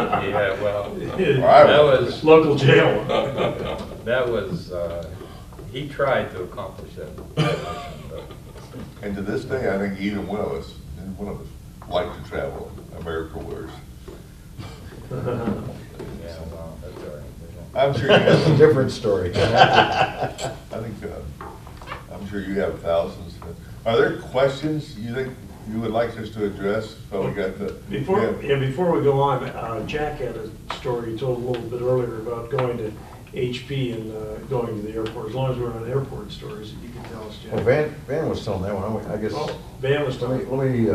Speaker 2: Yeah, well,
Speaker 3: All right.
Speaker 2: that was
Speaker 1: Local jail.
Speaker 2: that was He tried to accomplish that mission, but
Speaker 3: And to this day, I think either one of us like to travel America wears.
Speaker 2: yeah, well, that's all right.
Speaker 3: I'm sure you
Speaker 7: That's a
Speaker 3: have,
Speaker 7: different story.
Speaker 3: I think, I'm sure you have thousands. Are there questions you think you would like us to address? So we got the.
Speaker 1: Before we go on, Jack had a story he told a little bit earlier about going to HP and going to the airport. As long as we're on airport stories, you can tell us, Jack.
Speaker 7: Well, Van was telling that one, I guess.
Speaker 1: Oh, Van was telling.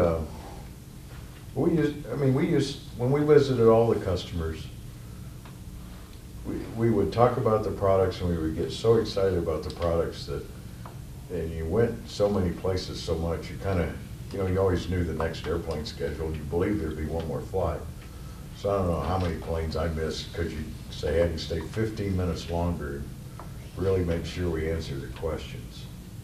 Speaker 7: We used, when we visited all the customers, we would talk about the products and we would get so excited about the products that, and you went so many places so much, you kind of, you always knew the next airplane schedule. You believed there'd be one more flight. So I don't know how many planes I missed because you say, had to stay 15 minutes longer and really make sure we answered the questions.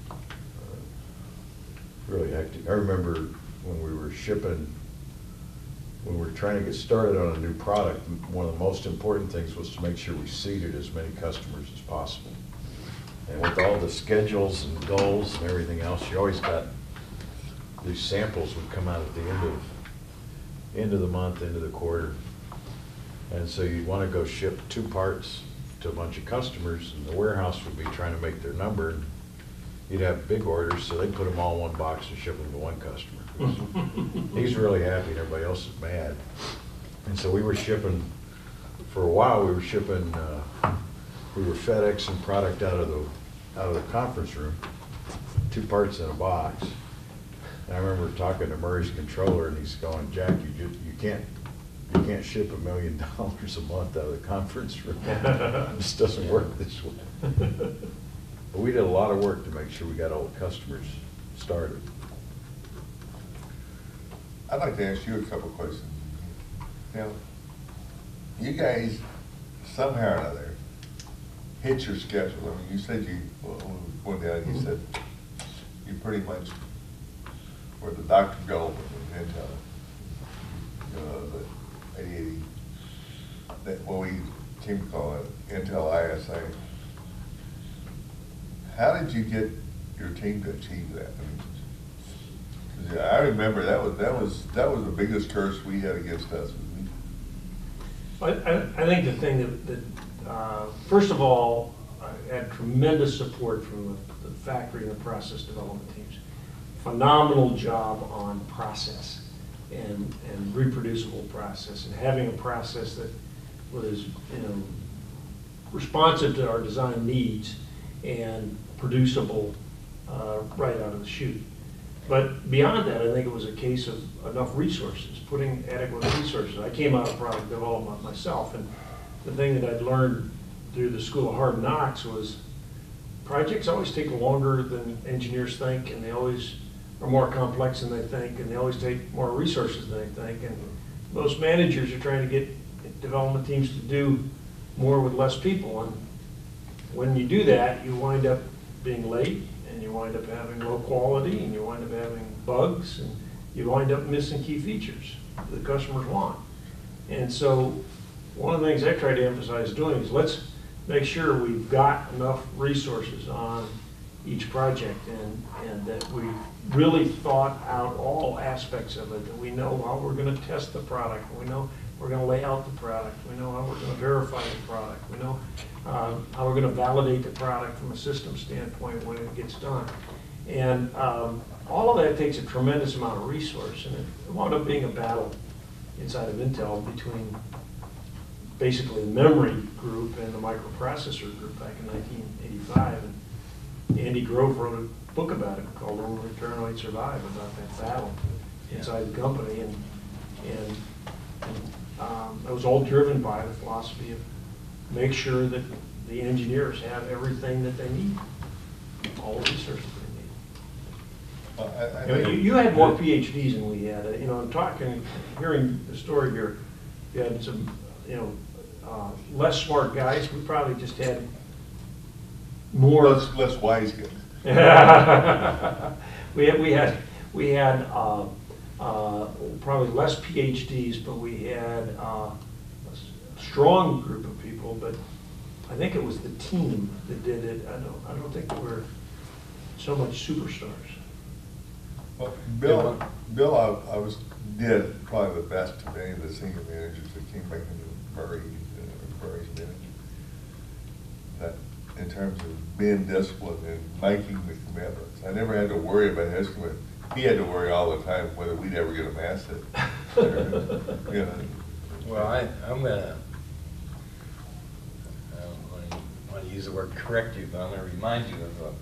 Speaker 7: Really hectic. I remember when we were shipping, when we were trying to get started on a new product, one of the most important things was to make sure we seated as many customers as possible. And with all the schedules and goals and everything else, you always got, these samples would come out at the end of the month, end of the quarter. And so you'd want to go ship 2 parts to a bunch of customers, and the warehouse would be trying to make their number. And you'd have big orders, so they'd put them all in one box and ship them to one customer. He's really happy and everybody else is mad. And so we were shipping, for a while we were shipping, we were FedExing product out of the conference room, 2 parts in a box. And I remember talking to Murray's controller and he's going, Jack, you can't ship $1 million a month out of the conference room. It just doesn't work this way. But we did a lot of work to make sure we got all the customers started.
Speaker 3: I'd like to ask you a couple of questions. Now, you guys, somehow or another, hit your schedule. I mean, you said one day you said you pretty much were the Dr. Goldman of Intel, the 8080, what we came to call it, Intel ISA. How did you get your team to achieve that? I remember that was the biggest curse we had against us.
Speaker 1: I think the thing that first of all, I had tremendous support from the factory and the process development teams. Phenomenal job on process and reproducible process, and having a process that was responsive to our design needs and producible right out of the chute. But beyond that, I think it was a case of enough resources, putting adequate resources. I came out of product development myself, and the thing that I'd learned through the School of Hard Knocks was projects always take longer than engineers think, and they always are more complex than they think, and they always take more resources than they think. And most managers are trying to get development teams to do more with less people. And when you do that, you wind up being late, and you wind up having low quality, and you wind up having bugs, and you wind up missing key features that the customers want. And so one of the things I try to emphasize doing is let's make sure we've got enough resources on each project, and that we really thought out all aspects of it, that we know how we're going to test the product, we know we're going to lay out the product, we know how we're going to verify the product, we know how we're going to validate the product from a system standpoint when it gets done. And all of that takes a tremendous amount of resource, and it wound up being a battle inside of Intel between basically the memory group and the microprocessor group back in 1985. And Andy Grove wrote a book about it called Only Eternally Survive, about that battle inside the company. And it was all driven by the philosophy of make sure that the engineers have everything that they need, all the resources they need. You had more PhDs than we had. I'm talking, hearing the story here, you had some, less smart guys. We probably just had more.
Speaker 3: Less wise guys.
Speaker 1: we had probably less PhDs, but we had a strong group of people. But I I think it was the team that did it. I don't think there were so much superstars.
Speaker 3: Bill, did probably the best of any of the senior managers that came back into Murray's management. That in terms of being disciplined and making the commitments. I never had to worry about his commitment. He had to worry all the time whether we'd ever get an asset. You know.
Speaker 2: Well, I'm gonna, I don't want to use the word correct you, but I'm gonna remind you of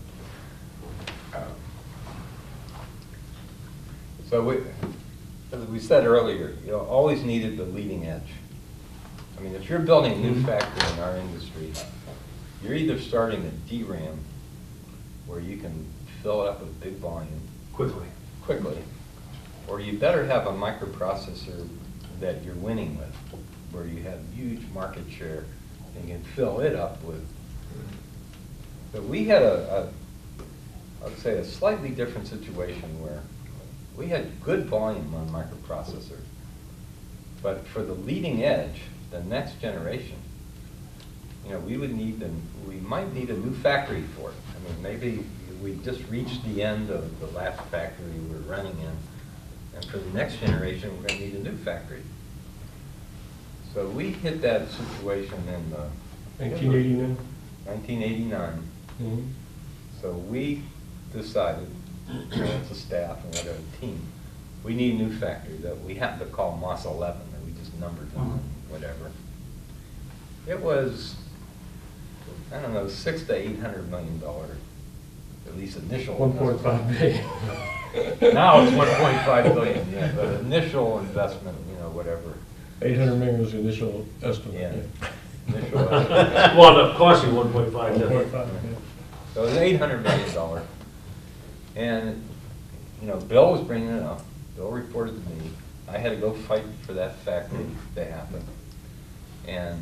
Speaker 2: so as we said earlier, you know, always needed the leading edge. I mean, if you're building a new factory in our industry, you're either starting a DRAM where you can fill it up with big volume
Speaker 1: Quickly.
Speaker 2: or you better have a microprocessor that you're winning with, where you have huge market share and you can fill it up with. But we had I would say a slightly different situation where we had good volume on microprocessors, but for the leading edge, the next generation, you know, we might need a new factory for it. I mean, maybe we just reached the end of the last factory we were running in, and for the next generation, we're going to need a new factory. So we hit that situation in
Speaker 4: 1989.
Speaker 2: 1989.
Speaker 4: Mhm.
Speaker 2: So we decided, as a staff and whatever team, we need a new factory that we happen to call Moss 11, and we just numbered them and whatever. It was, I don't know, $600 to $800 million, at least initial.
Speaker 4: 1.5 billion.
Speaker 2: Now it's 1.5 billion, yeah, but initial investment, you know, whatever.
Speaker 4: 800 million was the initial estimate.
Speaker 2: Yeah. Initial estimate.
Speaker 1: Well, it cost you 1.5
Speaker 4: 1.5,
Speaker 1: million.
Speaker 4: yeah.
Speaker 2: So it was $800 million. And, you know, Bill was bringing it up. Bill reported to me. I had to go fight for that factory to happen. And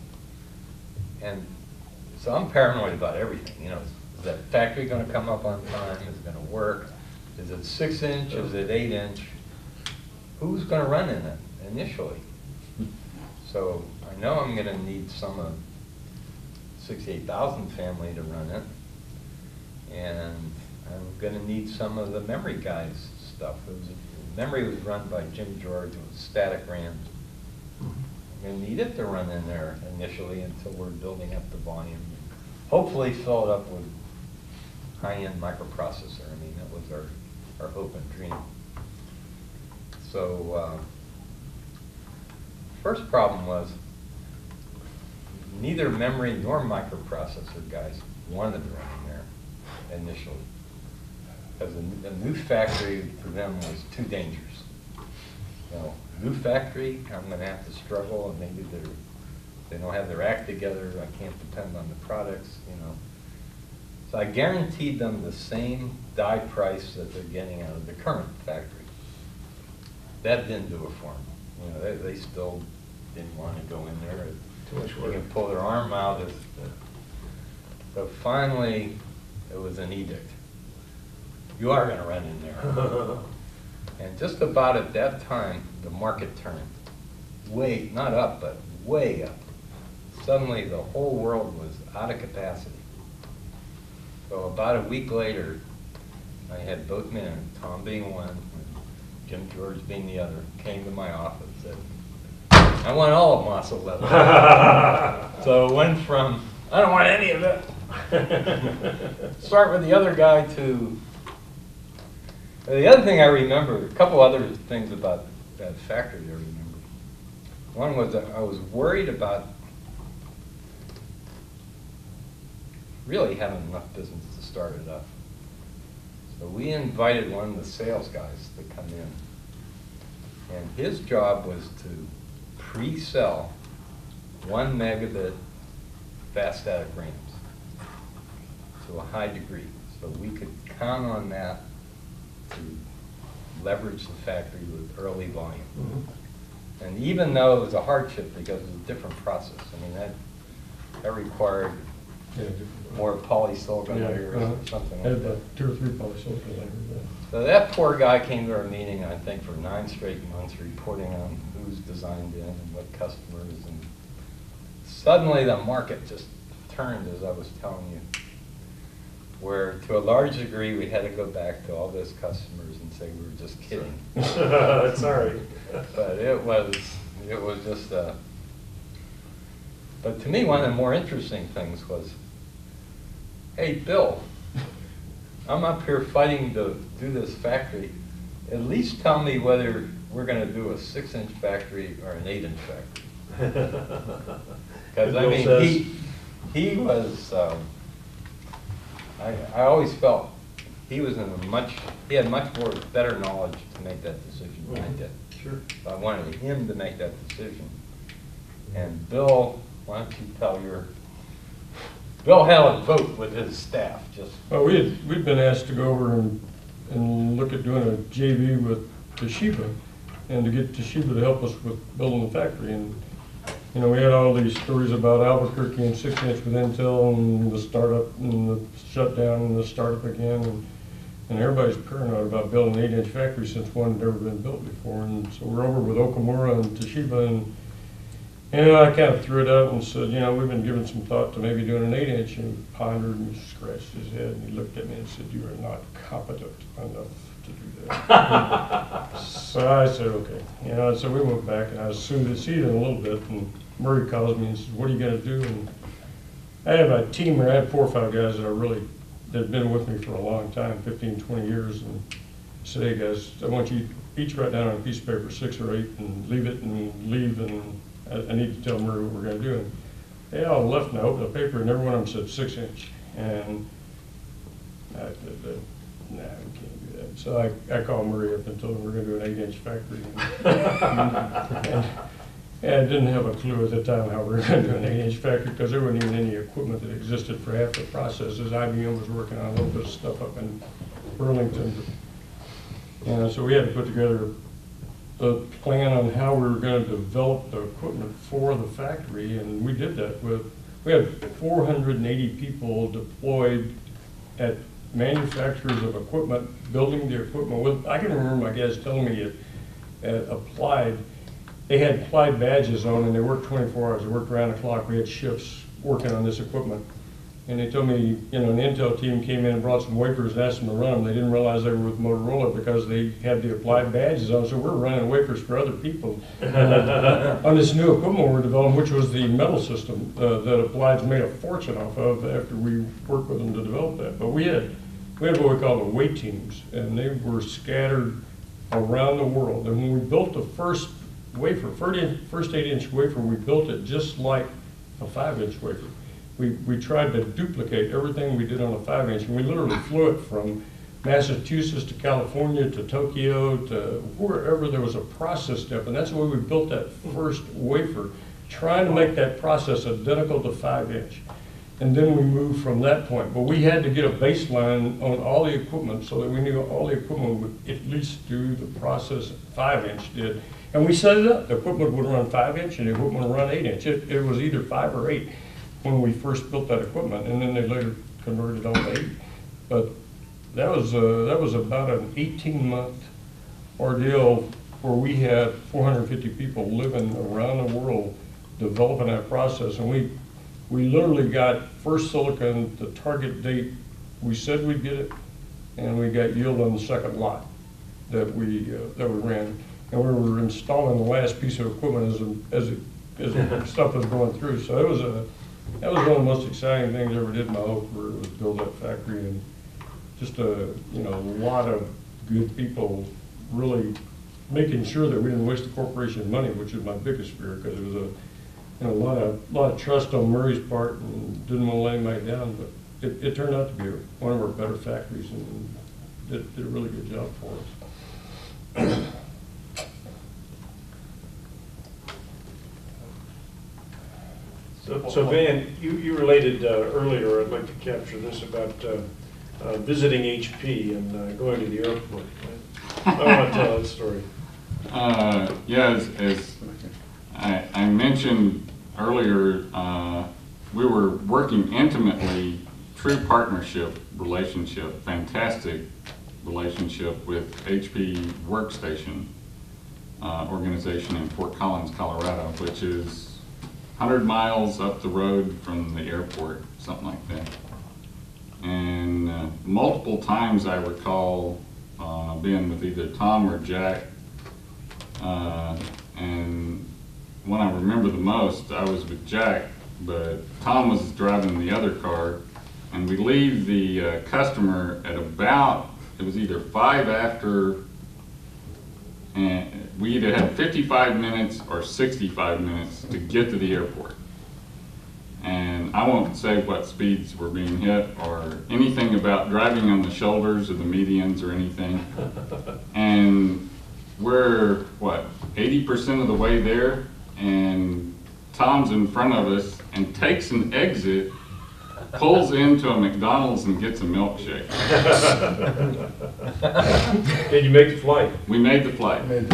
Speaker 2: so I'm paranoid about everything. You know, is that factory going to come up on time? Is it going to work? Is it 6-inch? Is it 8-inch? Who's going to run in it initially? So I know I'm going to need some of 68,000 family to run it. And I'm going to need some of the memory guys' stuff. Memory was run by Jim George with static RAMs. I'm going to need it to run in there initially until we're building up the volume. Hopefully fill it up with high-end microprocessor. I mean, that was our hope and dream. So first problem was neither memory nor microprocessor guys wanted to run in there initially, because a new factory for them was too dangerous. You know, new factory, I'm going to have to struggle, and maybe they don't have their act together. I can't depend on the products, you know. So I guaranteed them the same die price that they're getting out of the current factory. That didn't do it for them. You know, they still didn't want to go in there.
Speaker 1: Too much
Speaker 2: They
Speaker 1: work.
Speaker 2: can pull their arm out. So finally, it was an edict. You are going to run in there. And just about at that time, the market turned. Way, not up, but way up. Suddenly, the whole world was out of capacity. So about a week later, I had both men, Tom being one, and Jim George being the other, came to my office and said, I want all of Moss 11. So it went from, I don't want any of it. Start with the other guy to, the other thing I remember, a couple other things about that factory I remember. One was that I was worried about really having enough business to start it up. So we invited one of the sales guys to come in. And his job was to pre-sell 1 megabit fast static RAMs to a high degree. So we could count on that to leverage the factory with early volume.
Speaker 1: Mm-hmm.
Speaker 2: And even though it was a hardship because it was a different process, I mean, that required more polysilicon layers or something like
Speaker 4: Had
Speaker 2: that.
Speaker 4: about 2 or 3 polysilicon layers.
Speaker 2: So that poor guy came to our meeting, I think, for 9 straight months, reporting on who's designed in and what customers, and suddenly the market just turned, as I was telling you, where to a large degree we had to go back to all those customers and say we were just kidding.
Speaker 1: That's all right.
Speaker 2: But it was just but to me, one of the more interesting things was, hey, Bill, I'm up here fighting to do this factory. At least tell me whether we're going to do a 6-inch factory or an 8-inch factory. Because I mean, he was. I always felt he was in he had much more better knowledge to make that decision than I did.
Speaker 1: Sure.
Speaker 2: I wanted him to make that decision. And Bill, why don't you tell Bill had a vote with his staff, just.
Speaker 4: Well, we'd been asked to go over and look at doing a JV with Toshiba, and to get Toshiba to help us with building the factory. And, you know, we had all these stories about Albuquerque and 6-inch with Intel and the startup and the shutdown and the startup again. And everybody's paranoid about building an 8-inch factory since one had never been built before. And so we're over with Okamura and Toshiba, and I kind of threw it out and said, you know, we've been giving some thought to maybe doing an 8-inch, and he pondered and he scratched his head and he looked at me and said, you are not competent enough to do that. So I said, okay. You know, so we went back and I assumed to see it in a little bit, and Murray calls me and says, what are you going to do? And I have a team where I had 4 or 5 guys that had been with me for a long time, 15, 20 years, and I said, hey guys, I want you each write down on a piece of paper 6 or 8 and leave it and leave, and I need to tell Murray what we're going to do. And they all left, and I opened the paper and every one of them said 6-inch. And I said, nah, we can't do that. So I called Murray up and told him we're going to do an 8-inch factory. And I didn't have a clue at the time how we were going to do an 8-inch factory, because there wasn't even any equipment that existed for half the processes. IBM was working on a little bit of stuff up in Burlington. And so we had to put together the plan on how we were going to develop the equipment for the factory, and we did that we had 480 people deployed at manufacturers of equipment, building the equipment with. I can remember my guys telling me at Applied, they had Applied badges on, and they worked 24 hours. They worked around the clock. We had shifts working on this equipment. And they told me, you know, an Intel team came in and brought some wafers and asked them to run them. They didn't realize they were with Motorola because they had the Applied badges on. So we're running wafers for other people on this new equipment we're developing, which was the metal system that Applied's made a fortune off of after we worked with them to develop that. But we had what we call the weight teams, and they were scattered around the world. And when we built the first wafer, first 8-inch wafer, we built it just like a 5-inch wafer. We tried to duplicate everything we did on a 5-inch, and we literally flew it from Massachusetts to California to Tokyo to wherever there was a process step, and that's the way we built that first wafer, trying to make that process identical to 5-inch. And then we moved from that point. But we had to get a baseline on all the equipment so that we knew all the equipment would at least do the process 5-inch did. And we set it up. The equipment would run 5-inch and the equipment would run 8-inch. It was either 5 or 8 when we first built that equipment, and then they later converted all to 8. But that was about an 18-month ordeal where we had 450 people living around the world developing that process. And we literally got first silicon, the target date, we said we'd get it, and we got yield on the second lot that we ran. And we were installing the last piece of equipment as stuff was going through. So that was one of the most exciting things I ever did in my whole career, was build that factory, and just a lot of good people really making sure that we didn't waste the corporation money, which is my biggest fear, because it was a lot of trust on Murray's part, and didn't want to let anybody down. But it turned out to be one of our better factories, and did a really good job for us.
Speaker 1: So Van, you related earlier, I'd like to capture this about visiting HP and going to the airport. I want to tell that story.
Speaker 6: Yeah, as I mentioned earlier, we were working intimately, true partnership relationship, fantastic relationship with HP Workstation organization in Fort Collins, Colorado, which is 100 miles up the road from the airport, something like that. And multiple times I recall being with either Tom or Jack. And one I remember the most, I was with Jack, but Tom was driving the other car. And we leave the customer at about, it was either 5 after, and we either had 55 minutes or 65 minutes to get to the airport. And I won't say what speeds were being hit or anything about driving on the shoulders or the medians or anything. And we're, what, 80% of the way there, and Tom's in front of us and takes an exit, pulls into a McDonald's and gets a milkshake.
Speaker 1: Did you make the flight?
Speaker 6: We made the flight.
Speaker 3: We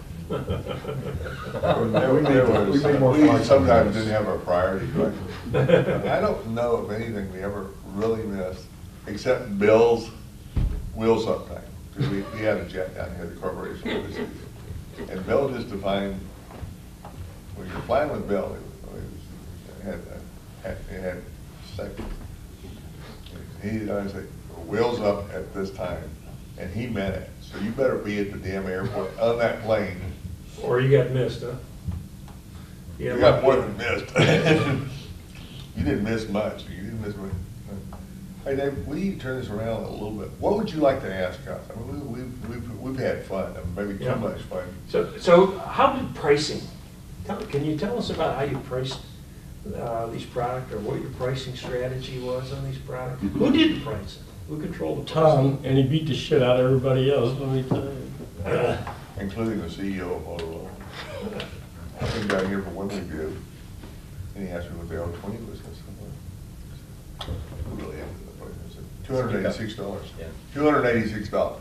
Speaker 3: sometimes didn't have our priorities right. I don't know of anything we ever really missed, except Bill's wheels up time. Because we had a jet down here, the corporation. And Bill just defined, when you're flying with Bill, it had seconds. He always said, wheels up at this time, and he meant it. So you better be at the damn airport on that plane.
Speaker 1: Or you got missed, huh?
Speaker 3: You got more than missed. You didn't miss much. You didn't miss much. Hey Dave, will you turn this around a little bit? What would you like to ask us? I mean, we've had fun, maybe too much fun.
Speaker 1: So how did pricing, can you tell us about how you priced these products, or what your pricing strategy was on these products? Who did the pricing? Who controlled the pricing?
Speaker 4: Tom, and he beat the shit out of everybody else, let me tell you.
Speaker 3: Including the CEO of Motorola. I came down here for one review, and he asked me what the O20 was. I said, well, really into the price. I said, $286.
Speaker 2: Yeah.
Speaker 3: $286.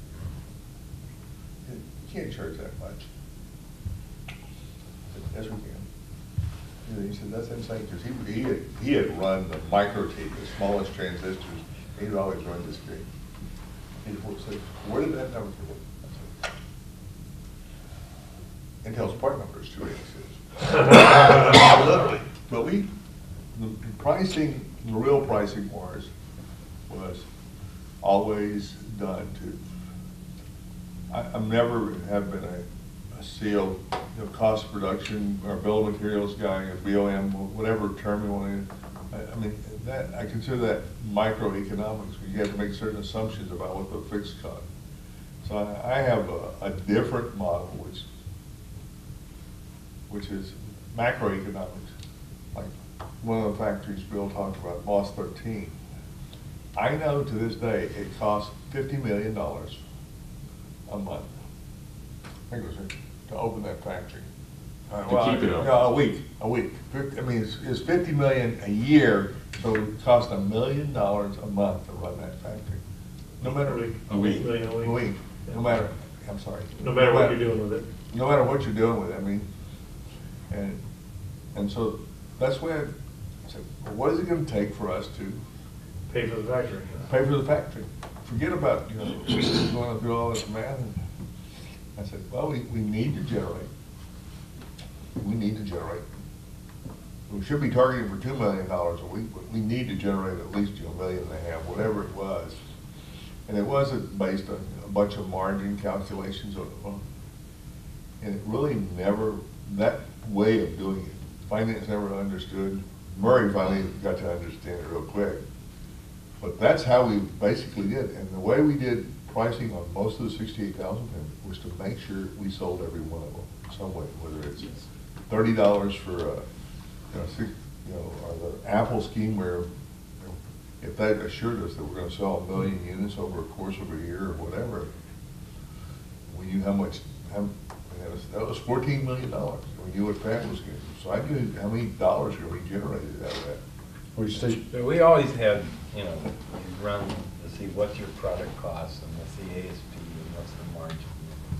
Speaker 3: You can't charge that much. I said, yes, we can. He said, that's insane, because he had run the micro tape, the smallest transistors. He'd always run this big. He said, where did that number come from? Intel's part number is 286. Literally. But the pricing, the real pricing was always done to, I'm never have been a CO, cost of production, or bill of materials guy, a BOM, whatever term you want to, I mean, that, I consider that microeconomics, because you have to make certain assumptions about what the fixed cost. So I have a different model, which is macroeconomics. Like one of the factories Bill talked about, MOS 13. I know to this day it costs $50 million a month. I think it was to open that factory.
Speaker 6: Keep it open.
Speaker 3: No, a week. I mean, it's $50 million a year, so it costs $1 million a month to run that factory. No matter
Speaker 6: A week.
Speaker 3: a week. No matter. I'm sorry.
Speaker 1: No matter what you're doing with it.
Speaker 3: No matter what you're doing with it. I mean, and so that's why I said, well, what is it going to take for us to
Speaker 1: Pay for the factory.
Speaker 3: pay for the factory? Forget about going through all this math. And I said, well, we need to generate. We need to generate. We should be targeting for $2 million a week, but we need to generate at least $1.5 million, whatever it was. And it wasn't based on a bunch of margin calculations, and it really never, that way of doing it, finance never understood. Murray finally got to understand it real quick. But that's how we basically did. And the way we did pricing on most of the 68,000 was to make sure we sold every one of them some way, whether it's $30 for, or the Apple scheme where if they assured us that we're going to sell 1 million units over a course of a year or whatever, we knew how much, that was $14 million. We knew what fab was getting. So I knew how many dollars were we generated out of that.
Speaker 2: So we always had, you run to see what's your product cost and what's the ASP and what's the margin,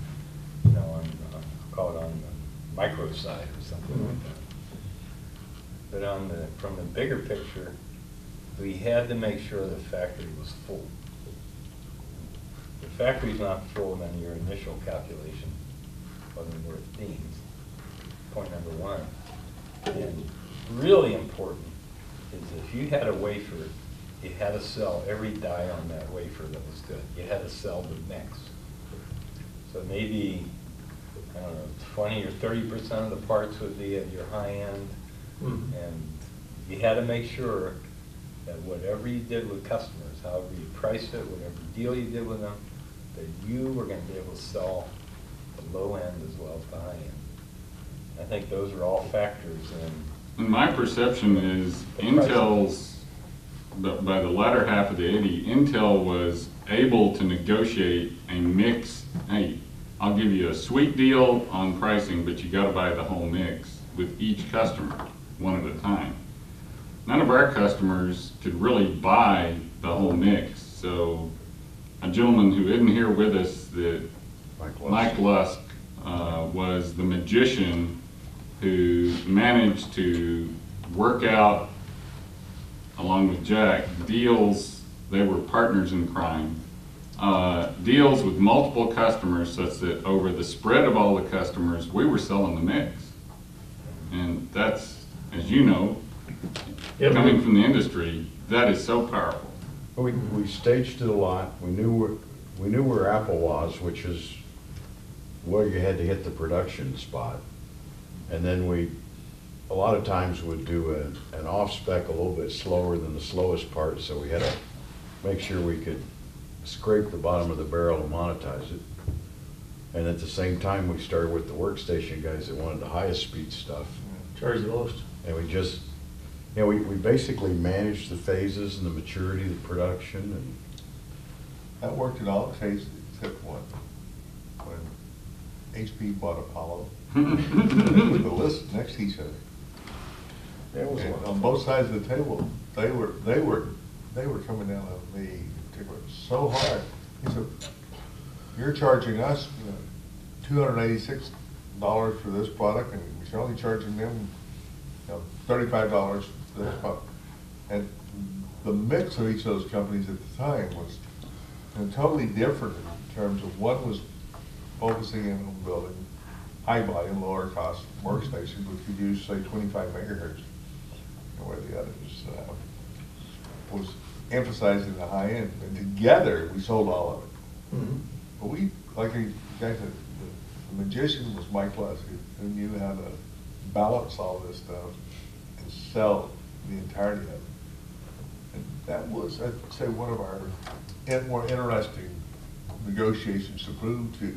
Speaker 2: call it on the micro side or something like that. But from the bigger picture, we had to make sure the factory was full. If the factory's not full, then your initial calculation wasn't worth beans. Point number one. And really important is if you had a wafer, you had to sell every die on that wafer that was good. You had to sell the mix. So maybe, I don't know, 20 or 30% of the parts would be at your high end. And you had to make sure that whatever you did with customers, however you priced it, whatever deal you did with them, that you were going to be able to sell the low end as well as the high end. I think those are all factors in.
Speaker 6: And my perception is Intel's, by the latter half of the 80s, Intel was able to negotiate a mix. Hey, I'll give you a sweet deal on pricing, but you got to buy the whole mix with each customer, one at a time. None of our customers could really buy the whole mix. So a gentleman who isn't here with us, that Mike Lusk, was the magician who managed to work out, along with Jack, deals. They were partners in crime. Deals with multiple customers such that over the spread of all the customers, we were selling the mix. And that's, as you know, coming from the industry, that is so powerful.
Speaker 7: We staged it a lot. We knew where Apple was, which is where you had to hit the production spot. And then we, a lot of times, would do an off-spec a little bit slower than the slowest part, so we had to make sure we could scrape the bottom of the barrel and monetize it. And at the same time, we started with the workstation guys that wanted the highest speed stuff.
Speaker 1: Charge the most.
Speaker 7: And we just, you know, we basically managed the phases and the maturity of the production. And
Speaker 3: That worked in all cases except one. When HP bought Apollo, with the list next to each other.
Speaker 7: it was
Speaker 3: And on both sides of the table, they were coming down on me so hard. He said, "You're charging us $286 for this product, and we're only charging them $35 for this product." And the mix of each of those companies at the time was totally different in terms of one was focusing in on building high volume, lower cost workstations, which could use, say, 25 megahertz, where the others was emphasizing the high end. And together, we sold all of it. But we, like you guys said, the magician was Mike Lusk, who knew how to balance all this stuff and sell the entirety of it. And that was, I'd say, one of our more interesting negotiations to prove to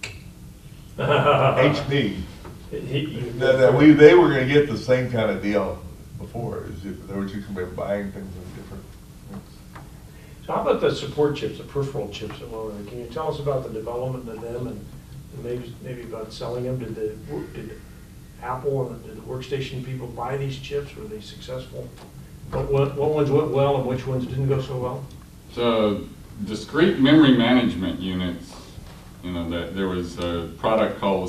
Speaker 3: HP that they were going to get the same kind of deal before, as if they were just going to be buying things in different mix.
Speaker 1: So how about the support chips, the peripheral chips at lower end? Can you tell us about the development of them and maybe about selling them? Did Apple and did the workstation people buy these chips? Were they successful? What ones went well and which ones didn't go so well?
Speaker 6: So discrete memory management units, that there was a product called the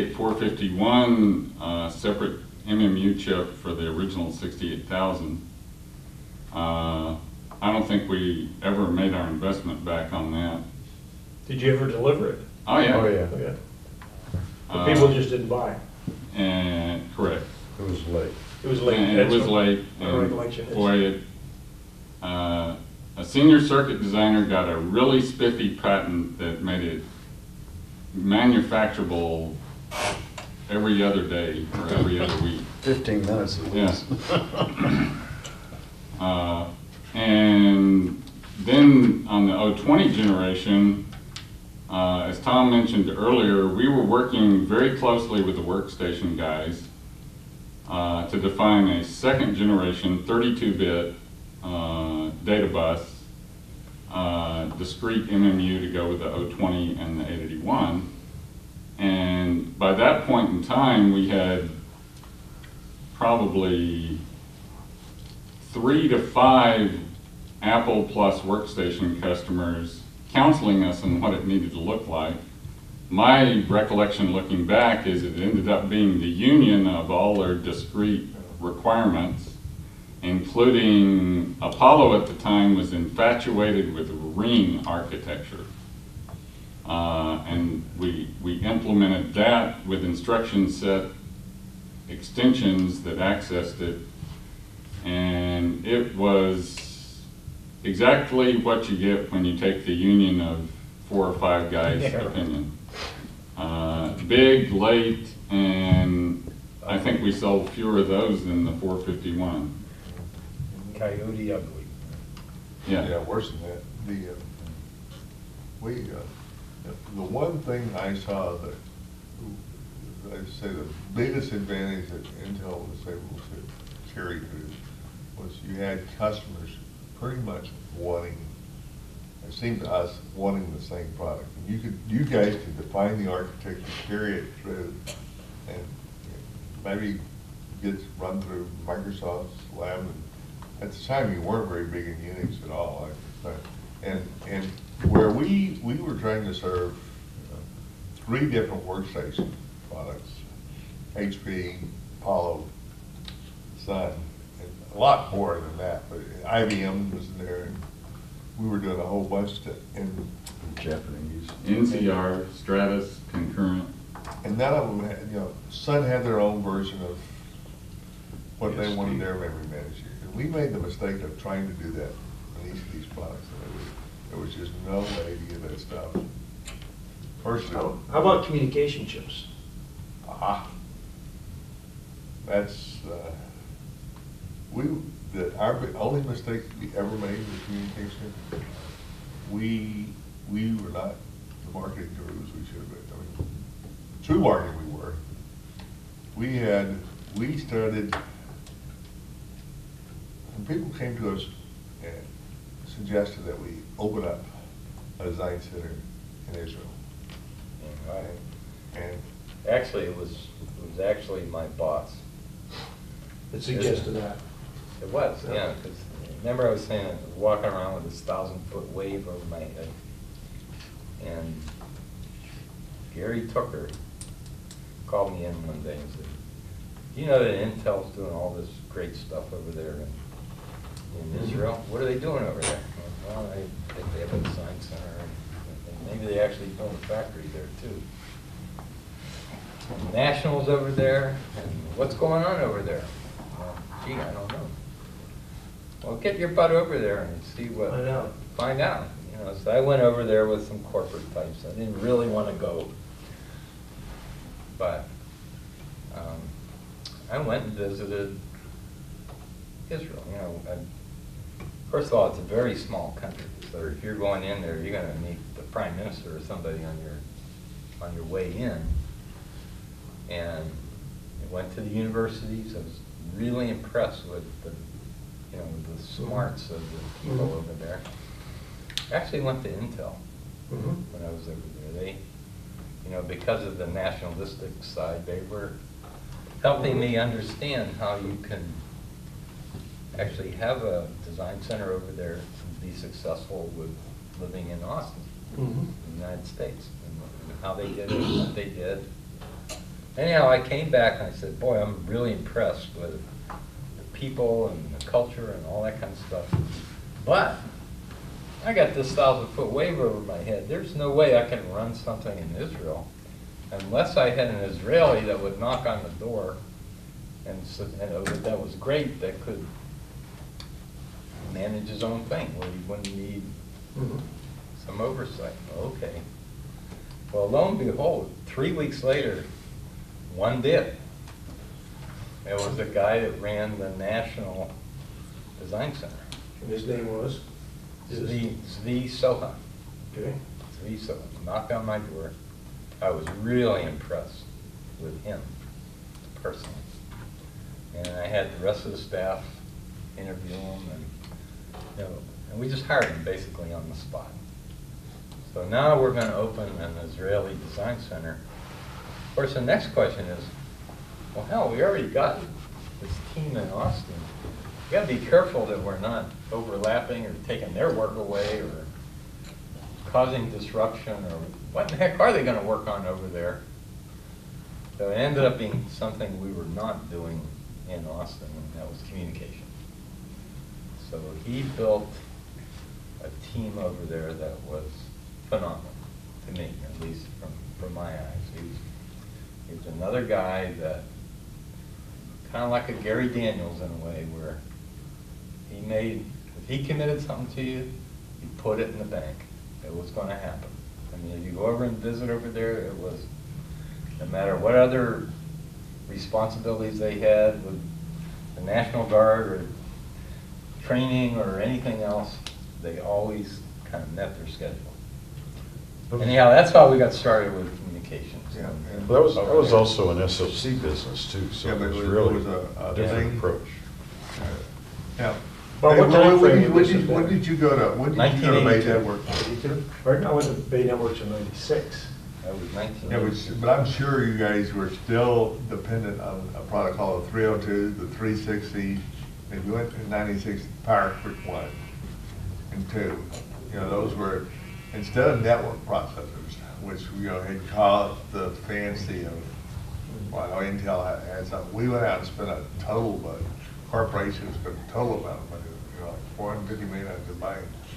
Speaker 6: 68451, separate MMU chip for the original 68000. I don't think we ever made our investment back on that.
Speaker 1: Did you ever deliver it?
Speaker 6: Oh yeah.
Speaker 7: Oh, yeah.
Speaker 1: Okay. But people just didn't buy.
Speaker 6: And correct.
Speaker 7: It was late.
Speaker 1: It was late.
Speaker 6: And it was late.
Speaker 1: My
Speaker 6: And
Speaker 1: recollection is.
Speaker 6: boy, a senior circuit designer got a really spiffy patent that made it manufacturable every other day or every other week.
Speaker 7: 15 minutes at least.
Speaker 6: Yeah. And then on the 020 generation, as Tom mentioned earlier, we were working very closely with the workstation guys to define a second generation 32-bit data bus, discrete MMU to go with the 020 and the 881. And by that point in time, we had probably 3 to 5 Apple Plus workstation customers counseling us on what it needed to look like. My recollection looking back is it ended up being the union of all their discrete requirements, including Apollo at the time was infatuated with ring architecture. And we implemented that with instruction set extensions that accessed it And it was exactly what you get when you take the union of 4 or 5 guys' opinion. Big, late, and I think we sold fewer of those than the 451.
Speaker 2: Coyote ugly.
Speaker 3: Yeah, worse than that. The one thing I saw that, I'd say the biggest advantage that Intel was able to carry through was you had customers pretty much wanting, it seemed to us, wanting the same product. And you guys could define the architecture, carry it through, and maybe get run through Microsoft's lab. And at the time, you weren't very big in Unix at all. And where we were trying to serve 3 different workstation products, HP, Apollo, Sun, and a lot more than that, but IBM was in there, and we were doing a whole bunch of stuff. And
Speaker 5: Japanese.
Speaker 6: NCR, Stratus, Concurrent.
Speaker 3: And none of them had, Sun had their own version of what they wanted their memory manager. And we made the mistake of trying to do that on each of these products. There was just no way to get that stuff. First of all.
Speaker 1: How about communication chips?
Speaker 3: That's, our only mistake we ever made with communication, we were not the marketing gurus we should have been. I mean, true marketing we were. We started, when people came to us and suggested that we open up a design center in Israel.
Speaker 2: Right.
Speaker 3: And
Speaker 2: Actually, it was actually my boss.
Speaker 1: That suggested that.
Speaker 2: It was, yeah, because remember I was saying I was walking around with this 1,000-foot wave over my head. And Gary Tucker called me in one day and said, you know that Intel's doing all this great stuff over there in Israel? What are they doing over there? Well, I think they have a design center, and maybe they actually built a factory there too. Nationals over there, and what's going on over there? Well, gee, I don't know. Well, get your butt over there and see what.
Speaker 1: Find out.
Speaker 2: Find out. So I went over there with some corporate types. I didn't really want to go, but I went and visited Israel. First of all, it's a very small country. So if you're going in there, you're going to meet the prime minister or somebody on your way in. And I went to the universities. I was really impressed with the smarts of the people over there. I actually went to Intel when I was over there. They, because of the nationalistic side, they were helping me understand how you can actually have a design center over there and be successful with living in Austin, in the United States, and how they did it, what they did. Anyhow, I came back and I said, boy, I'm really impressed with the people and the culture and all that kind of stuff. But I got this 1,000-foot wave over my head. There's no way I can run something in Israel unless I had an Israeli that would knock on the door and that was great, that could manage his own thing, where he wouldn't need some oversight. Okay. Well, lo and behold, 3 weeks later, one did. It was the guy that ran the National Design Center.
Speaker 1: And his name was?
Speaker 2: Zvi Sohan.
Speaker 1: Okay.
Speaker 2: Zvi Sohan knocked on my door. I was really impressed with him personally. And I had the rest of the staff interview him, and we just hired him basically on the spot. So now we're going to open an Israeli design center. Of course, the next question is, well, hell, we already got this team in Austin. We got to be careful that we're not overlapping or taking their work away or causing disruption, or what the heck are they going to work on over there? So it ended up being something we were not doing in Austin, and that was communication. So he built a team over there that was phenomenal to me, at least from my eyes. He was another guy that, kind of like a Gary Daniels in a way, where if he committed something to you, you put it in the bank. It was gonna happen. I mean, if you go over and visit over there, it was, no matter what other responsibilities they had with the National Guard or training or anything else, they always kind of met their schedule. Anyhow, that's how we got started with communications.
Speaker 3: Yeah.
Speaker 7: Well, that was also an SOC business too, so
Speaker 3: Yeah,
Speaker 7: it
Speaker 3: but
Speaker 7: was
Speaker 3: it
Speaker 7: really
Speaker 3: was
Speaker 7: a
Speaker 3: a
Speaker 7: different
Speaker 3: thing.
Speaker 7: approach.
Speaker 3: Yeah.
Speaker 1: Well,
Speaker 3: Hey,
Speaker 1: what time frame
Speaker 3: when
Speaker 1: was
Speaker 3: did-
Speaker 1: it
Speaker 3: when
Speaker 1: then?
Speaker 3: did you go to, when did you go to Bay
Speaker 2: 1982.
Speaker 3: Network?
Speaker 1: Right, I went to Bay Networks in '96.
Speaker 2: That was 19.
Speaker 3: Yeah, but I'm sure you guys were still dependent on a product called the 302, the 360. If you went to 96, Power Quick 1 and 2, you know, those were, instead of network processors, which, you know, had caused the fancy of, well, Intel had something, we went out and spent a total, but corporations spent a total amount of money, you know, like $450 million to buy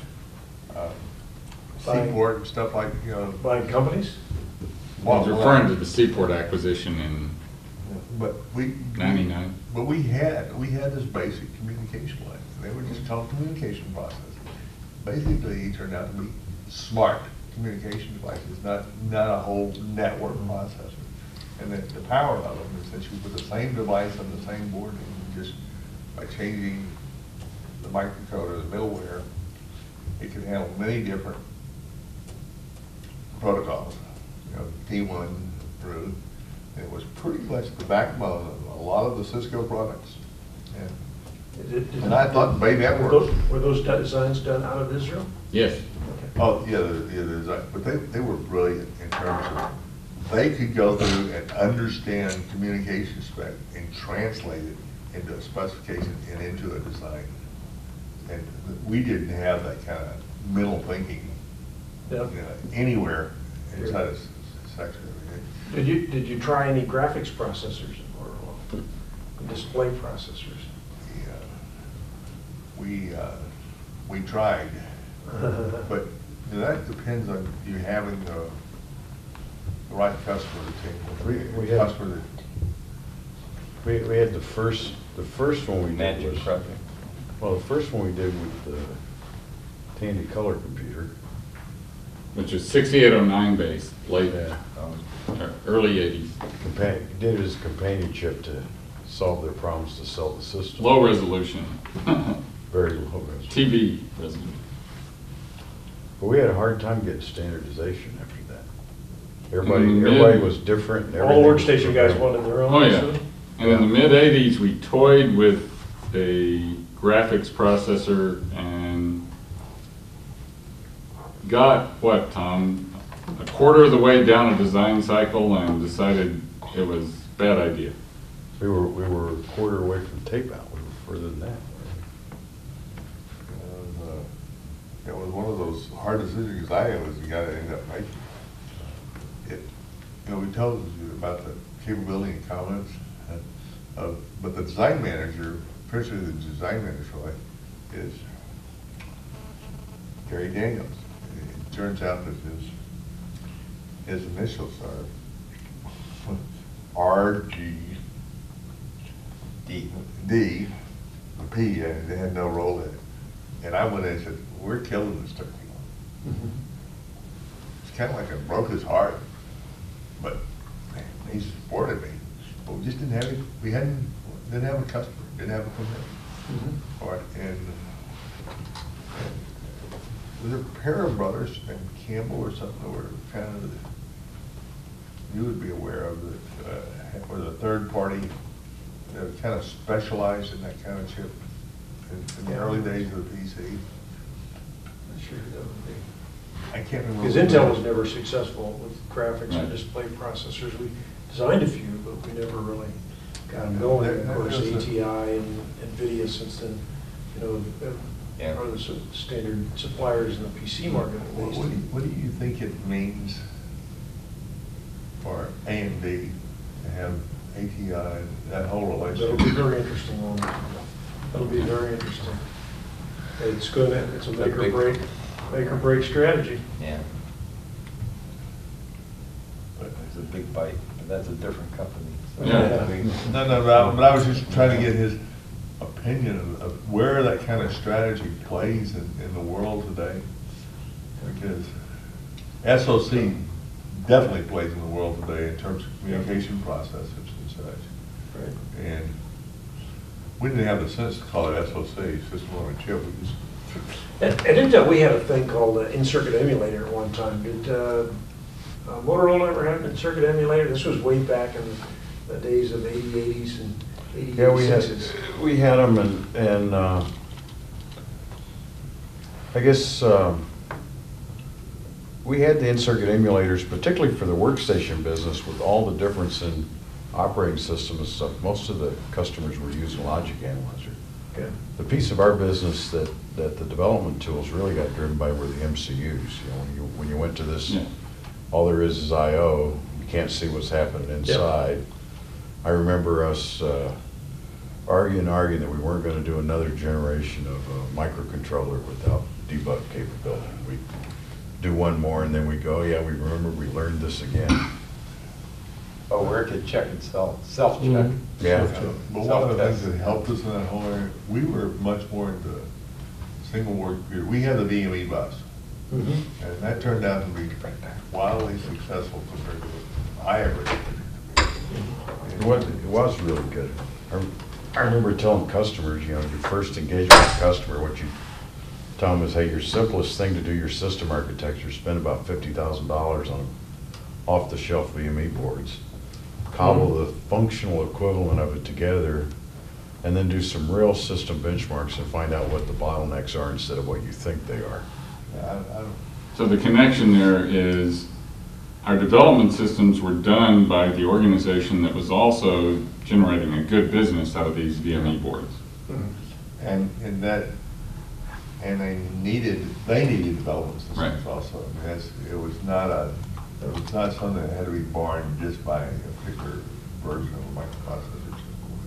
Speaker 3: Seaport and stuff like, you know.
Speaker 1: Buying companies?
Speaker 6: I was referring to the Seaport acquisition in
Speaker 3: But we.
Speaker 6: '99.
Speaker 3: But we had this basic communication line. They were just telecommunication processors. Basically, it turned out to be smart communication devices, not a whole network processor. And the power of them is that you put the same device on the same board, and just by changing the microcode or the middleware, it can handle many different protocols. You know, T1 through. It was pretty much the backbone of a lot of the Cisco products. And I thought Bay Network.
Speaker 1: Were those designs done out of Israel?
Speaker 6: Yes.
Speaker 3: Oh, yeah, but they were brilliant in terms of, they could go through and understand communication spec and translate it into a specification and into a design. And we didn't have that kind of mental thinking, you know, anywhere inside a section.
Speaker 1: Did you try any graphics processors or display processors?
Speaker 3: Yeah. We tried, but you know, that depends on you having the right customer to take.
Speaker 7: We had-
Speaker 3: Customer that,
Speaker 7: We had the first one we did
Speaker 2: Magic
Speaker 7: was,
Speaker 2: project.
Speaker 7: well, the first one we did with the Tandy color computer.
Speaker 6: Which is 6809 based, late,
Speaker 2: Um,
Speaker 6: early 80s.
Speaker 7: Did it as a companion chip to solve their problems to sell the system.
Speaker 6: Low resolution,
Speaker 7: Very low resolution.
Speaker 6: TV resolution.
Speaker 7: But we had a hard time getting standardization after that.
Speaker 6: Mm,
Speaker 7: Everybody
Speaker 6: yeah.
Speaker 7: was different. and
Speaker 1: All
Speaker 7: everything was
Speaker 1: workstation guys
Speaker 7: programmed.
Speaker 1: wanted their own.
Speaker 6: Oh, yeah.
Speaker 1: so-
Speaker 6: And in the mid-80s, we toyed with a graphics processor and got, what, Tom? A quarter of the way down a design cycle and decided it was a bad idea.
Speaker 7: We were a quarter away from tape out. We were further than that.
Speaker 3: it was one of those hard decisions I was the guy that ended up making. You know, we told you about the capability and comments, but the design manager, principally the design manager, is Gary Daniels. It turns out that his initials are RG. D, the P, and they had no role in it. And I went in and said, we're killing this turkey. It's kind of like it broke his heart, but man, he supported me. But we just didn't have it, didn't have a customer, didn't have a commitment. All right, and there were a pair of brothers, and Campbell or something, that were kind of, you would be aware of, that was a third party. They were kind of specialized in that kind of chip in the early days of the PC.
Speaker 1: Sure, that would be.
Speaker 3: I can't remember.
Speaker 1: Because Intel was never successful with graphics or
Speaker 6: Right.
Speaker 1: display processors. We designed a few, but we never really got them going. And of course, ATI and NVIDIA since then, you know,
Speaker 2: Yeah.
Speaker 1: are the standard suppliers in the PC market at least.
Speaker 3: What do you think it means for AMD to have ATI and that whole
Speaker 1: That'll
Speaker 3: relationship?
Speaker 1: be very interesting one. That'll be very interesting. It's good, it's a make or break strategy.
Speaker 2: Yeah,
Speaker 3: But-
Speaker 2: it's a big bite, but that's a different company. So,
Speaker 6: Yeah.
Speaker 2: I mean,
Speaker 3: No, but I was just trying to get his opinion opinion of where that kind of strategy plays in the world today? Because SoC definitely plays in the world today in terms of communication processors and such.
Speaker 1: Right.
Speaker 3: And we didn't have the sense to call it SoC, system on a chip. We just
Speaker 1: And we had a thing called an in-circuit emulator at one time. Did Motorola ever have an in-circuit emulator? This was way back in the days of 80s and 86s.
Speaker 7: Yeah, we had them, and I guess we had the in-circuit emulators, particularly for the workstation business, with all the difference in operating systems and stuff. Most of the customers were using logic analyzer.
Speaker 1: Okay.
Speaker 7: The piece of our business that the development tools really got driven by were the MCUs. You know, when you went to this,
Speaker 6: Yeah.
Speaker 7: all there is I/O. You can't see what's happening inside. I remember us arguing that we weren't going to do another generation of a microcontroller without debug capability. We do one more and then we go, yeah, we remember we learned this again.
Speaker 2: Oh, where it could check itself, self-check.
Speaker 1: Mhm.
Speaker 7: Yeah.
Speaker 3: But one of the things that helped us in that whole area, we were much more into single board computer. We had the VME bus,
Speaker 1: Mhm.
Speaker 3: and that turned out to be wildly successful compared to what I ever did.
Speaker 7: It was really good. I remember telling customers, you know, your first engagement with a customer, what you tell them is, hey, your simplest thing to do your system architecture, spend about $50,000 on off-the-shelf VME boards. Cobble the functional equivalent of it together, and then do some real system benchmarks and find out what the bottlenecks are instead of what you think they are.
Speaker 6: So the connection there is our development systems were done by the organization that was also generating a good business out of these VME boards.
Speaker 3: And they needed development systems
Speaker 6: Right.
Speaker 3: also. I mean, it was not something that had to be born just by a particular version of a microprocessor.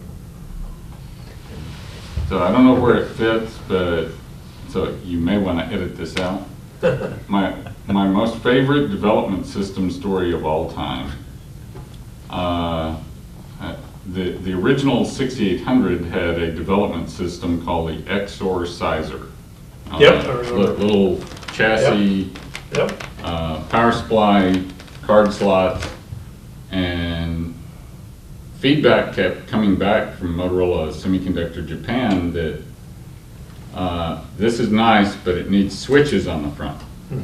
Speaker 6: So I don't know where it fits, but, so you may want to edit this out. My most favorite development system story of all time. The original 6800 had a development system called the XOR Sizer.
Speaker 1: Yep, I remember.
Speaker 6: Little chassis,
Speaker 1: Yep.
Speaker 6: power supply, card slots, and feedback kept coming back from Motorola Semiconductor Japan that this is nice, but it needs switches on the front.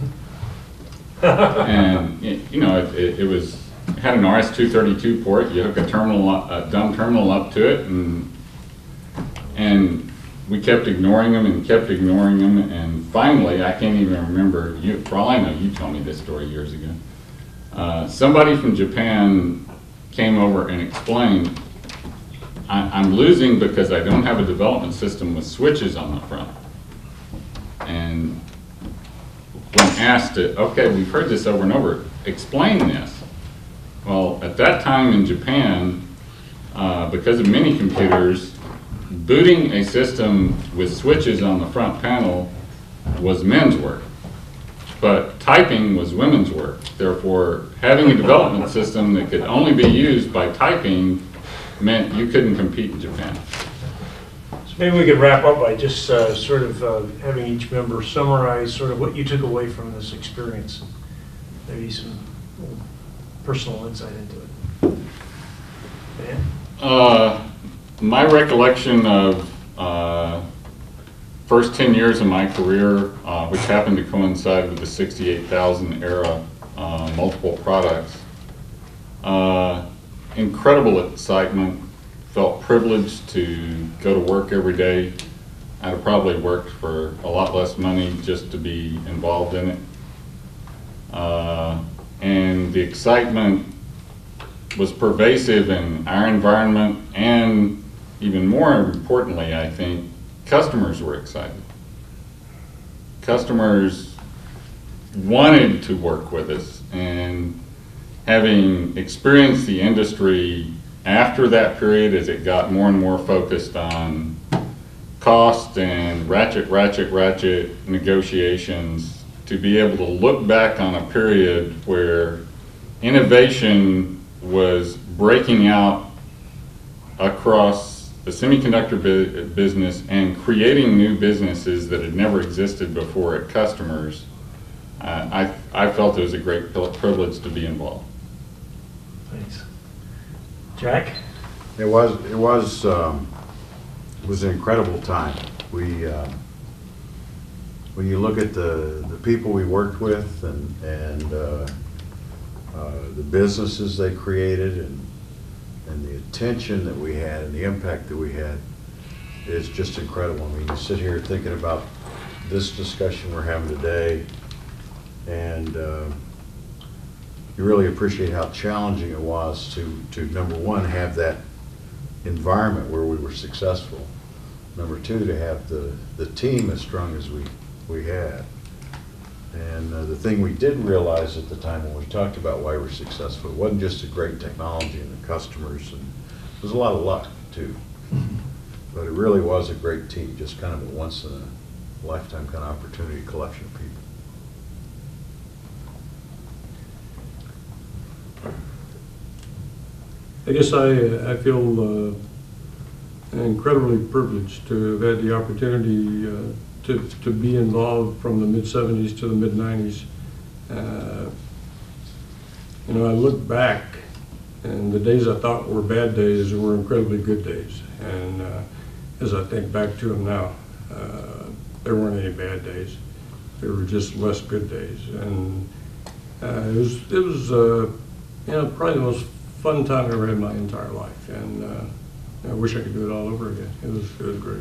Speaker 6: And you know, it had an RS-232 port. You hook a dumb terminal up to it, and we kept ignoring them and kept ignoring them, and finally, I can't even remember. For all I know, you told me this story years ago. Somebody from Japan came over and explained, I'm losing because I don't have a development system with switches on the front. And when asked, okay, we've heard this over and over, explain this. Well, at that time in Japan, because of mini computers, booting a system with switches on the front panel was men's work, but typing was women's work. Therefore, having a development system that could only be used by typing meant you couldn't compete in Japan.
Speaker 1: So maybe we could wrap up by just sort of having each member summarize sort of what you took away from this experience. Maybe some personal insight into it. Dan?
Speaker 6: My recollection of first 10 years of my career, which happened to coincide with the 68,000 era, multiple products, incredible excitement, felt privileged to go to work every day. I'd have probably worked for a lot less money just to be involved in it. And the excitement was pervasive in our environment, and even more importantly, I think, customers were excited. Customers wanted to work with us, and having experienced the industry after that period as it got more and more focused on cost and ratchet negotiations, to be able to look back on a period where innovation was breaking out across the semiconductor business and creating new businesses that had never existed before at customers, I felt it was a great privilege to be involved.
Speaker 1: Thanks. Jack?
Speaker 5: It was an incredible time. We, when you look at the people we worked with and the businesses they created and the attention that we had and the impact that we had, it's just incredible. I mean, you sit here thinking about this discussion we're having today, and you really appreciate how challenging it was to number one, have that environment where we were successful. Number two, to have the team as strong as we had. And the thing we did realize at the time when we talked about why we're successful, it wasn't just a great technology and the customers, and it was a lot of luck too. But it really was a great team, just kind of a once in a lifetime kind of opportunity collection of people.
Speaker 4: I guess I feel incredibly privileged to have had the opportunity to be involved from the mid-70s to the mid-90s. You know, I look back, and the days I thought were bad days were incredibly good days. And as I think back to them now, there weren't any bad days. There were just less good days. And it was you know, probably the most fun time I've ever had in my entire life. And I wish I could do it all over again. It was great.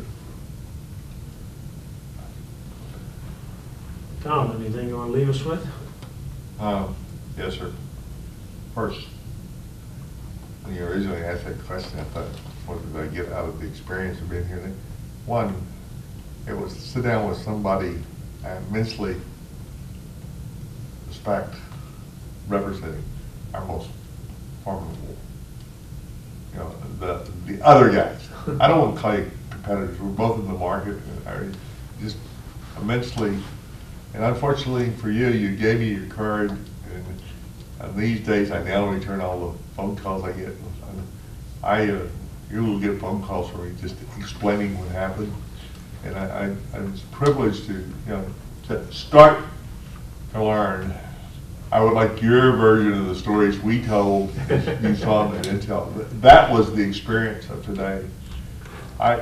Speaker 1: Tom, anything you want to leave us with?
Speaker 3: Yes, sir. First, when you originally asked that question, I thought, what did I get out of the experience of being here? One, it was to sit down with somebody I immensely respect, representing our most formidable, you know, the other guys. I don't want to call you competitors. We're both in the market. And I just immensely, and unfortunately for you, you gave me your card. And these days, I now return all the phone calls I get. You will get phone calls from me just explaining what happened. And I was privileged to, you know, to start to learn. I would like your version of the stories we told, you saw them at Intel. That was the experience of today. I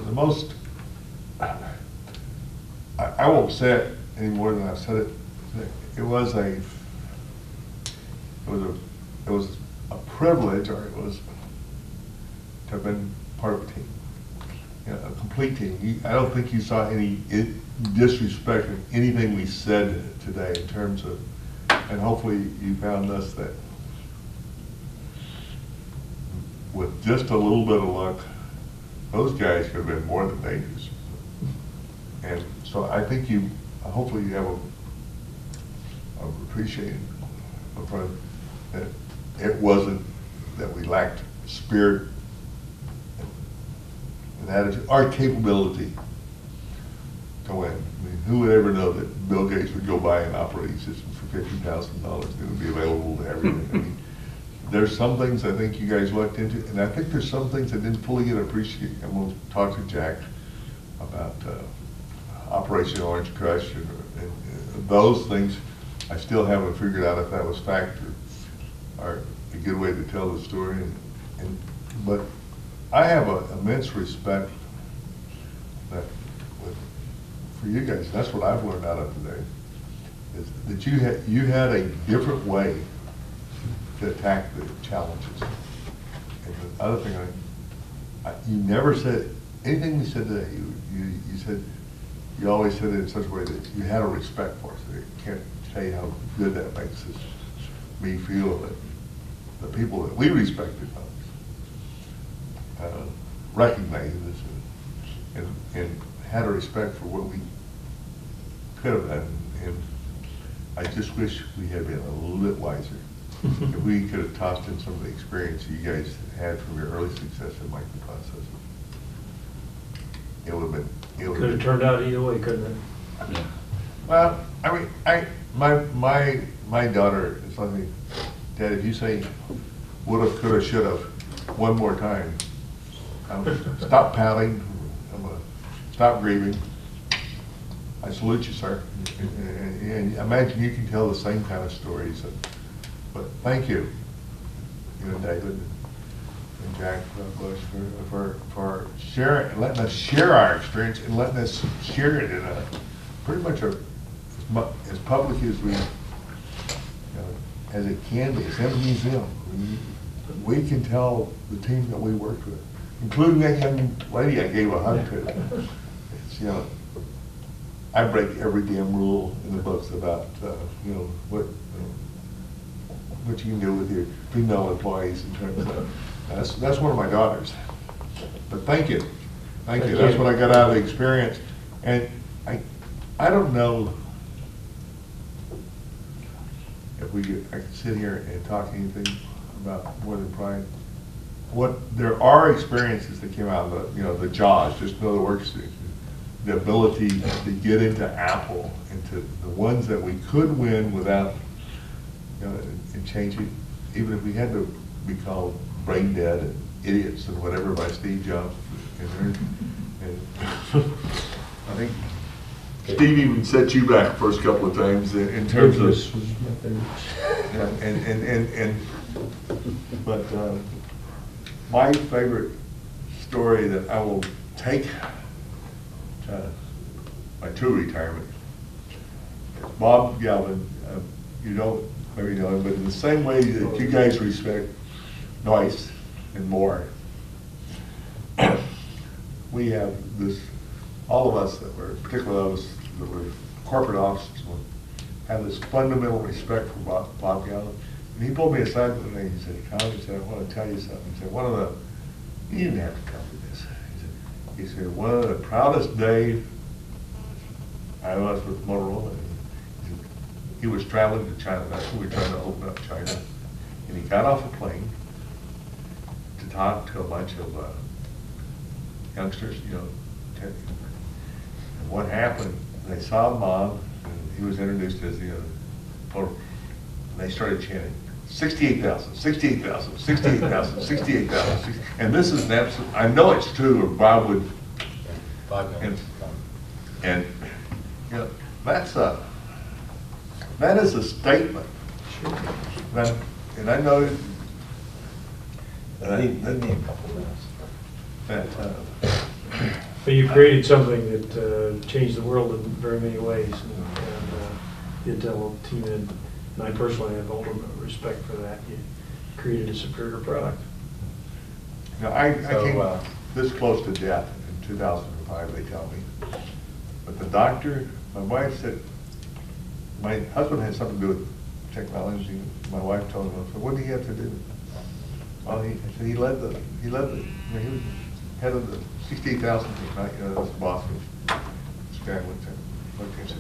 Speaker 3: won't say it any more than I've said it. It was a privilege, or it was to have been part of a team, you know, a complete team. I don't think you saw any disrespect in anything we said today in terms of, and hopefully you found us that with just a little bit of luck, those guys could have been more than dangerous. And so I think hopefully you have a appreciating upfront that it wasn't that we lacked spirit and attitude, our capability to win. I mean, who would ever know that Bill Gates would go buy an operating system for $50,000 that would be available to everyone? I mean, there's some things I think you guys looked into, and I think there's some things I didn't fully get appreciated. I'm going to talk to Jack about Operation Orange Crush and those things. I still haven't figured out if that was fact or a good way to tell the story. But I have an immense respect for you guys. That's what I've learned out of today, is that you had a different way to attack the challenges. And the other thing, you never said anything we said today. You said, you always said it in such a way that you had a respect for us. I can't tell you how good that makes me feel that the people that we respected recognized this and had a respect for what we could have done. And I just wish we had been a little bit wiser. If we could have tossed in some of the experience you guys had from your early success in microprocessors, it would have been.
Speaker 1: Could have turned out either way, couldn't it?
Speaker 6: Yeah.
Speaker 3: Well, I mean, my daughter is like me, Dad, if you say woulda, coulda, shoulda one more time, Stop pouting, stop grieving. I salute you, sir. And I imagine you can tell the same kind of stories. But thank you, David and Jack, for sharing, letting us share our experience and letting us share it in a pretty much as public as we, as it can be. It's in the museum. We can tell the team that we worked with, including that young lady I gave a hug to. It's, I break every damn rule in the books about, what you can do with your female employees in terms of, that's one of my daughters. But thank you. Thank you. That's what I got out of the experience. And I don't know if I can sit here and talk anything about more than pride. There are experiences that came out of the JAWS, just another workstation. The ability to get into Apple, into the ones that we could win without, and changing, even if we had to be called brain dead and idiots and whatever by Steve Jobs. And I think Steve even set you back the first couple of times in terms of, but my favorite story that I will take my true retirement. Bob Galvin, you don't maybe know him, but in the same way that you guys respect Noyce and more, we have this, all of us that were, particularly those that were corporate officers, have this fundamental respect for Bob Galvin. And he pulled me aside one day, he said, Colin, he said, I want to tell you something. He said, you didn't have to come to this. He said, one of the proudest days I was with Motorola. He was traveling to China. That's when we were trying to open up China. And he got off a plane to talk to a bunch of youngsters, and what happened, they saw Bob, and he was introduced as and they started chanting, 68,000, 68,000, 68,000, 68,000. And this is an absolute, I know it's true, or Bob would.
Speaker 2: 5 minutes.
Speaker 3: And that is a statement.
Speaker 2: Sure.
Speaker 3: And I know
Speaker 2: Need a couple minutes.
Speaker 1: But you created something that changed the world in very many ways, and the Intel team, and I personally have ultimate respect for that. You created a superior product.
Speaker 3: Now, I came this close to death in 2005, they tell me. But the doctor, my wife said, my husband had something to do with technology. My wife told him, I said, what did he have to do? Well, he said he led the, he was head of the 68,000, that was the boss of this guy went to,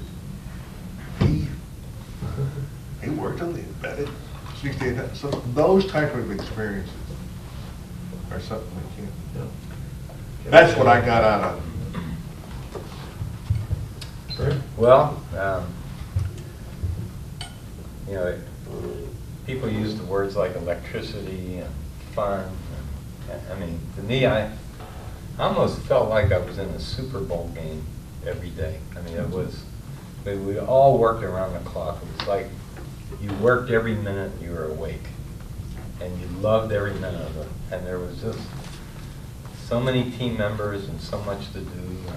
Speaker 3: he worked on the embedded 68,000. So those type of experiences are something we can't. That's what I got out of it.
Speaker 2: Well, people use the words like electricity and fun. I mean, to me, I almost felt like I was in a Super Bowl game every day. I mean, it was, we all worked around the clock. It was like you worked every minute you were awake, and you loved every minute of it. And there was just so many team members and so much to do.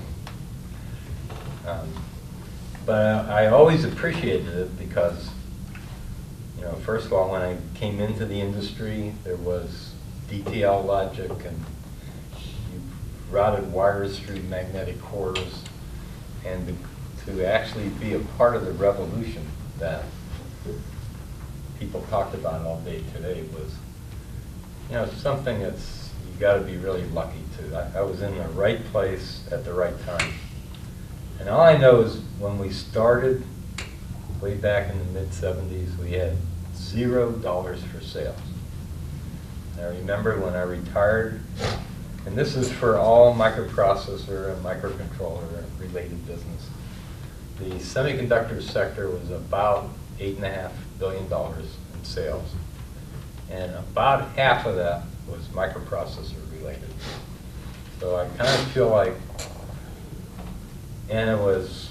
Speaker 2: But I always appreciated it because, first of all, when I came into the industry, there was DTL logic, and you routed wires through magnetic cores, and to actually be a part of the revolution that people talked about all day today was, something that's, you got to be really lucky to. I was in the right place at the right time. And all I know is when we started, way back in the mid-70s, we had $0 for sales. And I remember when I retired, and this is for all microprocessor and microcontroller related business, the semiconductor sector was about $8.5 billion in sales. And about half of that was microprocessor related. So I kind of feel like, and it was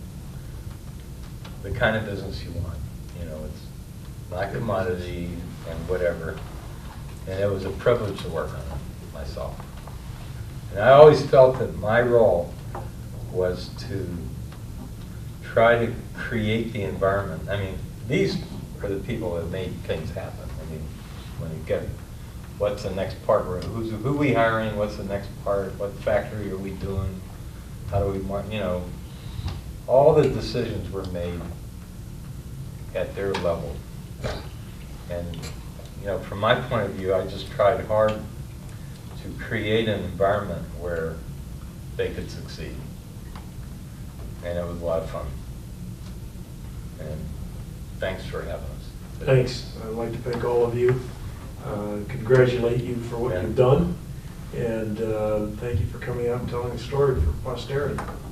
Speaker 2: the kind of business you want. You know, it's not commodity and whatever. And it was a privilege to work on it myself. And I always felt that my role was to try to create the environment. I mean, these are the people that made things happen. I mean, when you get, what's the next part, who we hiring, what's the next part, what factory are we doing, how do we, you know, all the decisions were made at their level. And, you know, from my point of view, I just tried hard to create an environment where they could succeed. And it was a lot of fun. And thanks for having us.
Speaker 1: Thanks. I'd like to thank all of you, congratulate you for what you've done, and thank you for coming out and telling the story for posterity.